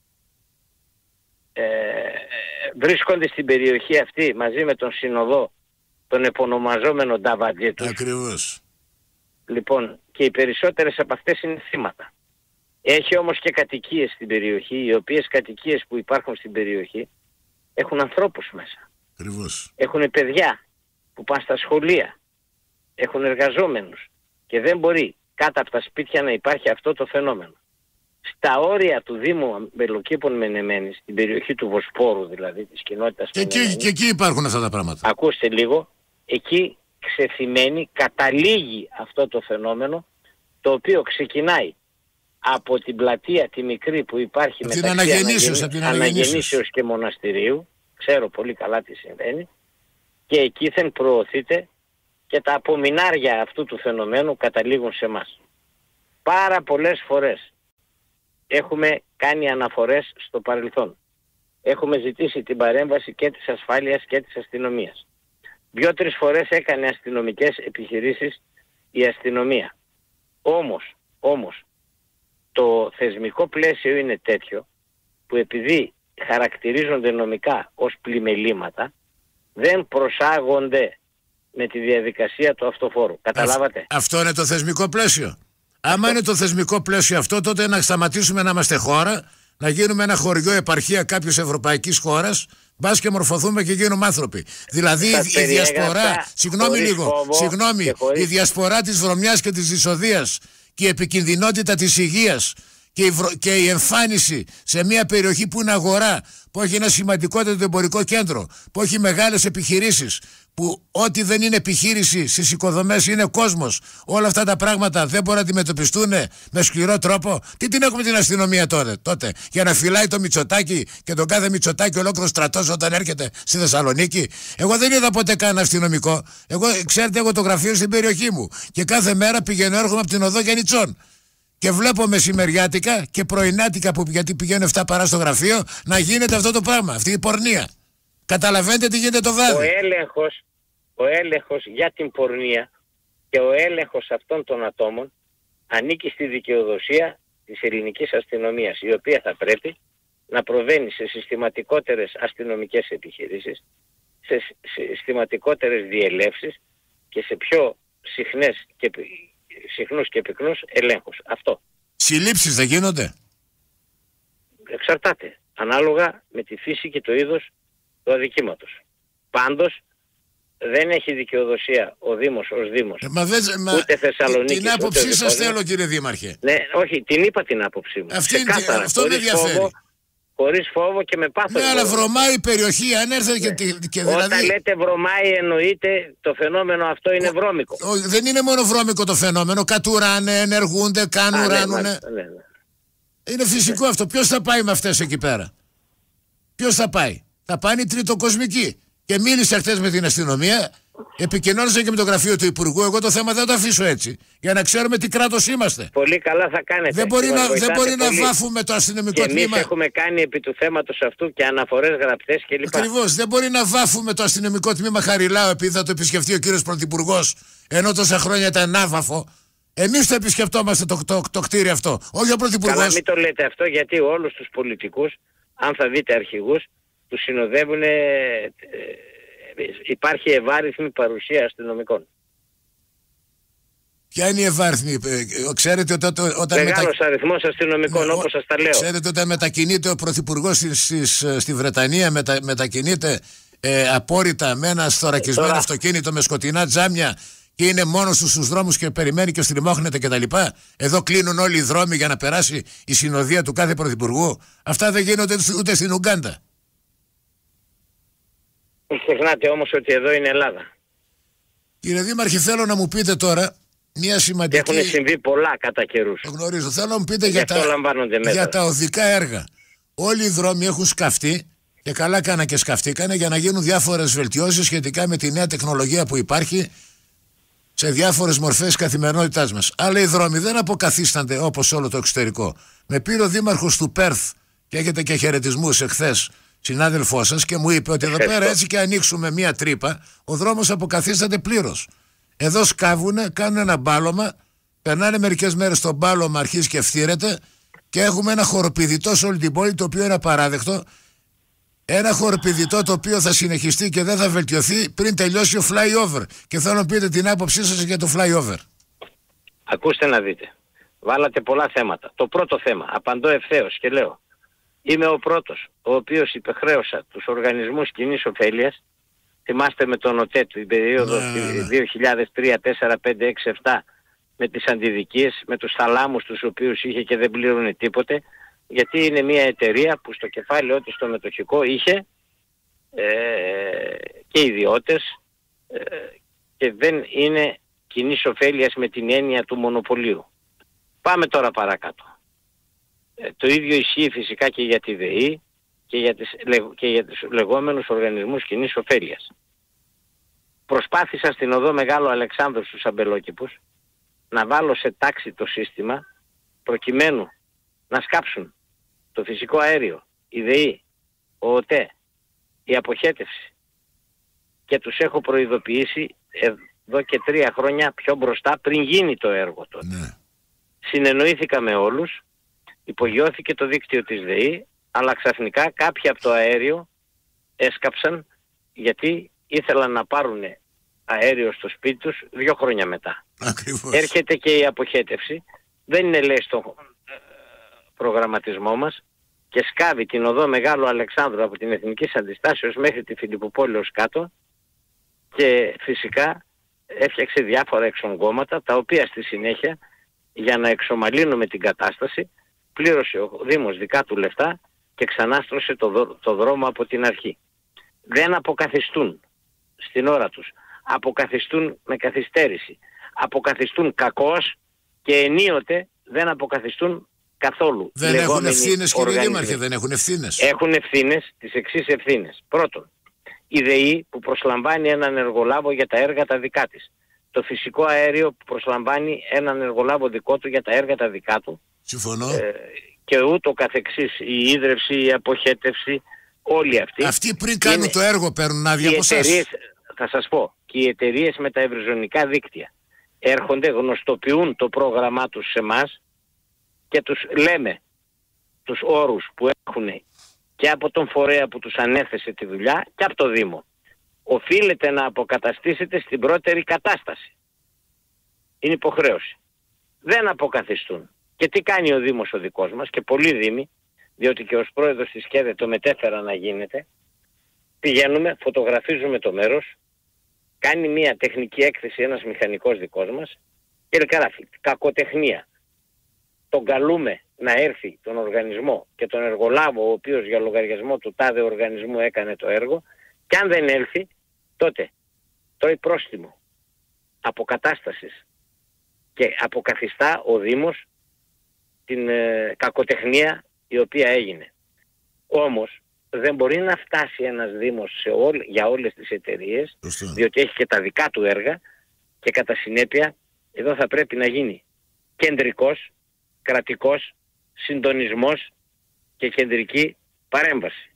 K: Ε, βρίσκονται στην περιοχή αυτή μαζί με τον συνοδό, τον επωνομαζόμενο Νταβαντζέ τους.
B: Ακριβώς.
K: Λοιπόν, και οι περισσότερες από αυτές είναι θύματα. Έχει όμως και κατοικίες στην περιοχή, οι οποίες κατοικίες που υπάρχουν στην περιοχή έχουν ανθρώπους μέσα.
B: Ακριβώς.
K: Έχουν παιδιά που πάνε στα σχολεία. Έχουν εργαζόμενους. Και δεν μπορεί κάτω από τα σπίτια να υπάρχει αυτό το φαινόμενο. Στα όρια του Δήμου Αμπελοκήπων Μενεμένης, στην περιοχή του Βοσπόρου δηλαδή, της κοινότητας
B: και εκεί, και εκεί υπάρχουν αυτά τα πράγματα.
K: Ακούστε λίγο, εκεί ξεθυμένει, καταλήγει αυτό το φαινόμενο, το οποίο ξεκινάει από την πλατεία τη μικρή που υπάρχει
B: από
K: μεταξύ
B: Αναγεννήσεως,
K: αναγεν... Αναγεννήσεως και Μοναστηρίου, ξέρω πολύ καλά τι συμβαίνει, και εκείθεν προωθείται και τα απομεινάρια αυτού του φαινομένου καταλήγουν σε εμάς. Πάρα πολλές φορές έχουμε κάνει αναφορές στο παρελθόν. Έχουμε ζητήσει την παρέμβαση και της ασφάλειας και της αστυνομίας. Δύο-τρεις φορές έκανε αστυνομικές επιχειρήσεις η αστυνομία. Όμως, όμως, το θεσμικό πλαίσιο είναι τέτοιο που που επειδή χαρακτηρίζονται νομικά ως πλημελήματα, δεν προσάγονται με τη διαδικασία του αυτοφόρου. Καταλάβατε?
B: Α, αυτό είναι το θεσμικό πλαίσιο. Άμα είναι το θεσμικό πλαίσιο αυτό, τότε να σταματήσουμε να είμαστε χώρα, να γίνουμε ένα χωριό επαρχία κάποιες ευρωπαϊκής χώρας, μπας και μορφωθούμε και γίνουμε άνθρωποι. Δηλαδή η, η διασπορά, συγγνώμη λίγο, συγγνώμη, χωρίς... η διασπορά της βρωμιάς και της δυσοδείας και η επικινδυνότητα της υγείας και η, βρο... και η εμφάνιση σε μια περιοχή που είναι αγορά, που έχει ένα σημαντικότερο εμπορικό κέντρο, που έχει μεγάλες επιχειρήσεις, που ό,τι δεν είναι επιχείρηση στις οικοδομές είναι κόσμος. Όλα αυτά τα πράγματα δεν μπορούν να αντιμετωπιστούν με σκληρό τρόπο. Τι την έχουμε την αστυνομία τότε, τότε για να φυλάει το Μητσοτάκη και τον κάθε Μητσοτάκη ολόκληρο στρατός όταν έρχεται στη Θεσσαλονίκη? Εγώ δεν είδα ποτέ καν αστυνομικό. Εγώ, ξέρετε, έχω το γραφείο στην περιοχή μου και κάθε μέρα πηγαίνω έρχομαι από την οδό Γιαννιτσών. Και βλέπω μεσημεριάτικα και πρωινάτικα, που, γιατί πηγαίνω εφτά παρά στο γραφείο, να γίνεται αυτό το πράγμα, αυτή η πορνεία. Καταλαβαίνετε τι γίνεται το βράδυ?
K: Ο έλεγχος, ο έλεγχος για την πορνεία και ο έλεγχος αυτών των ατόμων ανήκει στη δικαιοδοσία της ελληνικής αστυνομίας, η οποία θα πρέπει να προβαίνει σε συστηματικότερες αστυνομικές επιχειρήσεις, σε συστηματικότερες διελεύσεις και σε πιο συχνές και, συχνούς και πυκνούς ελέγχους. Αυτό.
B: Συλλήψεις δεν γίνονται?
K: Εξαρτάται. Ανάλογα με τη φύση και το είδος του αδικήματος. Πάντως δεν έχει δικαιοδοσία ο Δήμος ως Δήμος.
B: Ε, μα δεν, μα,
K: ούτε Θεσσαλονίκης.
B: Την άποψή σας θέλω, κύριε Δήμαρχε.
K: Ναι, όχι, την είπα την άποψή μου.
B: Αυτή είναι, αυτό με ενδιαφέρει.
K: Φόβο, χωρίς φόβο και με πάθος.
B: Ναι, αλλά βρωμάει η περιοχή, αν έρθει ναι. και, και δηλαδή...
K: Όταν λέτε βρωμάει, εννοείται το φαινόμενο αυτό είναι ο, βρώμικο.
B: Ο, δεν είναι μόνο βρώμικο το φαινόμενο. Κατουράνε, ενεργούνται, κάνουν,
K: Α,
B: ράνουνε.
K: Ναι, ναι, ναι.
B: Είναι φυσικό ναι. αυτό. Ποιος θα πάει με αυτές εκεί πέρα? Ποιος θα πάει? Θα πάνε οι τριτοκοσμικοί. Και μίλησα χτες με την αστυνομία, επικοινώνησα και με το γραφείο του Υπουργού. Εγώ το θέμα δεν το αφήσω έτσι, για να ξέρουμε τι κράτος είμαστε.
K: Πολύ καλά θα κάνετε.
B: Δεν μπορεί, να, δεν μπορεί να βάφουμε το αστυνομικό
K: και
B: τμήμα.
K: Εμείς έχουμε κάνει επί του θέματος αυτού και αναφορές γραπτές κλπ.
B: Ακριβώς. Δεν μπορεί να βάφουμε το αστυνομικό τμήμα Χαριλάου επειδή θα το επισκεφτεί ο κύριος Πρωθυπουργός, ενώ τόσα χρόνια ήταν άβαφο. Εμείς το επισκεφτόμαστε το, το, το, το κτίριο αυτό, όχι ο Πρωθυπουργός.
K: Καλά, μην το λέτε αυτό, γιατί όλους τους πολιτικούς, αν θα δείτε αρχηγούς, τους συνοδεύουν, ε, ε, υπάρχει ευάριθμη παρουσία αστυνομικών.
B: Ποια είναι η ευάριθμη? Ε, ξέρετε ότι όταν... όταν
K: Μεγάλος
B: μετα...
K: αριθμός αστυνομικών, ναι, όπως σας τα λέω.
B: Ξέρετε όταν μετακινείται ο Πρωθυπουργός στη, στη, στη Βρετανία, μετα, μετακινείται ε, απόρριτα με ένα θωρακισμένο Τώρα... αυτοκίνητο με σκοτεινά τζάμια και είναι μόνος του στους δρόμους και περιμένει και στριμώχνεται κτλ. Εδώ κλείνουν όλοι οι δρόμοι για να περάσει η συνοδεία του κάθε Πρωθυπουργού. Αυτά δεν γίνονται ούτε στην Ουγκάντα.
K: Ξεχνάτε όμως ότι εδώ είναι Ελλάδα.
B: Κύριε Δήμαρχε, θέλω να μου πείτε τώρα μια σημαντική...
K: Και έχουν συμβεί πολλά κατά καιρούς.
B: Το γνωρίζω. Θέλω να μου πείτε για τα... για τα οδικά έργα. Όλοι οι δρόμοι έχουν σκαφτεί και καλά κάνα και σκαφτήκανε για να γίνουν διάφορες βελτιώσεις σχετικά με τη νέα τεχνολογία που υπάρχει σε διάφορες μορφές καθημερινότητάς μας. Αλλά οι δρόμοι δεν αποκαθίστανται όπως όλο το εξωτερικό. Με πήρε ο Δήμαρχος του Πέρθ και έχετε και χαιρετισμούς εχθές, συνάδελφό σας, και μου είπε ότι εδώ πέρα έτσι και ανοίξουμε μία τρύπα, ο δρόμος αποκαθίσταται πλήρως. Εδώ σκάβουνε, κάνουν ένα μπάλωμα, περνάνε μερικές μέρες το μπάλωμα, αρχίζει και ευθύρεται και έχουμε ένα χοροπηδητό σε όλη την πόλη, το οποίο είναι απαράδεκτο. Ένα χοροπηδητό το οποίο θα συνεχιστεί και δεν θα βελτιωθεί πριν τελειώσει ο flyover. Και θέλω να πείτε την άποψή σας για το flyover.
K: Ακούστε να δείτε. Βάλατε πολλά θέματα. Το πρώτο θέμα, απαντώ ευθέως και λέω. Είμαι ο πρώτος, ο οποίος υπεχρέωσα τους οργανισμούς κοινής ωφέλειας. Θυμάστε με τον ΟΤΕ την περίοδο ναι, ναι, ναι. δύο χιλιάδες τρία, τέσσερα, πέντε, έξι, επτά με τις αντιδικίες, με τους θαλάμους τους οποίους είχε και δεν πλήρωνε τίποτε, γιατί είναι μια εταιρεία που στο κεφάλαιο της στο μετοχικό είχε ε, και ιδιώτες ε, και δεν είναι κοινής ωφέλειας με την έννοια του μονοπωλίου. Πάμε τώρα παρακάτω. Ε, το ίδιο ισχύει φυσικά και για τη ΔΕΗ και για, τις, και για τους λεγόμενους οργανισμούς κοινής ωφέλειας. Προσπάθησα στην οδό Μεγάλο Αλεξάνδρου στους αμπελόκηπους να βάλω σε τάξη το σύστημα προκειμένου να σκάψουν το φυσικό αέριο, η ΔΕΗ, ο ΟΤΕ, η αποχέτευση, και τους έχω προειδοποιήσει εδώ και τρία χρόνια πιο μπροστά πριν γίνει το έργο τότε. Ναι. Συνεννοήθηκα με όλους, υπογειώθηκε το δίκτυο της ΔΕΗ, Αλλά ξαφνικά κάποιοι από το αέριο έσκαψαν γιατί ήθελαν να πάρουν αέριο στο σπίτι τους δύο χρόνια μετά.
B: Ακριβώς.
K: Έρχεται και η αποχέτευση, δεν είναι λέει στο προγραμματισμό μας και σκάβει την οδό Μεγάλου Αλεξάνδρου από την Εθνικής Αντιστάσεως μέχρι τη Φιλιπποπόλη ως κάτω και φυσικά έφτιαξε διάφορα εξογκώματα τα οποία στη συνέχεια για να εξομαλύνουμε την κατάσταση πλήρωσε ο Δήμος δικά του λεφτά και ξανάστρωσε το, δο, το δρόμο από την αρχή. Δεν αποκαθιστούν στην ώρα τους. Αποκαθιστούν με καθυστέρηση. Αποκαθιστούν κακώς και ενίοτε δεν αποκαθιστούν καθόλου.
B: Δεν έχουν ευθύνες, κύριε Δήμαρχε, δεν έχουν ευθύνες.
K: Έχουν ευθύνες, τις εξής ευθύνες. Πρώτον, η ΔΕΗ που προσλαμβάνει έναν εργολάβο για τα έργα τα δικά της. Το φυσικό αέριο που προσλαμβάνει έναν εργολάβο δικό του για τα έργα τα δικά του.
B: Συμφωνώ.
K: Ε, και ούτω καθεξής. Η ίδρυυση, η αποχέτευση, όλοι αυτοί.
B: Αυτοί πριν κάνουν είναι... το έργο παίρνουν άδεια από εσάς.
K: Θα σας πω, και οι εταιρείες με τα ευρυζωνικά δίκτυα έρχονται, γνωστοποιούν το πρόγραμμά τους σε εμάς και τους λέμε τους όρους που έχουν και από τον φορέα που τους ανέθεσε τη δουλειά και από το Δήμο. Οφείλετε να αποκαταστήσετε στην πρώτερη κατάσταση. Είναι υποχρέωση. Δεν αποκαθιστούν. Και τι κάνει ο Δήμος ο δικός μας και πολλοί Δήμοι, διότι και ως πρόεδρος της ΚΕΔΕ το μετέφερα να γίνεται, πηγαίνουμε, φωτογραφίζουμε το μέρος, κάνει μια τεχνική έκθεση ένας μηχανικός δικός μας και γράφει κακοτεχνία. Τον καλούμε να έρθει τον οργανισμό και τον εργολάβο ο οποίος για λογαριασμό του τάδε οργανισμού έκανε το έργο και αν δεν έλθει τότε τρώει πρόστιμο αποκατάστασης και αποκαθιστά ο Δήμος την ε, κακοτεχνία η οποία έγινε. Όμως δεν μπορεί να φτάσει ένας Δήμος σε όλ, για όλες τις εταιρείες, διότι έχει και τα δικά του έργα και κατά συνέπεια εδώ θα πρέπει να γίνει κεντρικός, κρατικός συντονισμός και κεντρική παρέμβαση.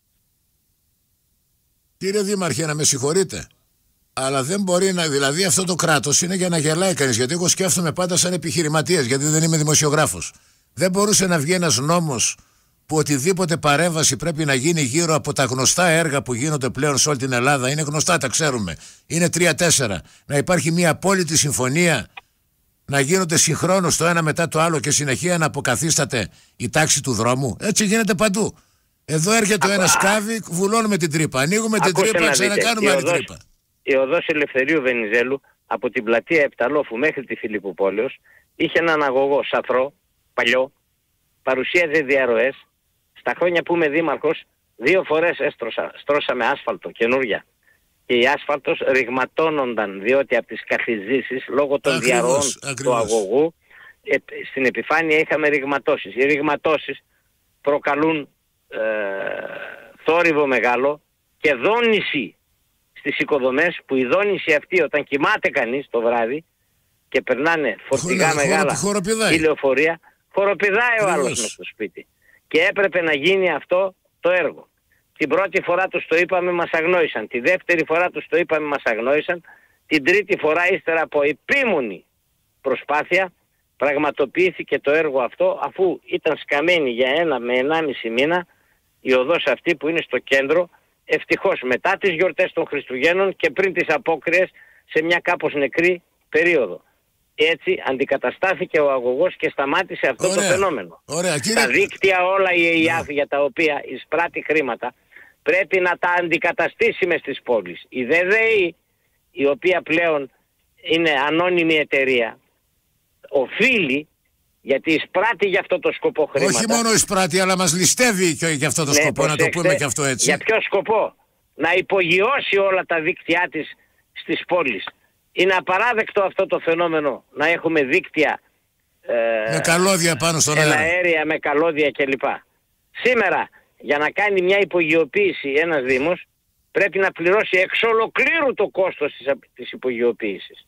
B: Κύριε Δήμαρχε, να με συγχωρείτε, αλλά δεν μπορεί να, δηλαδή αυτό το κράτος είναι για να γελάει κανείς, γιατί εγώ σκέφτομαι πάντα σαν επιχειρηματίας, γιατί δεν είμαι δημοσιογράφος. Δεν μπορούσε να βγει ένας νόμος που οτιδήποτε παρέμβαση πρέπει να γίνει γύρω από τα γνωστά έργα που γίνονται πλέον σε όλη την Ελλάδα, είναι γνωστά, τα ξέρουμε, είναι τρία-τέσσερα, να υπάρχει μια απόλυτη συμφωνία, να γίνονται συγχρόνως το ένα μετά το άλλο και συνεχεία να αποκαθίσταται η τάξη του δρόμου. Έτσι γίνεται παντού. Εδώ έρχεται ο ένας σκάβη, βουλώνουμε την τρύπα, ανοίγουμε την τρύπα, ξανακάνουμε άλλη τρύπα.
K: Η οδός Ελευθερίου Βενιζέλου από την πλατεία Επταλόφου μέχρι τη Φιλιπποπόλεως είχε έναν αγωγό σαθρό, παλιό, παρουσίαζε διαρροές. Στα χρόνια που είμαι δήμαρχος, δύο φορές έστρωσα, στρώσαμε άσφαλτο καινούρια. Και η άσφαλτος ρηγματώνονταν, διότι από τις καθιζήσεις, λόγω των
B: ακριβώς,
K: διαρροών
B: ακριβώς.
K: του αγωγού, ε, στην επιφάνεια είχαμε ρηγματώσεις. Οι ρηγματώσεις προκαλούν ε, θόρυβο μεγάλο και δόνηση στις οικοδομές, που η δόνηση αυτή όταν κοιμάται κανείς το βράδυ και περνάνε φορτηγά
B: Χωρα,
K: μεγάλα
B: χωρο,
K: η λεωφορεία, χοροπηδάει ο άλλος μες στο σπίτι. Και έπρεπε να γίνει αυτό το έργο. Την πρώτη φορά τους το είπαμε, μας αγνόησαν. Τη δεύτερη φορά τους το είπαμε, μας αγνόησαν. Την τρίτη φορά, ύστερα από επίμονη προσπάθεια, πραγματοποιήθηκε το έργο αυτό, αφού ήταν σκαμμένη για ένα με ενάμιση μήνα η οδός αυτή που είναι στο κέντρο, ευτυχώς μετά τις γιορτές των Χριστουγέννων και πριν τις απόκριες σε μια κάπως νεκρή περίοδο. Έτσι αντικαταστάθηκε ο αγωγός και σταμάτησε αυτό
B: Ωραία.
K: το φαινόμενο.
B: Ωραία, κύριε...
K: Τα δίκτυα όλα η ΕΙΑΦ για τα οποία εισπράττει χρήματα πρέπει να τα αντικαταστήσει μες στις πόλεις. Η ΔΕΔΕΗ, η οποία πλέον είναι ανώνυμη εταιρεία, οφείλει, γιατί εισπράττει για αυτό το σκοπό χρήματα.
B: Όχι μόνο εισπράττει, αλλά μας ληστεύει και για αυτό το
K: ναι,
B: σκοπό,
K: προσέξτε,
B: να το πούμε και αυτό έτσι.
K: Για ποιο σκοπό? Να υπογειώσει όλα τα δίκτυά της στις πόλεις. Είναι απαράδεκτο αυτό το φαινόμενο να έχουμε δίκτυα ε,
B: με καλώδια πάνω στον αέρα,
K: αέρια με καλώδια κλπ. Σήμερα για να κάνει μια υπογειοποίηση ένας Δήμος πρέπει να πληρώσει εξ ολοκλήρου το κόστος της, της υπογειοποίησης.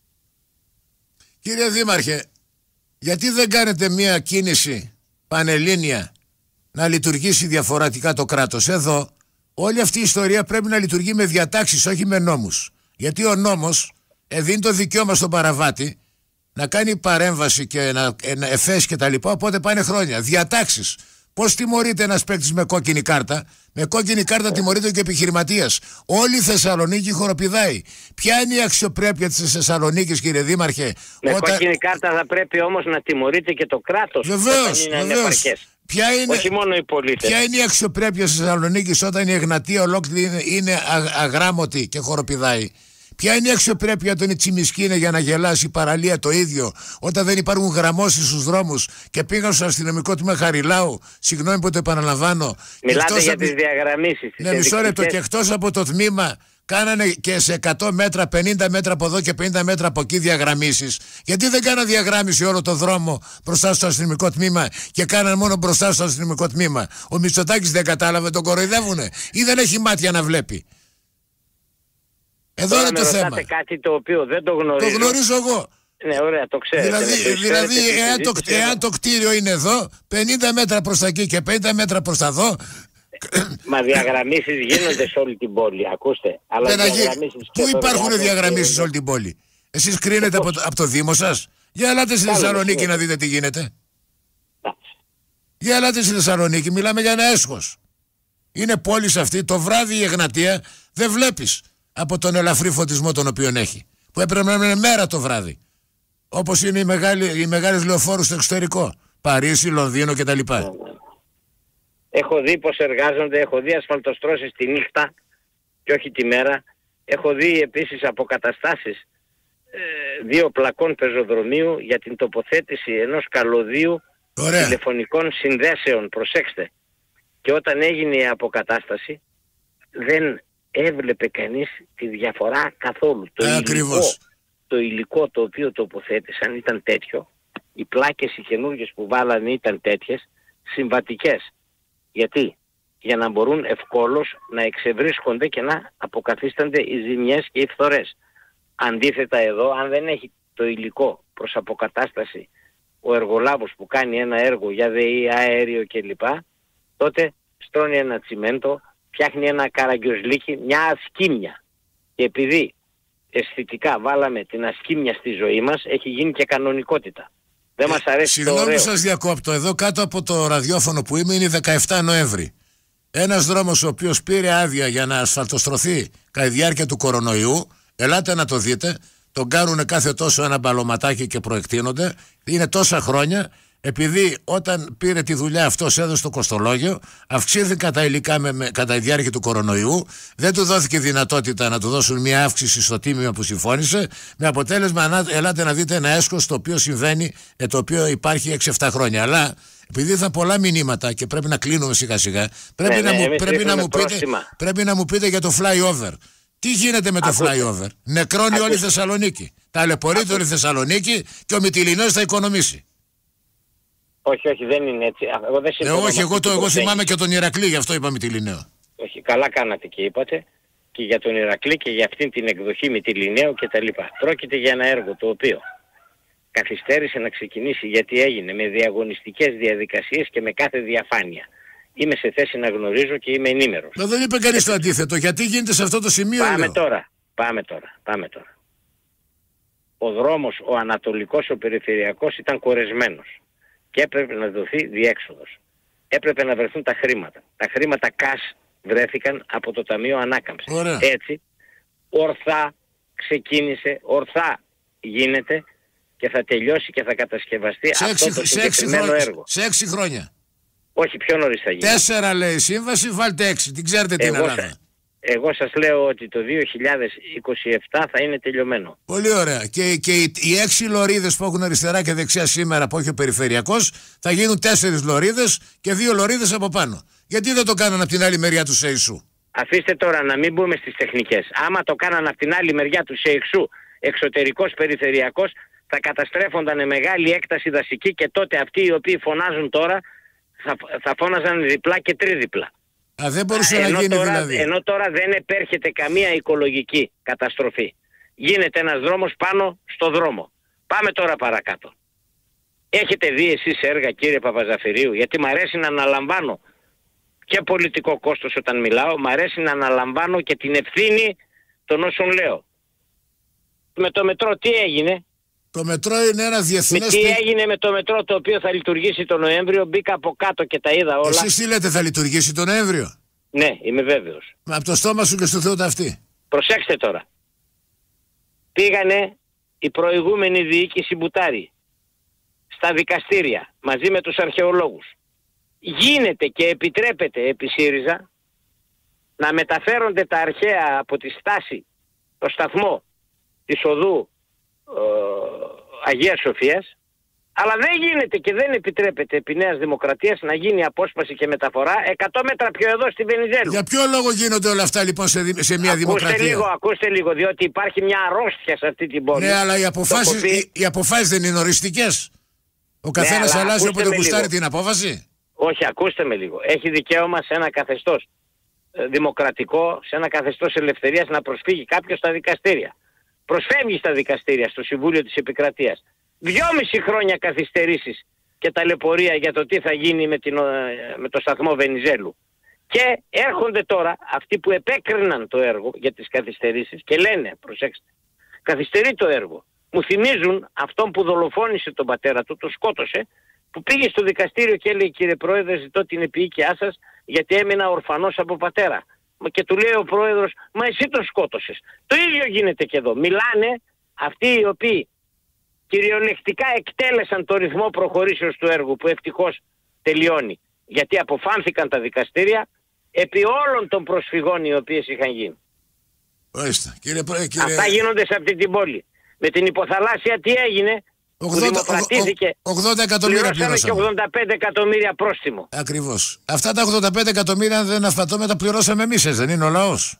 B: Κύριε Δήμαρχε, γιατί δεν κάνετε μια κίνηση πανελλήνια να λειτουργήσει διαφορετικά το κράτος? Εδώ όλη αυτή η ιστορία πρέπει να λειτουργεί με διατάξεις, όχι με νόμους. Γιατί ο νόμος ε, δίνει το δικαίωμα στον παραβάτη να κάνει παρέμβαση και να, να εφέσει και τα λοιπά, οπότε πάνε χρόνια. Διατάξεις Πώς τιμωρείται ένας παίκτης με κόκκινη κάρτα? Με κόκκινη κάρτα τιμωρείται και ο επιχειρηματίας. Όλη η Θεσσαλονίκη χοροπηδάει. Ποια είναι η αξιοπρέπεια της Θεσσαλονίκης, κύριε Δήμαρχε?
K: Με
B: όταν...
K: κόκκινη κάρτα θα πρέπει όμως να τιμωρείται και το κράτος.
B: Βεβαίως, βεβαίως. Ποια είναι,
K: όχι μόνο οι πολίτες.
B: Ποια είναι η αξιοπρέπεια της Θεσσαλονίκης όταν η Εγνατία ολόκληρη είναι, είναι αγράμμωτη και χοροπηδάει? Ποια είναι η αξιοπρέπεια των Τσιμισκίνε για να γελάσει, η παραλία το ίδιο, όταν δεν υπάρχουν γραμμώσεις στους δρόμους και πήγαν στο αστυνομικό τμήμα Χαριλάου? Συγγνώμη που το επαναλαμβάνω.
K: Μιλάτε για
B: από...
K: τις διαγραμμίσεις.
B: Ναι, μισό λεπτό. Και εκτός από το τμήμα κάνανε και σε εκατό μέτρα, πενήντα μέτρα από εδώ και πενήντα μέτρα από εκεί διαγραμμίσεις. Γιατί δεν κάνανε διαγράμμιση όλο το δρόμο μπροστά στο αστυνομικό τμήμα και κάνανε μόνο μπροστά στο αστυνομικό τμήμα? Ο Μητσοτάκης δεν κατάλαβε, τον κοροϊδεύουνε ή δεν έχει μάτια να βλέπει? Εδώ
K: τώρα
B: είναι το θέμα.
K: Κάτι το οποίο δεν το γνωρίζω.
B: Το γνωρίζω εγώ.
K: Ναι, ωραία, το ξέρετε.
B: Δηλαδή,
K: το
B: δηλαδή εάν, το, εάν το κτίριο είναι εδώ, πενήντα μέτρα προς τα εκεί και πενήντα μέτρα προς τα εδώ.
K: Μα διαγραμμίσεις γίνονται σε όλη την πόλη, ακούστε. Αλλά διαγραμμίσεις
B: πού υπάρχουν διαγραμμίσεις σε όλη την πόλη? Εσείς κρίνετε από, από το Δήμο σας? Για ελάτε στη Θεσσαλονίκη να δείτε τι γίνεται. Για ελάτε στη Θεσσαλονίκη, μιλάμε για ένα έσχος. Είναι πόλη αυτή, το βράδυ η Εγνατία δεν βλέπεις από τον ελαφρύ φωτισμό τον οποίο έχει. Που έπρεπε να είναι μέρα το βράδυ. Όπως είναι οι, μεγάλοι, οι μεγάλες λεωφόρους στο εξωτερικό. Παρίσι, Λονδίνο κτλ.
K: Έχω δει πως εργάζονται, έχω δει ασφαλτοστρώσεις τη νύχτα και όχι τη μέρα. Έχω δει επίσης αποκαταστάσεις ε, δύο πλακών πεζοδρομίου για την τοποθέτηση ενός καλωδίου τηλεφωνικών συνδέσεων. Προσέξτε. Και όταν έγινε η αποκατάσταση δεν έβλεπε κανείς τη διαφορά καθόλου. Το υλικό, το υλικό το οποίο τοποθέτησαν ήταν τέτοιο, οι πλάκες οι καινούργιες που βάλανε ήταν τέτοιες, συμβατικές. Γιατί? Για να μπορούν ευκόλως να εξευρίσκονται και να αποκαθίστανται οι ζημιές και οι φθορές. Αντίθετα εδώ, αν δεν έχει το υλικό προς αποκατάσταση ο εργολάβος που κάνει ένα έργο για ΔΕΗ, αέριο κλπ, τότε στρώνει ένα τσιμέντο, φτιάχνει ένα καραγκιόζλικι, μια ασκήμια. Και επειδή αισθητικά βάλαμε την ασκήμια στη ζωή μας, έχει γίνει και κανονικότητα. Δεν μας αρέσει το ωραίο.
B: Συγγνώμη σας διακόπτω. Εδώ κάτω από το ραδιόφωνο που είμαι είναι δεκαεφτά Νοέμβρη. Ένας δρόμος ο οποίος πήρε άδεια για να ασφαλτοστρωθεί κατά τη διάρκεια του κορονοϊού. Ελάτε να το δείτε. Τον κάνουν κάθε τόσο ένα μπαλωματάκι και προεκτείνονται. Είναι τόσα χρόνια. Επειδή όταν πήρε τη δουλειά αυτός έδωσε το κοστολόγιο, αυξήθηκαν τα υλικά με, με, κατά τη διάρκεια του κορονοϊού, δεν του δόθηκε δυνατότητα να του δώσουν μια αύξηση στο τίμημα που συμφώνησε, με αποτέλεσμα να, ελάτε να δείτε ένα έσχος το οποίο συμβαίνει, ε, το οποίο υπάρχει έξι εφτά χρόνια. Αλλά επειδή θα πολλά μηνύματα και πρέπει να κλείνουμε σιγά σιγά, πρέπει, ναι, να, ναι, μου, πρέπει, να, μου πείτε, πρέπει να μου πείτε για το flyover. Τι γίνεται με το Ακούτε. flyover? Νεκρώνει Ακούτε. όλη η Θεσσαλονίκη. Ταλαιπωρείται όλη η Θεσσαλονίκη και ο Μυτιληνός θα οικονομήσει.
K: Όχι, όχι, δεν είναι έτσι. Εγώ, δεν
B: ε, όχι, εγώ, το, εγώ θυμάμαι και τον Ηρακλή, γι' αυτό είπα Μυτιληναίο.
K: Όχι, καλά κάνατε και είπατε και για τον Ηρακλή και για αυτήν την εκδοχή Μυτιληναίου κτλ. Πρόκειται για ένα έργο το οποίο καθυστέρησε να ξεκινήσει γιατί έγινε με διαγωνιστικές διαδικασίες και με κάθε διαφάνεια. Είμαι σε θέση να γνωρίζω και είμαι ενήμερος.
B: Μα δεν είπε κανείς το αντίθετο. Γιατί γίνεται σε αυτό το σημείο?
K: Πάμε
B: λέω.
K: τώρα, πάμε τώρα, πάμε τώρα. Ο δρόμος, ο ανατολικός, ο περιφερειακός ήταν κορεσμένος και έπρεπε να δοθεί διέξοδος. Έπρεπε να βρεθούν τα χρήματα. Τα χρήματα cash βρέθηκαν από το Ταμείο Ανάκαμψης.
B: Ωραία.
K: Έτσι, ορθά ξεκίνησε, ορθά γίνεται και θα τελειώσει και θα κατασκευαστεί
B: σε
K: αυτό
B: έξι,
K: το
B: συγκεκριμένο
K: έργο.
B: Σε έξι χρόνια.
K: Όχι, πιο νωρίς θα γίνει.
B: Τέσσερα λέει η σύμβαση, βάλτε έξι. Την ξέρετε την
K: εγώ
B: Ελλάδα.
K: Σα, εγώ σας λέω ότι το δύο χιλιάδες είκοσι επτά θα είναι τελειωμένο.
B: Πολύ ωραία. Και, και οι, οι έξι λωρίδες που έχουν αριστερά και δεξιά σήμερα που έχει ο περιφερειακός θα γίνουν τέσσερις λωρίδες και δύο λωρίδες από πάνω. Γιατί δεν το κάνανε από την άλλη μεριά του Σεϊσού?
K: Αφήστε τώρα να μην μπούμε στις τεχνικές. Άμα το κάνανε από την άλλη μεριά του Σεϊσού, εξωτερικός περιφερειακός, θα καταστρέφονταν μεγάλη έκταση δασική και τότε αυτοί οι οποίοι φωνάζουν τώρα θα, θα φώναζαν διπλά και τρίδιπλα.
B: Α, δεν μπορούσε
K: ενώ
B: να γίνει
K: τώρα,
B: δηλαδή.
K: Ενώ τώρα δεν επέρχεται καμία οικολογική καταστροφή. Γίνεται ένας δρόμος πάνω στο δρόμο. Πάμε τώρα παρακάτω. Έχετε δει εσείς έργα, κύριε Παπαζαφυρίου? Γιατί μ' αρέσει να αναλαμβάνω και πολιτικό κόστος όταν μιλάω, μ' αρέσει να αναλαμβάνω και την ευθύνη των όσων λέω. Με το μετρό τι έγινε?
B: Το μετρό είναι ένα διεθνές...
K: Με τι έγινε με το μετρό το οποίο θα λειτουργήσει τον Νοέμβριο, μπήκα από κάτω και τα είδα όλα.
B: Εσείς τι λέτε, θα λειτουργήσει τον Νοέμβριο?
K: Ναι, είμαι βέβαιος.
B: Μα από το στόμα σου και στο Θεό ταυτί.
K: Προσέξτε τώρα. Πήγανε η προηγούμενη διοίκηση Μπουτάρη στα δικαστήρια μαζί με τους αρχαιολόγους. Γίνεται και επιτρέπεται επί ΣΥΡΙΖΑ να μεταφέρονται τα αρχαία από τη στάση, το σταθμό της οδού ε, Αγίας Σοφίας, αλλά δεν γίνεται και δεν επιτρέπεται επί Νέας Δημοκρατίας να γίνει απόσπαση και μεταφορά εκατό μέτρα πιο εδώ στη Βενιζέλου.
B: Για ποιο λόγο γίνονται όλα αυτά λοιπόν σε, σε μια
K: ακούστε
B: δημοκρατία?
K: Λίγο, ακούστε λίγο, διότι υπάρχει μια αρρώστια σε αυτή την πόλη.
B: Ναι, αλλά οι αποφάσεις,
K: πει...
B: οι, οι αποφάσεις δεν είναι οριστικές. Ο καθένας ναι, αλλάζει όποτε γουστάρει την απόφαση.
K: Όχι, ακούστε με λίγο. Έχει δικαίωμα σε ένα καθεστώς ε, δημοκρατικό, σε ένα καθεστώς ελευθερίας να προσφύγει κάποιος στα δικαστήρια. Προσφεύγει στα δικαστήρια, στο Συμβούλιο της Επικρατείας. Δυόμιση χρόνια καθυστερήσεις και ταλαιπωρία για το τι θα γίνει με, την, με το σταθμό Βενιζέλου. Και έρχονται τώρα αυτοί που επέκριναν το έργο για τις καθυστερήσεις και λένε, προσέξτε, καθυστερεί το έργο. Μου θυμίζουν αυτόν που δολοφόνησε τον πατέρα του, το σκότωσε, που πήγε στο δικαστήριο και έλεγε, κύριε Πρόεδρε, ζητώ την επίοικιά σας γιατί έμεινα ορφανός από πατέρα. Και του λέει ο Πρόεδρος, μα εσύ τον σκότωσες. Το ίδιο γίνεται και εδώ. Μιλάνε αυτοί οι οποίοι κυριολεκτικά εκτέλεσαν το ρυθμό προχωρήσεως του έργου που ευτυχώς τελειώνει. Γιατί αποφάνθηκαν τα δικαστήρια επί όλων των προσφυγών οι οποίες είχαν γίνει.
B: Ορίστε, κύριε, κύριε...
K: Αυτά γίνονται σε αυτή την πόλη. Με την υποθαλάσσια τι έγινε?
B: ογδόντα,
K: δημοκρατήθηκε.
B: ογδόντα εκατομμύρια
K: πληρώσαμε και ογδόντα πέντε εκατομμύρια πρόστιμο.
B: Ακριβώς. Αυτά τα ογδόντα πέντε εκατομμύρια, αν δεν αφατώμε, τα πληρώσαμε εμείς, δεν είναι ο λαός?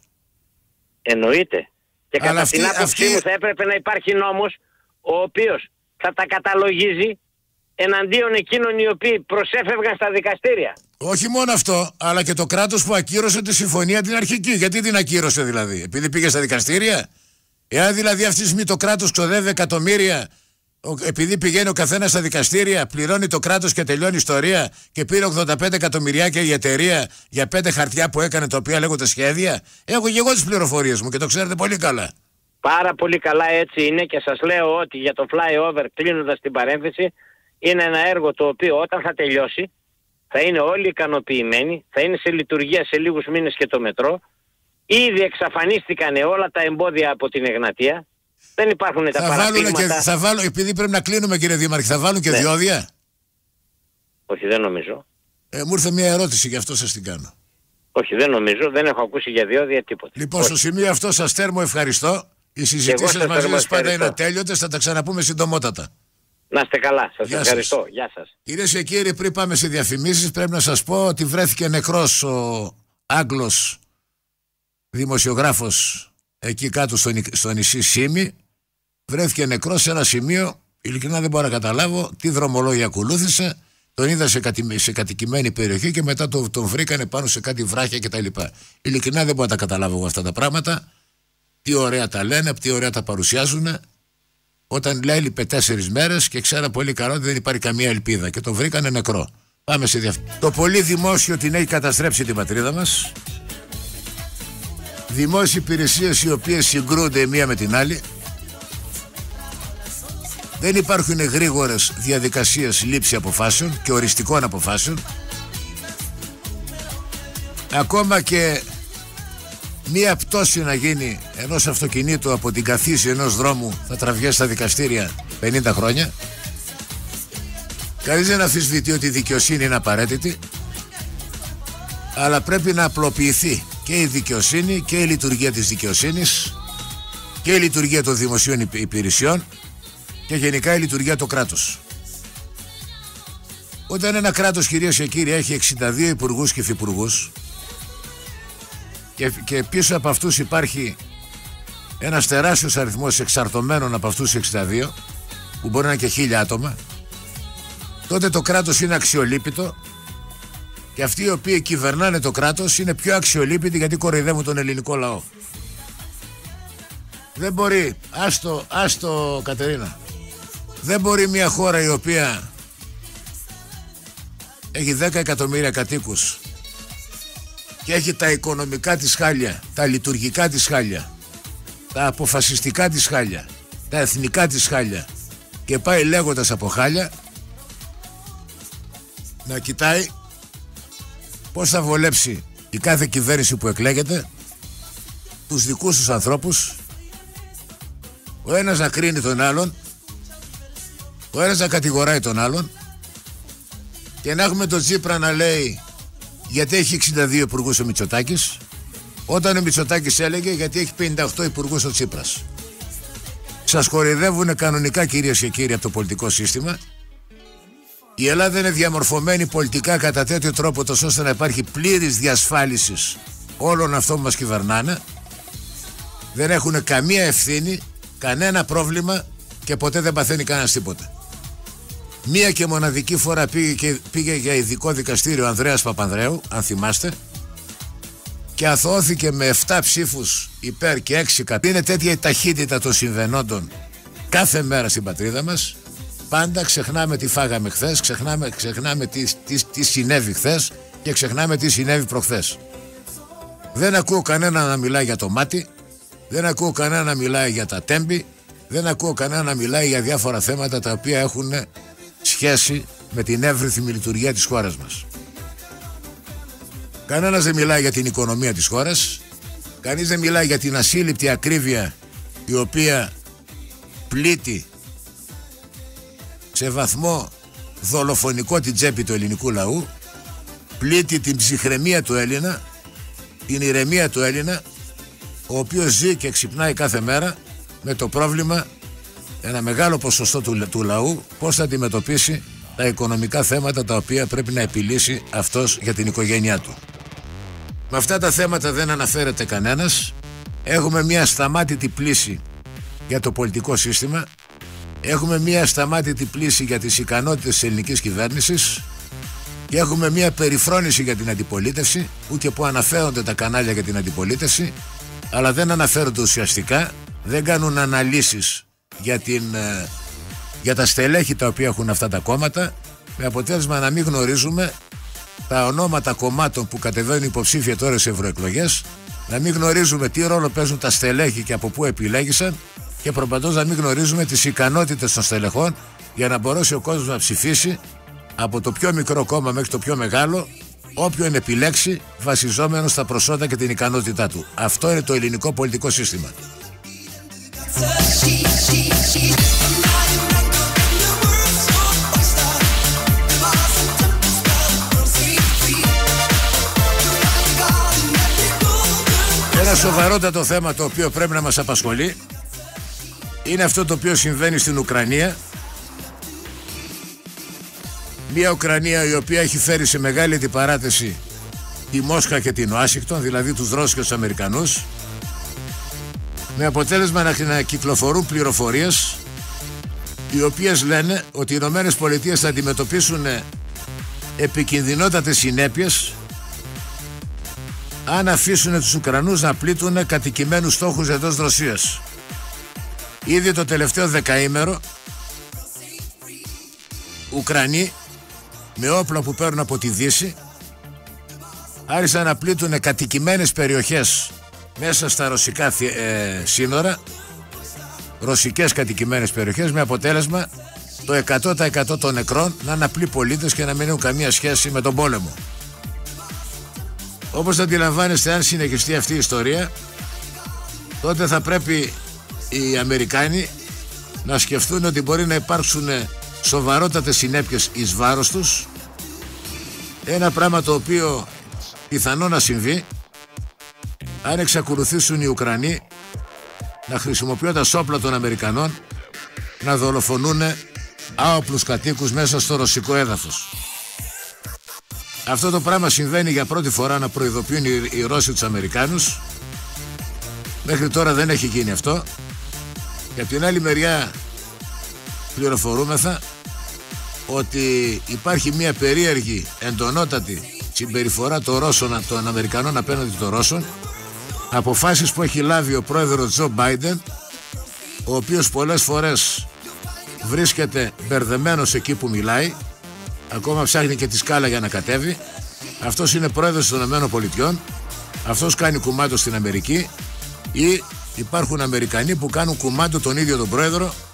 K: Εννοείται. Και
B: αλλά
K: κατά
B: αυτή,
K: την άποψή
B: αυτή...
K: μου θα έπρεπε να υπάρχει νόμος ο οποίος θα τα καταλογίζει εναντίον εκείνων οι οποίοι προσέφευγαν στα δικαστήρια.
B: Όχι μόνο αυτό, αλλά και το κράτος που ακύρωσε τη συμφωνία την αρχική. Γιατί την ακύρωσε δηλαδή? Επειδή πήγε στα δικαστήρια? Εάν δηλαδή αυτή τη στιγμή το κράτος ξοδεύει εκατομμύρια, επειδή πηγαίνει ο καθένας στα δικαστήρια, πληρώνει το κράτος και τελειώνει η ιστορία, και πήρε ογδόντα πέντε εκατομμυριάκια η εταιρεία για πέντε χαρτιά που έκανε, τα οποία λέγονται σχέδια. Έχω και εγώ τις πληροφορίες μου και το ξέρετε πολύ καλά.
K: Πάρα πολύ καλά, έτσι είναι, και σας λέω ότι για το flyover, κλείνοντας την παρένθεση, είναι ένα έργο το οποίο όταν θα τελειώσει θα είναι όλοι ικανοποιημένοι, θα είναι σε λειτουργία σε λίγους μήνες και το μετρό. Ήδη εξαφανίστηκαν όλα τα εμπόδια από την Εγνατία. Δεν υπάρχουν τα παραπήγματα.
B: Και, θα βάλουν, επειδή πρέπει να κλείνουμε, κύριε Δήμαρχε, θα βάλουν και ναι. διόδια?
K: Όχι, δεν νομίζω.
B: Ε, μου ήρθε μια ερώτηση, γι' αυτό σας την κάνω.
K: Όχι, δεν νομίζω, δεν έχω ακούσει για διόδια τίποτα.
B: Λοιπόν,
K: όχι.
B: Στο σημείο αυτό σας θέρμο ευχαριστώ. Οι συζητήσεις μαζί σας πάντα είναι ατέλειωτες, θα τα ξαναπούμε συντομότατα.
K: Να είστε καλά, σας
B: Γεια
K: ευχαριστώ.
B: σας.
K: Γεια σας.
B: Κυρίες και κύριοι, πριν πάμε σε διαφημίσεις, πρέπει να σας πω ότι βρέθηκε νεκρός ο Άγγλος δημοσιογράφος εκεί κάτω στο, στο νησί Σύμη. Βρέθηκε νεκρός σε ένα σημείο, ειλικρινά δεν μπορώ να καταλάβω τι δρομολόγια ακολούθησε. Τον είδα σε, κατη, σε κατοικημένη περιοχή και μετά τον, τον βρήκανε πάνω σε κάτι βράχια κτλ. Ειλικρινά δεν μπορώ να τα καταλάβω εγώ αυτά τα πράγματα. Τι ωραία τα λένε, τι ωραία τα παρουσιάζουν. Όταν έλειπε τέσσερις μέρες και ξέρα πολύ καλά ότι δεν υπάρχει καμία ελπίδα και τον βρήκανε νεκρό. Πάμε σε διαφημίσεις. Το πολύ δημόσιο την έχει καταστρέψει την πατρίδα μας. Δημόσιες υπηρεσίες οι οποίες συγκρούνται μία με την άλλη. Δεν υπάρχουν γρήγορες διαδικασίες λήψη αποφάσεων και οριστικών αποφάσεων. Ακόμα και μία πτώση να γίνει ενός αυτοκινήτου από την καθίση ενός δρόμου θα τραβιέσει στα δικαστήρια πενήντα χρόνια. Κανείς δεν αμφισβητεί ότι η δικαιοσύνη είναι απαραίτητη, αλλά πρέπει να απλοποιηθεί και η δικαιοσύνη και η λειτουργία της δικαιοσύνης και η λειτουργία των δημοσίων υπηρεσιών και γενικά η λειτουργία του κράτους. Όταν ένα κράτος, κυρίες και κύριοι, έχει εξήντα δύο υπουργούς και υφυπουργούς και, και πίσω από αυτούς υπάρχει ένας τεράστιος αριθμός εξαρτωμένων από αυτούς εξήντα δύο, που μπορεί να είναι και χίλια άτομα, τότε το κράτος είναι αξιολύπητο και αυτοί οι οποίοι κυβερνάνε το κράτος είναι πιο αξιολύπητοι γιατί κοροϊδεύουν τον ελληνικό λαό. Δεν μπορεί, άστο, άστο Κατερίνα, δεν μπορεί μια χώρα η οποία έχει δέκα εκατομμύρια κατοίκους και έχει τα οικονομικά της χάλια, τα λειτουργικά της χάλια, τα αποφασιστικά της χάλια, τα εθνικά της χάλια, και πάει λέγοντας από χάλια να κοιτάει πώς θα βολέψει η κάθε κυβέρνηση που εκλέγεται τους δικούς τους ανθρώπους, ο ένας να κρίνει τον άλλον, ο ένας να κατηγοράει τον άλλον, και να έχουμε τον Τσίπρα να λέει γιατί έχει εξήντα δύο υπουργούς ο Μητσοτάκης, όταν ο Μητσοτάκης έλεγε γιατί έχει πενήντα οκτώ υπουργούς ο Τσίπρας. Σας κορυδεύουν κανονικά, κυρίες και κύριοι, από το πολιτικό σύστημα. Η Ελλάδα είναι διαμορφωμένη πολιτικά κατά τέτοιο τρόπο τόσο ώστε να υπάρχει πλήρης διασφάλιση όλων αυτών που μας κυβερνάνε. Δεν έχουν καμία ευθύνη, κανένα πρόβλημα και ποτέ δεν παθαίνει κανένας τίποτα. Μία και μοναδική φορά πήγε, και, πήγε για ειδικό δικαστήριο ο Ανδρέας Παπανδρέου, αν θυμάστε, και αθωώθηκε με επτά ψήφους υπέρ και έξι κατά. Είναι τέτοια η ταχύτητα των συμβαινόντων κάθε μέρα στην πατρίδα μας. Πάντα ξεχνάμε τι φάγαμε χθες, ξεχνάμε, ξεχνάμε τι, τι, τι συνέβη χθες και ξεχνάμε τι συνέβη προχθές. Δεν ακούω κανένα να μιλάει για το μάτι, δεν ακούω κανένα να μιλάει για τα τέμπη, δεν ακούω κανένα να μιλάει για διάφορα θέματα τα οποία έχουν σχέση με την εύρυθμη λειτουργία της χώρας μας. Κανένας δεν μιλάει για την οικονομία της χώρας, κανείς δεν μιλάει για την ασύλληπτη ακρίβεια η οποία πλήττει σε βαθμό δολοφονικό την τσέπη του ελληνικού λαού, πλήττει την ψυχραιμία του Έλληνα, την ηρεμία του Έλληνα, ο οποίος ζει και ξυπνάει κάθε μέρα με το πρόβλημα ένα μεγάλο ποσοστό του, του λαού πώς θα αντιμετωπίσει τα οικονομικά θέματα τα οποία πρέπει να επιλύσει αυτός για την οικογένειά του. Με αυτά τα θέματα δεν αναφέρεται κανένας. Έχουμε μια ασταμάτητη πλήση για το πολιτικό σύστημα. Έχουμε μια ασταμάτητη πλήση για τις ικανότητες της ελληνικής κυβέρνησης και έχουμε μια περιφρόνηση για την αντιπολίτευση, που και που αναφέρονται τα κανάλια για την αντιπολίτευση, αλλά δεν αναφέρονται ουσιαστικά, δεν κάνουν αναλύσεις για, την, για τα στελέχη τα οποία έχουν αυτά τα κόμματα, με αποτέλεσμα να μην γνωρίζουμε τα ονόματα κομμάτων που κατεβαίνουν υποψήφια τώρα σε ευρωεκλογές, να μην γνωρίζουμε τι ρόλο παίζουν τα στελέχη και από πού επιλέγησαν, και προπαντός να μην γνωρίζουμε τις ικανότητες των στελεχών για να μπορέσει ο κόσμος να ψηφίσει από το πιο μικρό κόμμα μέχρι το πιο μεγάλο, όποιον επιλέξει, βασιζόμενο στα προσόντα και την ικανότητά του. Αυτό είναι το ελληνικό πολιτικό σύστημα. Ένα σοβαρότατο θέμα το οποίο πρέπει να μας απασχολεί είναι αυτό το οποίο συμβαίνει στην Ουκρανία. Μια Ουκρανία η οποία έχει φέρει σε μεγάλη αντιπαράθεση τη Μόσχα και την Ουάσιγκτον, δηλαδή τους Ρώσους και τους Αμερικανούς, με αποτέλεσμα να κυκλοφορούν πληροφορίες οι οποίες λένε ότι οι Ηνωμένες Πολιτείες θα αντιμετωπίσουν επικινδυνότατες συνέπειες αν αφήσουν τους Ουκρανούς να πλήττουν κατοικημένους στόχους εντός Ρωσίας. Ήδη το τελευταίο δεκαήμερο Ουκρανοί με όπλα που παίρνουν από τη Δύση άρχισαν να πλήττουν κατοικημένες περιοχές μέσα στα ρωσικά ε, σύνορα, ρωσικές κατοικημένες περιοχές, με αποτέλεσμα το εκατό τοις εκατό των νεκρών να είναι απλοί πολίτες και να μην έχουν καμία σχέση με τον πόλεμο. Όπως αντιλαμβάνεστε, αν συνεχιστεί αυτή η ιστορία, τότε θα πρέπει οι Αμερικάνοι να σκεφτούν ότι μπορεί να υπάρξουν σοβαρότατες συνέπειες εις βάρος τους, ένα πράγμα το οποίο πιθανό να συμβεί αν εξακολουθήσουν οι Ουκρανοί να χρησιμοποιούν τα όπλα των Αμερικανών να δολοφονούν άοπλους κατοίκους μέσα στο ρωσικό έδαφος. Αυτό το πράγμα συμβαίνει για πρώτη φορά, να προειδοποιούν οι, οι Ρώσοι τους Αμερικάνους. Μέχρι τώρα δεν έχει γίνει αυτό. Και από την άλλη μεριά πληροφορούμεθα ότι υπάρχει μια περίεργη, εντονότατη συμπεριφορά των Ρώσων, των Αμερικανών απέναντι των Ρώσων, αποφάσεις που έχει λάβει ο πρόεδρος Τζο Μπάιντεν, ο οποίος πολλές φορές βρίσκεται μπερδεμένος εκεί που μιλάει, ακόμα ψάχνει και τη σκάλα για να κατέβει. Αυτός είναι πρόεδρος των ΗΠΑ, αυτός κάνει κουμάντο στην Αμερική, ή υπάρχουν Αμερικανοί που κάνουν κουμάντο τον ίδιο τον πρόεδρο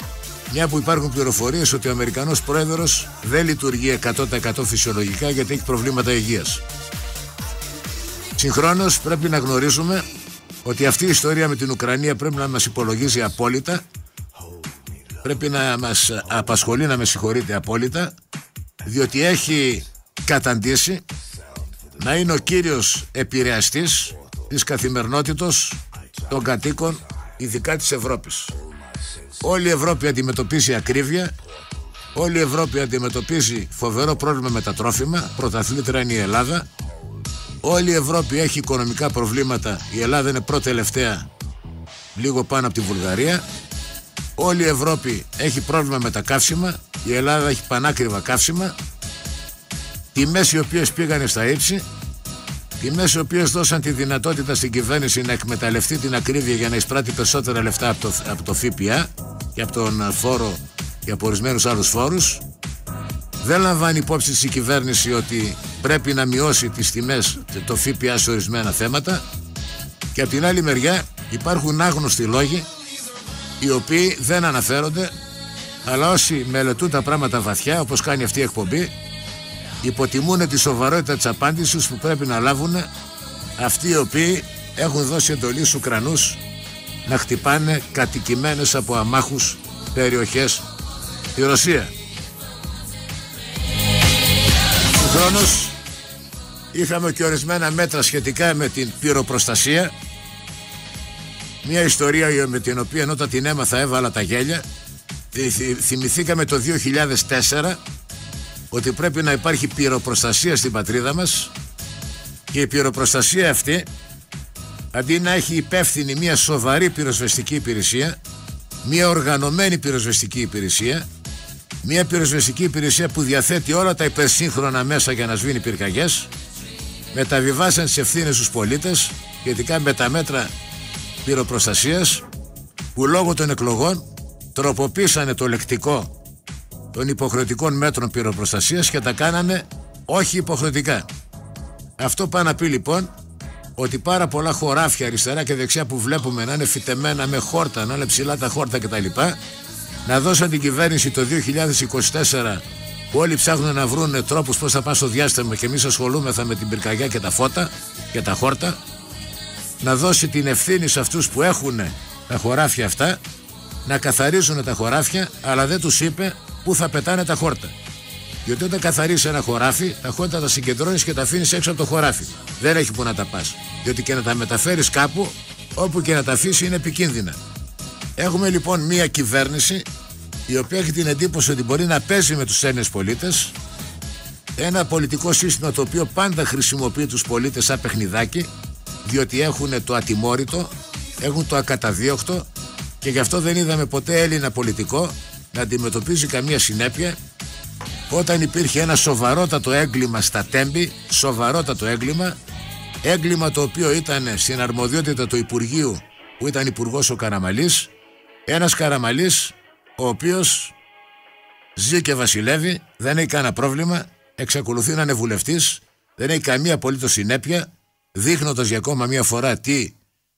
B: μια που υπάρχουν πληροφορίες ότι ο Αμερικανός πρόεδρος δεν λειτουργεί εκατό τοις εκατό φυσιολογικά γιατί έχει προβλήματα υγείας. Συγχρόνως πρέπει να γνωρίζουμε ότι αυτή η ιστορία με την Ουκρανία πρέπει να μας υπολογίζει απόλυτα, πρέπει να μας απασχολεί, να με συγχωρείτε, απόλυτα, διότι έχει καταντήσει να είναι ο κύριος επηρεαστής της καθημερινότητος των κατοίκων, ειδικά της Ευρώπης. Όλη η Ευρώπη αντιμετωπίζει ακρίβεια, όλη η Ευρώπη αντιμετωπίζει φοβερό πρόβλημα με τα τρόφιμα, πρωταθλήτρια είναι η Ελλάδα. Όλη η Ευρώπη έχει οικονομικά προβλήματα, η Ελλάδα είναι πρώτη-τελευταία, λίγο πάνω από τη Βουλγαρία. Όλη η Ευρώπη έχει πρόβλημα με τα καύσιμα, η Ελλάδα έχει πανάκριβα καύσιμα, τιμές οι οποίες πήγανε στα ύψη, τιμές οι οποίες δώσαν τη δυνατότητα στην κυβέρνηση να εκμεταλλευτεί την ακρίβεια για να εισπράττει περισσότερα λεφτά από το, από το ΦΠΑ και από τον φόρο και από ορισμένους άλλους φόρους. Δεν λαμβάνει υπόψη της η κυβέρνηση ότι πρέπει να μειώσει τις τιμές, το ΦΠΑ σε ορισμένα θέματα, και από την άλλη μεριά υπάρχουν άγνωστοι λόγοι οι οποίοι δεν αναφέρονται, αλλά όσοι μελετούν τα πράγματα βαθιά, όπως κάνει αυτή η εκπομπή, υποτιμούν τη σοβαρότητα της απάντησης που πρέπει να λάβουν αυτοί οι οποίοι έχουν δώσει εντολή στους Ουκρανούς να χτυπάνε κατοικημένες από αμάχους περιοχές στη Ρωσία. Συγχρόνως είχαμε και ορισμένα μέτρα σχετικά με την πυροπροστασία, μια ιστορία με την οποία όταν την έμαθα έβαλα τα γέλια. Θυμηθήκαμε το δύο χιλιάδες τέσσερα ότι πρέπει να υπάρχει πυροπροστασία στην πατρίδα μας, και η πυροπροστασία αυτή, αντί να έχει υπεύθυνη μια σοβαρή πυροσβεστική υπηρεσία, μια οργανωμένη πυροσβεστική υπηρεσία, μια πυροσβεστική υπηρεσία που διαθέτει όλα τα υπερσύγχρονα μέσα για να σβήνει πυρκαγιές, μεταβιβάσαν τις ευθύνες στους πολίτες σχετικά με τα μέτρα πυροπροστασίας, που λόγω των εκλογών τροποποίησανε το λεκτικό των υποχρεωτικών μέτρων πυροπροστασίας και τα κάνανε όχι υποχρεωτικά. Αυτό πάει να πει λοιπόν ότι πάρα πολλά χωράφια αριστερά και δεξιά που βλέπουμε να είναι φυτεμένα με χόρτα, να είναι ψηλά τα χόρτα κτλ., να δώσαν την κυβέρνηση το δύο χιλιάδες είκοσι τέσσερα, που όλοι ψάχνουν να βρουν τρόπους πώς θα πάνε στο διάστημα και εμείς ασχολούμεθα με την πυρκαγιά και τα φώτα και τα χόρτα, να δώσει την ευθύνη σε αυτούς που έχουν τα χωράφια αυτά να καθαρίζουν τα χωράφια, αλλά δεν τους είπε πού θα πετάνε τα χόρτα. Γιατί όταν καθαρίσει ένα χωράφι, τα χόρτα τα συγκεντρώνεις και τα αφήνεις έξω από το χωράφι. Δεν έχει που να τα πας. Διότι και να τα μεταφέρεις κάπου, όπου και να τα αφήσει, είναι επικίνδυνα. Έχουμε λοιπόν μία κυβέρνηση η οποία έχει την εντύπωση ότι μπορεί να παίζει με τους Έλληνες πολίτες, ένα πολιτικό σύστημα το οποίο πάντα χρησιμοποιεί τους πολίτες σαν παιχνιδάκι, διότι έχουν το ατιμόρυτο, έχουν το ακαταδίωκτο, και γι' αυτό δεν είδαμε ποτέ Έλληνα πολιτικό να αντιμετωπίζει καμία συνέπεια όταν υπήρχε ένα σοβαρότατο έγκλημα στα Τέμπη, σοβαρότατο έγκλημα, έγκλημα το οποίο ήταν στην αρμοδιότητα του Υπουργείου που ήταν υπουργός ο Καραμαλής, ένας Καραμαλής ο οποίος ζει και βασιλεύει, δεν έχει κανένα πρόβλημα, εξακολουθεί να είναι βουλευτής, δεν έχει καμία απολύτως συνέπεια, δείχνοντας για ακόμα μία φορά τι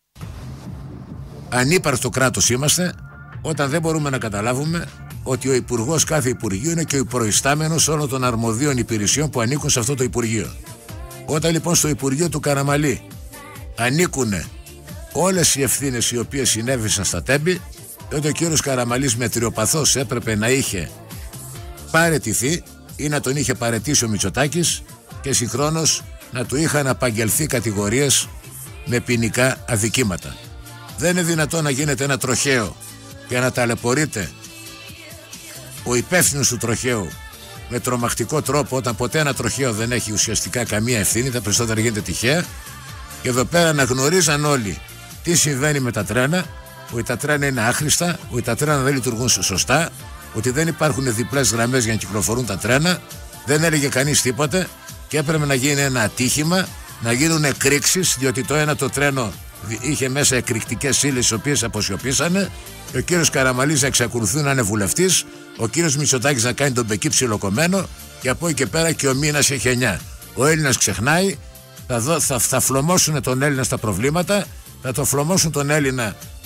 B: ανύπαρκτο κράτος είμαστε, όταν δεν μπορούμε να καταλάβουμε ότι ο υπουργός κάθε υπουργείου είναι και ο προϊστάμενος όλων των αρμοδίων υπηρεσιών που ανήκουν σε αυτό το υπουργείο. Όταν λοιπόν στο Υπουργείο του Καραμαλή ανήκουν όλες οι ευθύνες οι οποίες συνέβησαν στα Τέμπη, τότε ο κύριος Καραμαλής μετριοπαθώς έπρεπε να είχε παραιτηθεί ή να τον είχε παραιτήσει ο Μητσοτάκης και συγχρόνως να του είχαν απαγγελθεί κατηγορίες με ποινικά αδικήματα. Δεν είναι δυνατόν να γίνεται ένα τροχαίο και να ταλαιπωρείται ο υπεύθυνος του τροχαίου με τρομακτικό τρόπο, όταν ποτέ ένα τροχαίο δεν έχει ουσιαστικά καμία ευθύνη, τα περισσότερα γίνεται τυχαία. Και εδώ πέρα να γνωρίζαν όλοι τι συμβαίνει με τα τρένα, ότι τα τρένα είναι άχρηστα, ότι τα τρένα δεν λειτουργούν σωστά, ότι δεν υπάρχουν διπλές γραμμές για να κυκλοφορούν τα τρένα, δεν έλεγε κανείς τίποτε και έπρεπε να γίνει ένα ατύχημα, να γίνουν εκρήξεις, διότι το ένα το τρένο είχε μέσα εκρηκτικές ύλες τις οποίες αποσιωπήσανε, και ο κύριος Καραμαλής να εξακολουθεί να είναι βουλευτής, ο κύριος Μητσοτάκης να κάνει τον πεκί ψιλοκομμένο, και από εκεί και πέρα και ο μήνας έχει εννιά. Ο Έλληνας ξεχνάει, θα, δω, θα, θα φλωμώσουν τον Έλληνα στα προβλήματα, θα το φλωμώσουν τον Έλληνα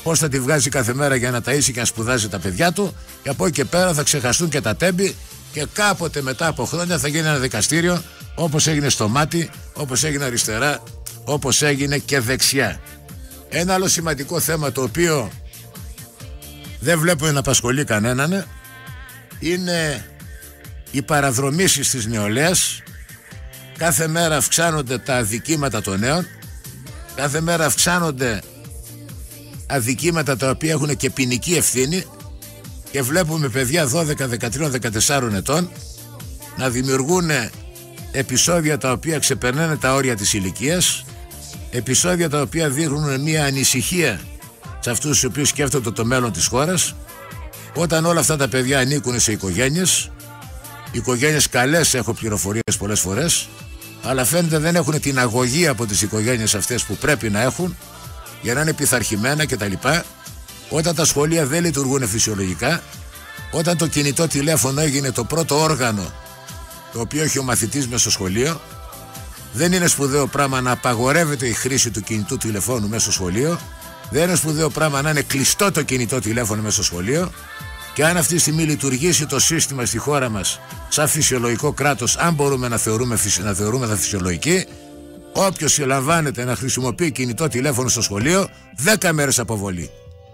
B: πώς θα τη βγάζει κάθε μέρα για να ταΐσει και να σπουδάζει τα παιδιά του, και από εκεί και πέρα θα ξεχαστούν και τα τέμπη και κάποτε μετά από χρόνια θα γίνει ένα δικαστήριο, όπως έγινε στο μάτι, όπως έγινε αριστερά, όπως έγινε και δεξιά. Ένα άλλο σημαντικό θέμα, το οποίο δεν βλέπω να απασχολεί κανέναν, είναι οι παραδρομήσεις της νεολαίας. Κάθε μέρα αυξάνονται τα αδικήματα των νέων, κάθε μέρα αυξάνονται αδικήματα τα οποία έχουν και ποινική ευθύνη, και βλέπουμε παιδιά δώδεκα, δεκατρία, δεκατέσσερα ετών να δημιουργούν επεισόδια τα οποία ξεπερνάνε τα όρια της ηλικίας, επεισόδια τα οποία δείχνουν μια ανησυχία σε αυτούς τους οποίους σκέφτονται το μέλλον της χώρας, όταν όλα αυτά τα παιδιά ανήκουν σε οικογένειες, οικογένειες καλές, έχω πληροφορίες πολλές φορές, αλλά φαίνεται δεν έχουν την αγωγή από τις οικογένειες αυτές που πρέπει να έχουν για να είναι πειθαρχημένα κτλ. Όταν τα σχολεία δεν λειτουργούν φυσιολογικά, όταν το κινητό τηλέφωνο έγινε το πρώτο όργανο το οποίο έχει ο μαθητής μέσα στο σχολείο, δεν είναι σπουδαίο πράγμα να απαγορεύεται η χρήση του κινητού τηλεφώνου μέσα στο σχολείο, δεν είναι σπουδαίο πράγμα να είναι κλειστό το κινητό τηλέφωνο μέσα στο σχολείο, και αν αυτή τη στιγμή λειτουργήσει το σύστημα στη χώρα μας σαν φυσιολογικό κράτος, αν μπορούμε να θεωρούμε, να θεωρούμε τα φυσιολογική, όποιος συλλαμβάνεται να χρησιμοποιεί κινητό τηλέφωνο στο σχολείο, δέκα μέρες αποβολή.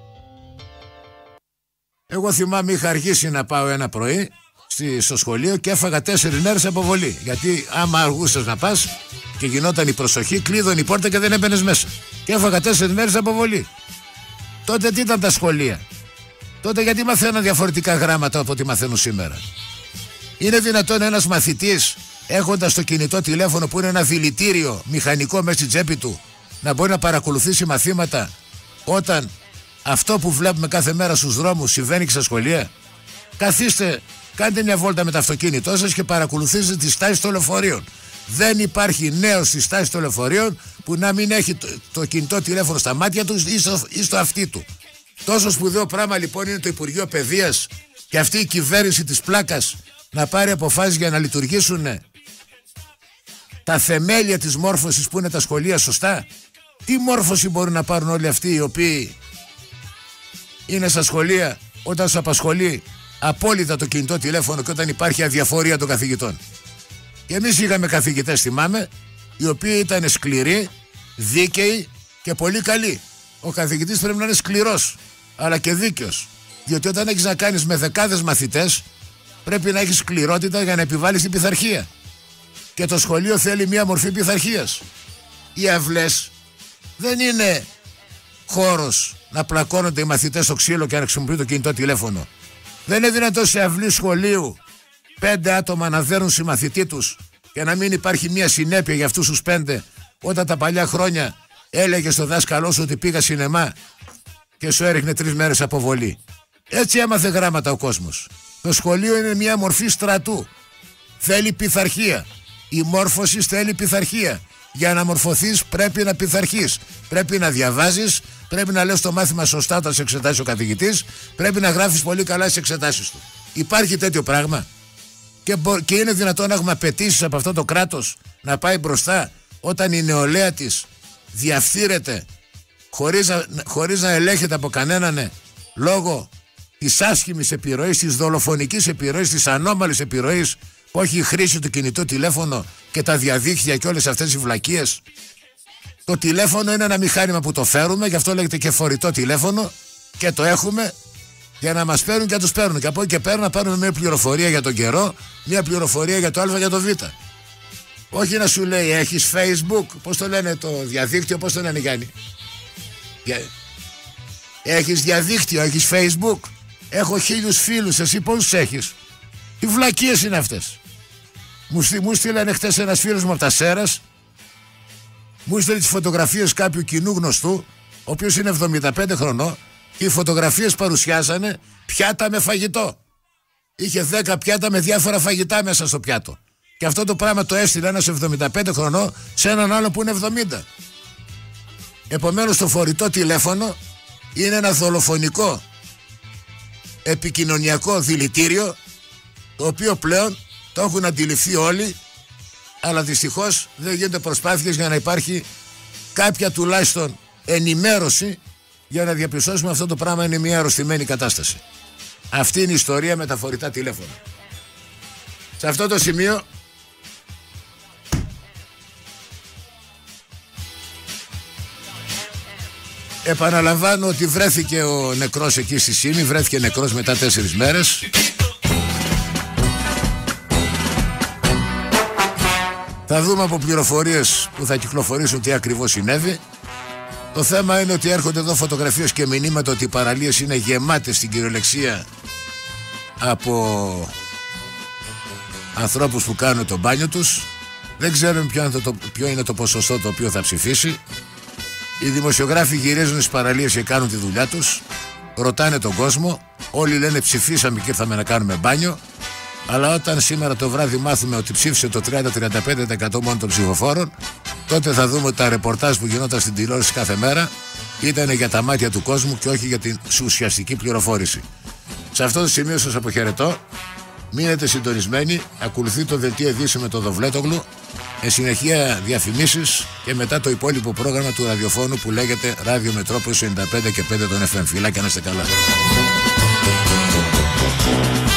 B: Εγώ θυμάμαι, είχα αργήσει να πάω ένα πρωί στο σχολείο και έφαγα τέσσερις μέρες αποβολή. Γιατί άμα αργούσες να πας και γινόταν η προσοχή, κλείδωνε η πόρτα και δεν έμπαινες μέσα. Και έφαγα τέσσερις μέρες αποβολή. Τότε τι ήταν τα σχολεία? Τότε γιατί μαθαίναν διαφορετικά γράμματα από ό,τι μαθαίνουν σήμερα? Είναι δυνατόν ένας μαθητής, έχοντας το κινητό τηλέφωνο που είναι ένα δηλητήριο μηχανικό μέσα στην τσέπη του, να μπορεί να παρακολουθήσει μαθήματα, όταν αυτό που βλέπουμε κάθε μέρα στους δρόμους συμβαίνει και στα σχολεία? Καθίστε, κάντε μια βόλτα με το αυτοκίνητό σας και παρακολουθήστε τις στάσεις των λεωφορείων. Δεν υπάρχει νέος στις στάσεις των λεωφορείων που να μην έχει το, το κινητό τηλέφωνο στα μάτια του ή στο, ή στο αυτί του. Τόσο σπουδαίο πράγμα λοιπόν είναι το Υπουργείο Παιδείας και αυτή η κυβέρνηση της πλάκας να πάρει αποφάσεις για να λειτουργήσουν τα θεμέλια της μόρφωσης που είναι τα σχολεία σωστά. Τι μόρφωση μπορούν να πάρουν όλοι αυτοί οι οποίοι είναι στα σχολεία όταν τους απασχολεί απόλυτα το κινητό τηλέφωνο και όταν υπάρχει αδιαφορία των καθηγητών? Και εμείς είχαμε καθηγητές, θυμάμαι, οι οποίοι ήταν σκληροί, δίκαιοι και πολύ καλοί. Ο καθηγητής πρέπει να είναι σκληρός, αλλά και δίκαιος. Διότι όταν έχεις να κάνεις με δεκάδες μαθητές, πρέπει να έχεις σκληρότητα για να επιβάλλεις την πειθαρχία. Και το σχολείο θέλει μια μορφή πειθαρχίας. Οι αυλές δεν είναι χώρος να πλακώνονται οι μαθητές στο ξύλο και να χρησιμοποιούν το κινητό τηλέφωνο. Δεν είναι δυνατόν σε αυλή σχολείου πέντε άτομα να δέρουν συμμαθητή τους και να μην υπάρχει μια συνέπεια για αυτούς τους πέντε, όταν τα παλιά χρόνια έλεγε στο δάσκαλό σου ότι πήγα σινεμά και σου έριχνε τρεις μέρες αποβολή. Έτσι έμαθε γράμματα ο κόσμος. Το σχολείο είναι μια μορφή στρατού. Θέλει πειθαρχία. Η μόρφωση θέλει πειθαρχία. Για να μορφωθείς πρέπει να πειθαρχείς. Πρέπει να διαβάζεις, πρέπει να λες το μάθημα σωστά όταν σε εξετάσει ο καθηγητής, πρέπει να γράφεις πολύ καλά στις εξετάσεις του. Υπάρχει τέτοιο πράγμα? Και, μπο- και είναι δυνατόν να έχουμε απαιτήσεις από αυτό το κράτος να πάει μπροστά όταν η νεολαία της διαφθείρεται χωρίς να, χωρίς να ελέγχεται από κανέναν, λόγω της άσχημης επιρροής, της δολοφονικής επιρροής, της ανώμαλης επιρροής που έχει η χρήση του κινητού τηλέφωνο και τα διαδίκτυα και όλες αυτές οι βλακίες. Το τηλέφωνο είναι ένα μηχάνημα που το φέρουμε, γι' αυτό λέγεται και φορητό τηλέφωνο, και το έχουμε για να μας παίρνουν και να τους παίρνουν. Και από εκεί και πέρα να πάρουμε μια πληροφορία για τον καιρό, μια πληροφορία για το Α, για το Β. Όχι να σου λέει έχεις Facebook, πώς το λένε το διαδίκτυο, πώς το λένε Γιάννη? Έχεις διαδίκτυο, έχεις Facebook? Έχω χίλιους φίλους, εσύ πόσους έχεις? Τι βλακίες είναι αυτές? Μου, στείλ, μου στείλανε χτες ένας φίλος μου από τα Σέρας, μου στείλε τις φωτογραφίες κάποιου κοινού γνωστού, ο οποίος είναι εβδομήντα πέντε χρονών, και οι φωτογραφίες παρουσιάζανε πιάτα με φαγητό. Είχε δέκα πιάτα με διάφορα φαγητά μέσα στο πιάτο. Και αυτό το πράγμα το έστειλε ένας εβδομήντα πέντε χρονών σε έναν άλλο που είναι εβδομήντα. Επομένως το φορητό τηλέφωνο είναι ένα δολοφονικό επικοινωνιακό δηλητήριο, το οποίο πλέον το έχουν αντιληφθεί όλοι, αλλά δυστυχώς δεν γίνονται προσπάθειες για να υπάρχει κάποια τουλάχιστον ενημέρωση για να διαπιστώσουμε αυτό το πράγμα είναι μια αρρωστημένη κατάσταση. Αυτή είναι η ιστορία με τα φορητά τηλέφωνα. Σε αυτό το σημείο επαναλαμβάνω ότι βρέθηκε ο νεκρός εκεί στη Σύμη, βρέθηκε νεκρός μετά τέσσερις μέρες. Θα δούμε από πληροφορίες που θα κυκλοφορήσουν τι ακριβώς συνέβη. Το θέμα είναι ότι έρχονται εδώ φωτογραφίες και μηνύματα ότι οι παραλίες είναι γεμάτες στην κυριολεξία από ανθρώπους που κάνουν το μπάνιο τους. Δεν ξέρουμε ποιο είναι το, ποιο είναι το ποσοστό το οποίο θα ψηφίσει. Οι δημοσιογράφοι γυρίζουν στις παραλίες και κάνουν τη δουλειά τους. Ρωτάνε τον κόσμο. Όλοι λένε ψηφίσαμε και ήρθαμε να κάνουμε μπάνιο. Αλλά όταν σήμερα το βράδυ μάθουμε ότι ψήφισε το τριάντα με τριάντα πέντε τοις εκατό μόνο των ψηφοφόρων, τότε θα δούμε ότι τα ρεπορτάζ που γινόταν στην τηλεόραση κάθε μέρα ήταν για τα μάτια του κόσμου και όχι για την ουσιαστική πληροφόρηση. Σε αυτό το σημείο σας αποχαιρετώ. Μείνετε συντονισμένοι. Ακολουθεί το δελτίο ειδήσεων με τον Δοβλέτογλου. Εν συνεχεία διαφημίσεις και μετά το υπόλοιπο πρόγραμμα του ραδιοφώνου που λέγεται Ράδιο Μετρόπολης ενενήντα πέντε και πέντε των εφ εμ. Φιλάκια, να είστε καλά.